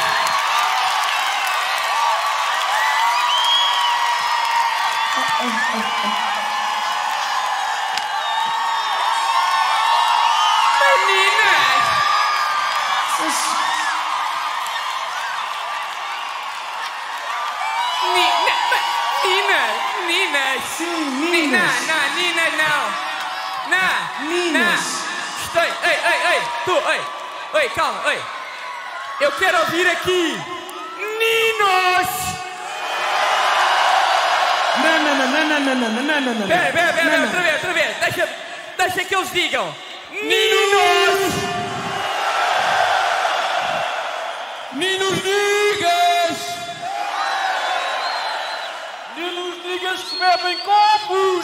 Ninas. Sim, Ni- Ninas. Não, não, Ninas não. Não. Ninas. Não. Gostei. Ei, ei, ei. Tu, ei. Ei, calma, ei. Eu quero ouvir aqui. Ninos. Não, não, não, não, não, não, não, não, não, não. Pera, pera, pera, Não, não. outra vez, outra vez. Deixa, deixa que eles digam. Ninos. Ninos Nigas! Ninos Nigas que bebem copos.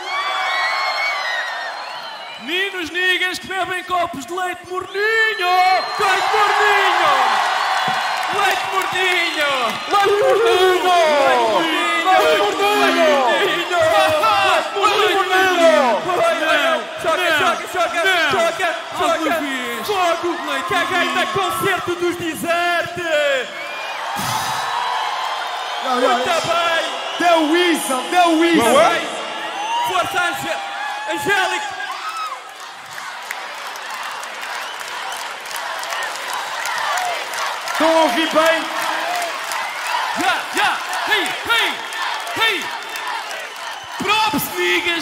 Ninos Nigas que bebem copos de leite morninho! Leite morninho. Leite morninho. Leite morninho. Leite morninho. Leite morninho. Choca, choca, choca, choca, choca. Fogo. Caguei na concerto dos desertos. Muito bem. Deu whistle, deu whistle. Muito bem. Força, Angé- Angélica. Estão a ouvir bem? Já, já! Hey, hey, hey! Props, Nigas!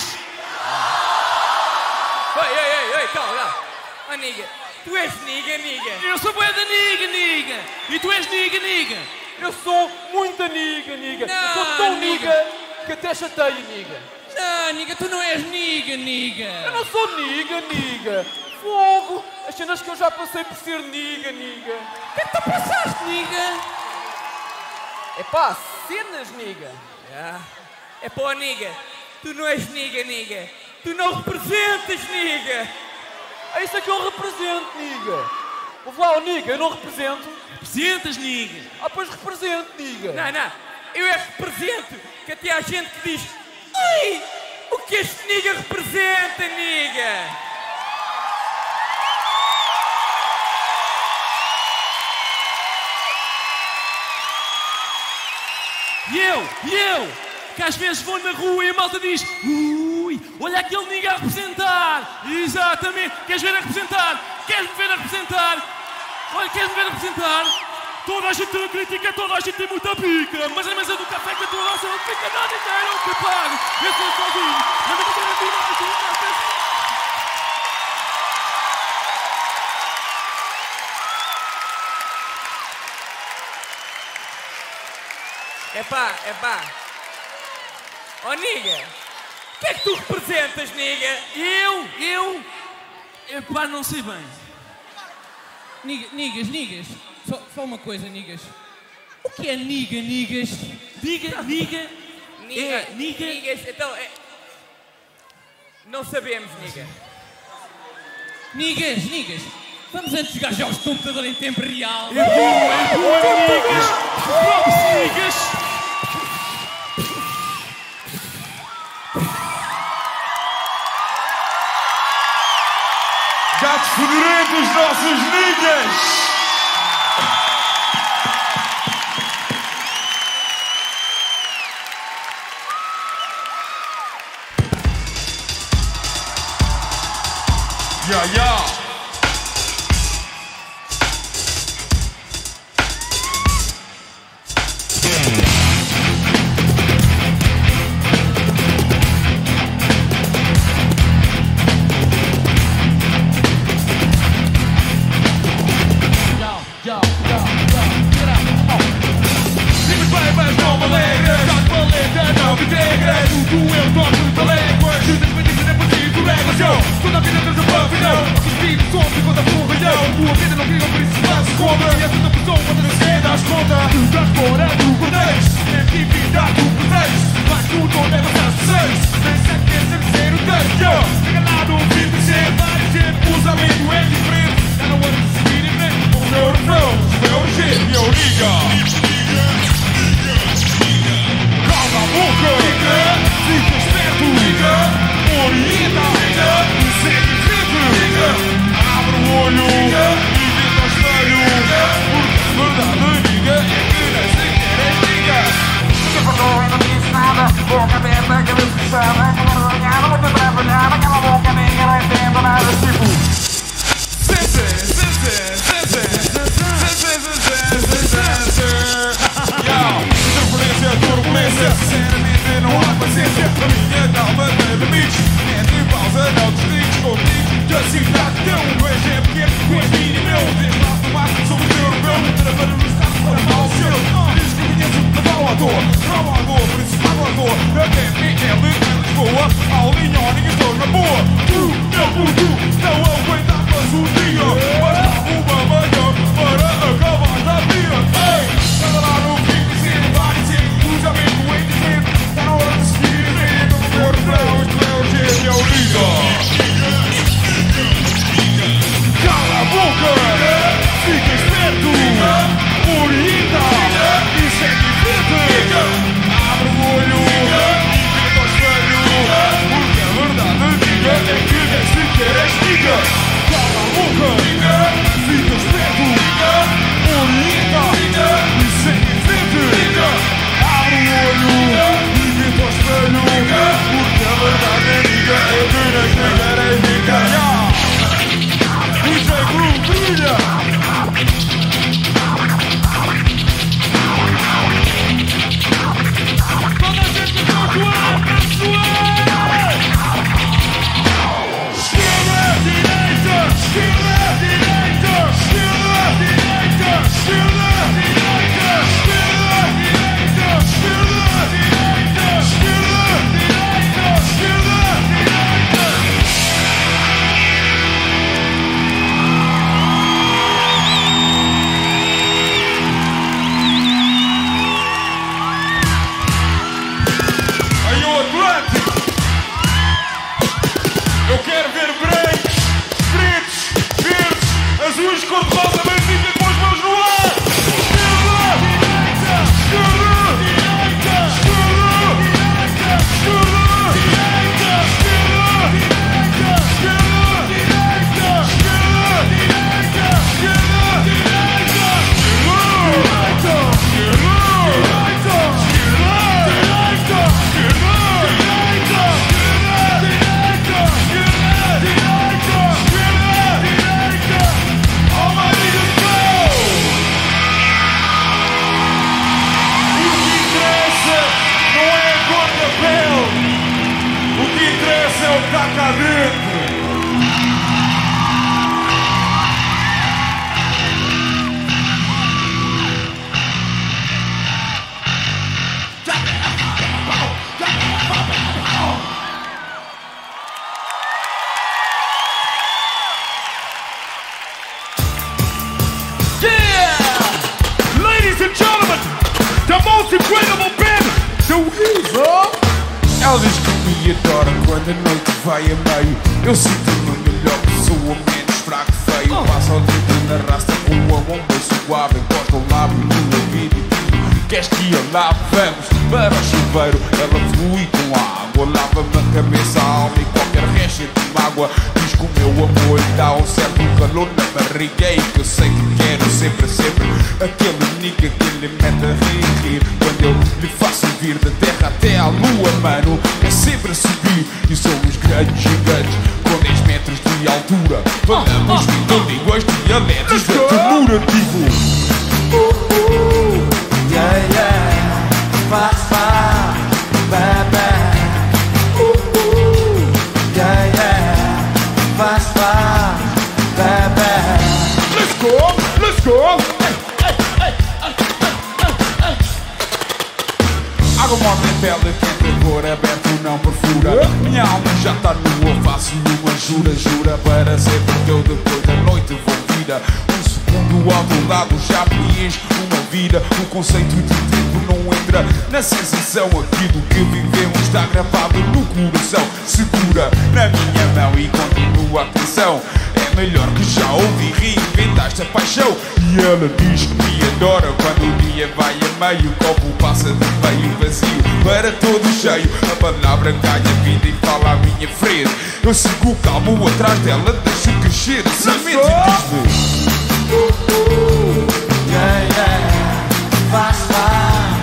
Ei, ei, ei, ei, calma, calma. Oh, niga. Tu és niga, niga. Eu sou bué da Niga, Niga! E tu és Niga, Niga! Eu sou muita niga, niga. Não, eu sou tão niga. niga que até chateio, niga. Não, Niga, tu não és Niga, Eu Niga! não sou niga, niga. Fogo. As cenas que eu já passei por ser niga, niga. O que é que tu passaste, Niga? É pá, cenas, niga. É pá, niga. Tu não és niga, niga. Tu não representas, niga. É isso é que eu represento, niga. Ouve lá, oh, niga, eu não represento. Representas, Niga! Ah, pois represento, niga. Não, não. Eu é que represento. Que até há gente que diz: ai, o que este niga representa, niga? E eu, e eu, que às vezes vou na rua e a malta diz: ui, olha aquele Niga a representar! Exatamente, queres ver a representar? Queres-me ver a representar? Olha, queres-me ver a representar? Toda a gente tem crítica, toda a gente tem muita pica, mas a mesa do café que a tua nossa não fica nada inteiro que pago. Eu sou sozinho, mas eu quero tirar aqui um café. Epá, epá. Oh, niga, o que é que tu representas, niga? Eu, eu, epá, não sei bem. Niga, nigas, nigas, só, só uma coisa, nigas. O que é niga, nigas? Diga, niga, Niga, é, niga. nigas, então, é... Não sabemos, niga. Nigas, nigas, vamos antes jogar jogos de computador em tempo real. É bom, é bom, nigas. Vamos, nigas. Gatos fedorentos, nossos nigas! Ya, ya! Abre o olho e vê ao espelho, porque Ela diz que me adora quando a noite vai a meio. Eu sinto-me melhor pessoa, menos fraco e feio. Passo o dedo na rasta com a bomba suave. Encosta o lábio no ouvido e digo: queres que eu lá vamos para o chuveiro? Ela flui com a água, lava-me a cabeça, a alma e qualquer resto de mágoa. Diz que o meu amor lhe dá um certo calor na barriga e que eu sei que quero sempre, sempre aquele nigga que lhe mete a rir, rir. Quando eu lhe faço vir da terra até à lua, mano, é sempre a subir. E somos grandes gigantes com dez metros de altura. Falamos vindo línguas dialetos da ternura, digo. Yeah, yeah, faz, faz, bebê. Uh, uh, yeah, yeah, faz, faz, bebê. Let's go, let's go. Água morta em pele, quente, cor aberto, não perfura. Minha alma já está nua, faço-lhe uma jura, jura para sempre que eu depois da noite vou vida. Um segundo ao teu lado já preenche uma vida. O conceito de tempo não entra na sensação. Aquilo que vivemos está gravado no coração. Segura na minha mão e continua a canção. É melhor que já ouvi, reinventaste a paixão. E ela diz que me adora quando o dia vai a meio. O copo passa de meio vazio para todo cheio. A palavra ganha vida e fala à minha frente. Eu sigo calmo atrás dela, deixo crescer a semente e diz-me: yeah, yeah, faz, faz,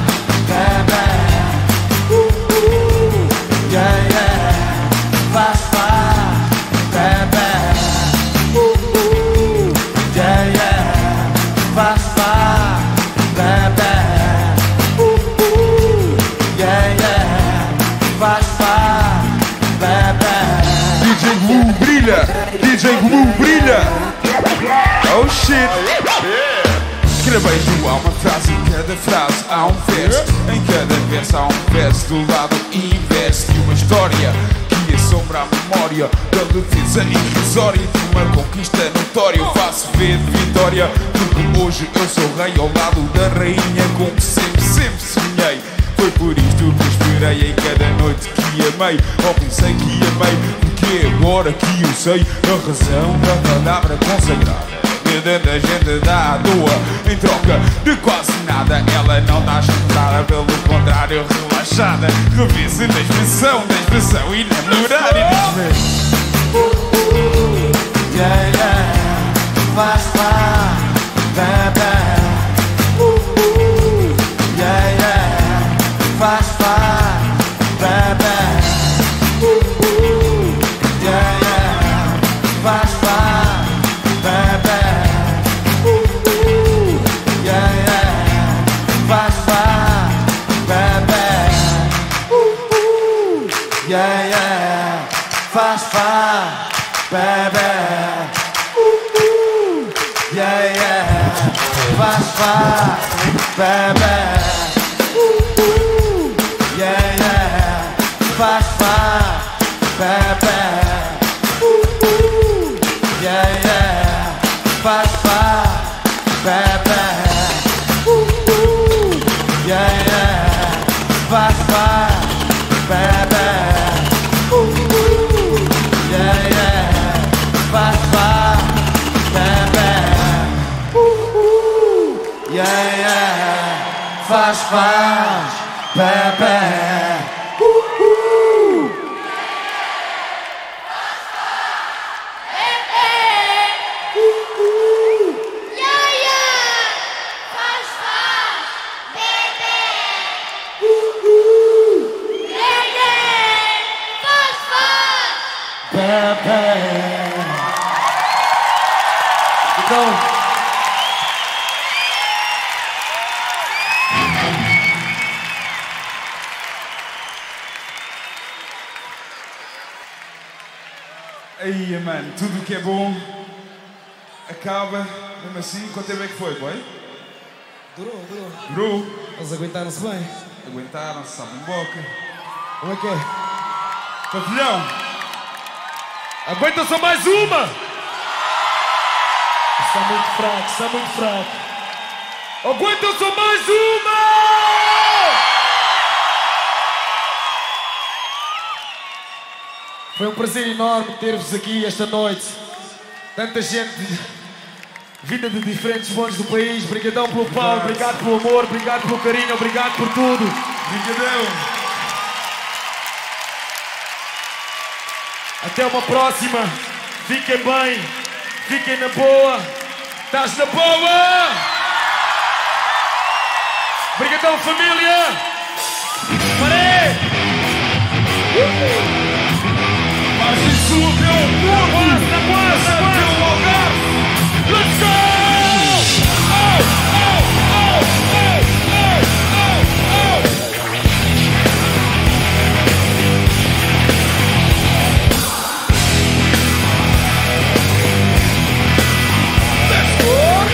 bebê. Uh, uh, yeah, yeah, faz, faz, bebê. Uh, uh, yeah, yeah, faz, faz, bebê. Uh, uh, yeah, yeah, faz, faz, bebê. D J Glue brilha, D J Glue brilha. Oh shit! Escrevei há uma frase, em cada frase há um verso. Em cada verso há um verso do lado inverso de uma história que assombra a memória da defesa irrisória de uma conquista notória. Eu faço ver vitória porque hoje eu sou rei ao lado da rainha com que sempre, sempre sonhei. Foi por isto que esperei em cada noite que amei. Ou pensei que amei, porque agora que eu sei a razão da palavra consagrada. Da gente dá à toa em troca de quase nada. Ela não dá chantada, pelo contrário relaxada. Revê-se da expressão, da expressão e namorar e diz-me: uh, uh, yeah, yeah, faz, faz, bebê. Uh, uh, yeah, yeah, faz, faz, bebê. Uh, uh, yeah, yeah, faz, faz, bebê. Faz, faz, bebê. Uh, uh, yeah, yeah, faz, faz, bebê. Uh, uh, yeah, yeah, faz, faz, bebê. Uh, uh, yeah, yeah, faz, faz, bebê. Uh, uh, yeah, yeah, faz, faz, bebê. Yeah, yeah, faz, faz, bebê. Uh, uh, yeah, yeah, faz, faz, bebê. Uh, uh, yeah, yeah, faz, faz, bebê. Uh, uh. Então, aí, mano, tudo que é bom acaba mesmo assim. Quanto tempo é que foi, boy? Durou, durou. Durou? Eles aguentaram-se bem. Aguentaram-se, sabem boca. Como é que é? Pavilhão! Aguenta só mais uma! Está muito fraco, está muito fraco. Aguenta só mais uma! Foi um prazer enorme ter-vos aqui esta noite. Tanta gente vinda de diferentes pontos do país. Obrigadão pelo Paulo, obrigado pelo amor, obrigado pelo carinho, obrigado por tudo. Obrigadão. Até uma próxima. Fiquem bem, fiquem na boa. Estás na boa? Obrigadão, família. Parei! Mas isso é o mundo! Na quase, É o Algarve! let's go! Oh, oh, oh, oh, oh, oh, oh. Let's go!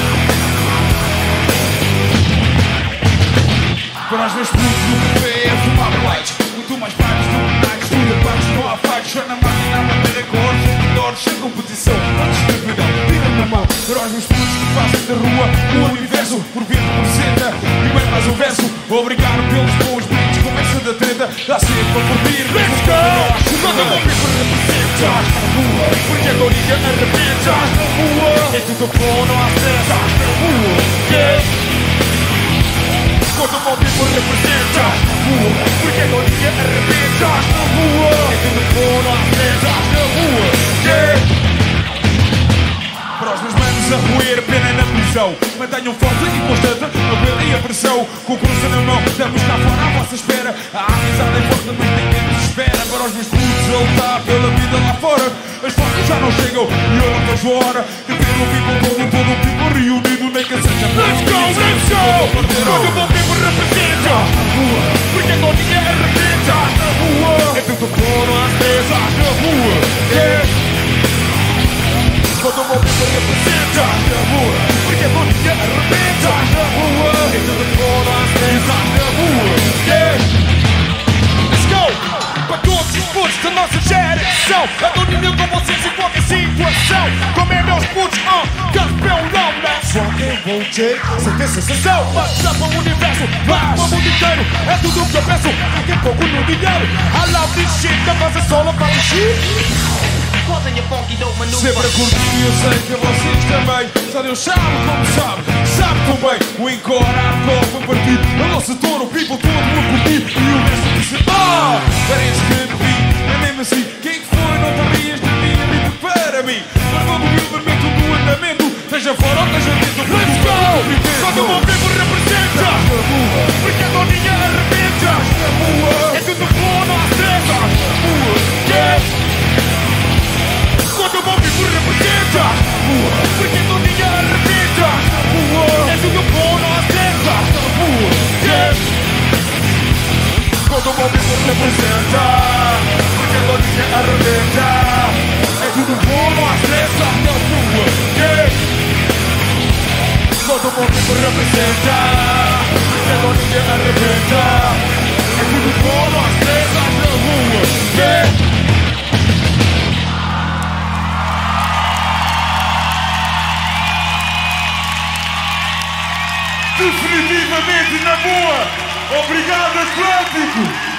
Para os meus putos no café é fumar light. Muito mais vibes do que nights. Tudo é paz, não há fights. Já na máquina a bater acordes. Seguidores sem competição. Antes de perdão, tira na mão. Para os meus putos que passam da rua. O universo, por vento, por seta. Primeiro mais um verso. Obrigado pelos bons brindes. Começa da treta. Dá sempre a curtir. Let's go! Todo bom que representas na rua. Porque a dorinha arrebentas na rua. É tudo bom, não há stress. Na rua. Yeah! Quando o meu people representas na rua. Porque a dorinha arrebentas na rua. É tudo bom, não há stress. Na rua. Yeah! Para os meus manos a roer, pena na prisão. Mantenham forte e constante a vela e a pressão. Com o cruz na mão, estamos cá fora à vossa espera. A amizade é forte, mas nem quem nos espera. Para os meus putos a lutar pela vida lá fora. As forças já não chegam e eu não vejo a hora de ver o people todo, todo o people reunido. Nem que seja let's go, let's go! Quando o meu people representa na rua. Porque a doninha arrebenta na rua. É tudo bom, não há stress na rua. Yeah! Quando o meu people representa na rua. Porque a doninha arrebenta na rua. É tudo bom, não há stress na rua. Yeah! Let's go! Para todos os putos da nossa geração. A doninha com vocês em qualquer situação. Como é meus putos, ah, uh, campeão não, né? Só quem vou ter, sem ter sensação. Mas para o universo, vai para o mundo inteiro. É tudo que eu peço, fiquem pouco no dinheiro. I love this shit, da base solo para o shit. Sempre a curtir, eu sei que vocês também. Só Deus sabe como sabe, sabe tão bem. O encore, hardcore, foi partido. A nossa tour, o people todo a curtir. E o resto disse, ah, parece que me vi. É mesmo assim, quem que foi? Não te rias de mim, amigo, para mim. Mas todo o livramento do andamento, seja fora ou seja dentro. Let's go! Quando o meu people representa na rua. Porque a doninha arrebenta na rua. É tudo bom, não há stress na rua. Yeah! Quando o meu people representa na rua. Porque a doninha arrebenta na rua. É tudo bom, não há stress na rua. Yeah! Quando o meu people representa. Porque a doninha arrebenta. É tudo bom, não há stress na rua. Yeah! Quando o meu people representa. Porque a doninha arrebenta. É tudo bom, não há stress na rua. Yeah! Definitivamente na boa! Obrigado, Atlântico!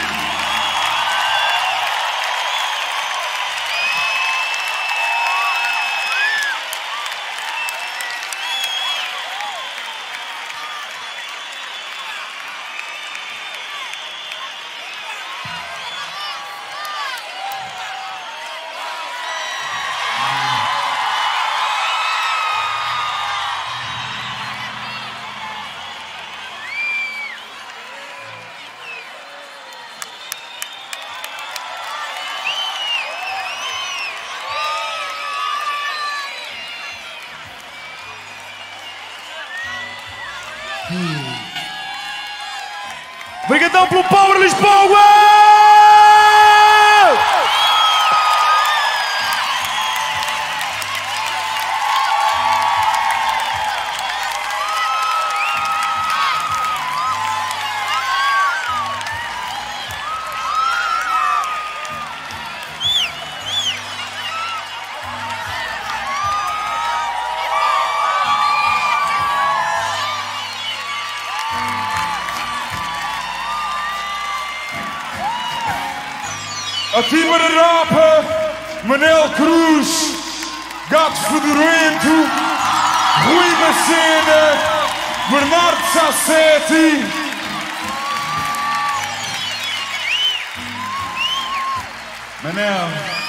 Obrigadão pelo Power Lisboa! Ativa de Rapa, Manel Cruz, Gatos Fedorento, Rui Bacena, Bernardo Sassetti. Manel.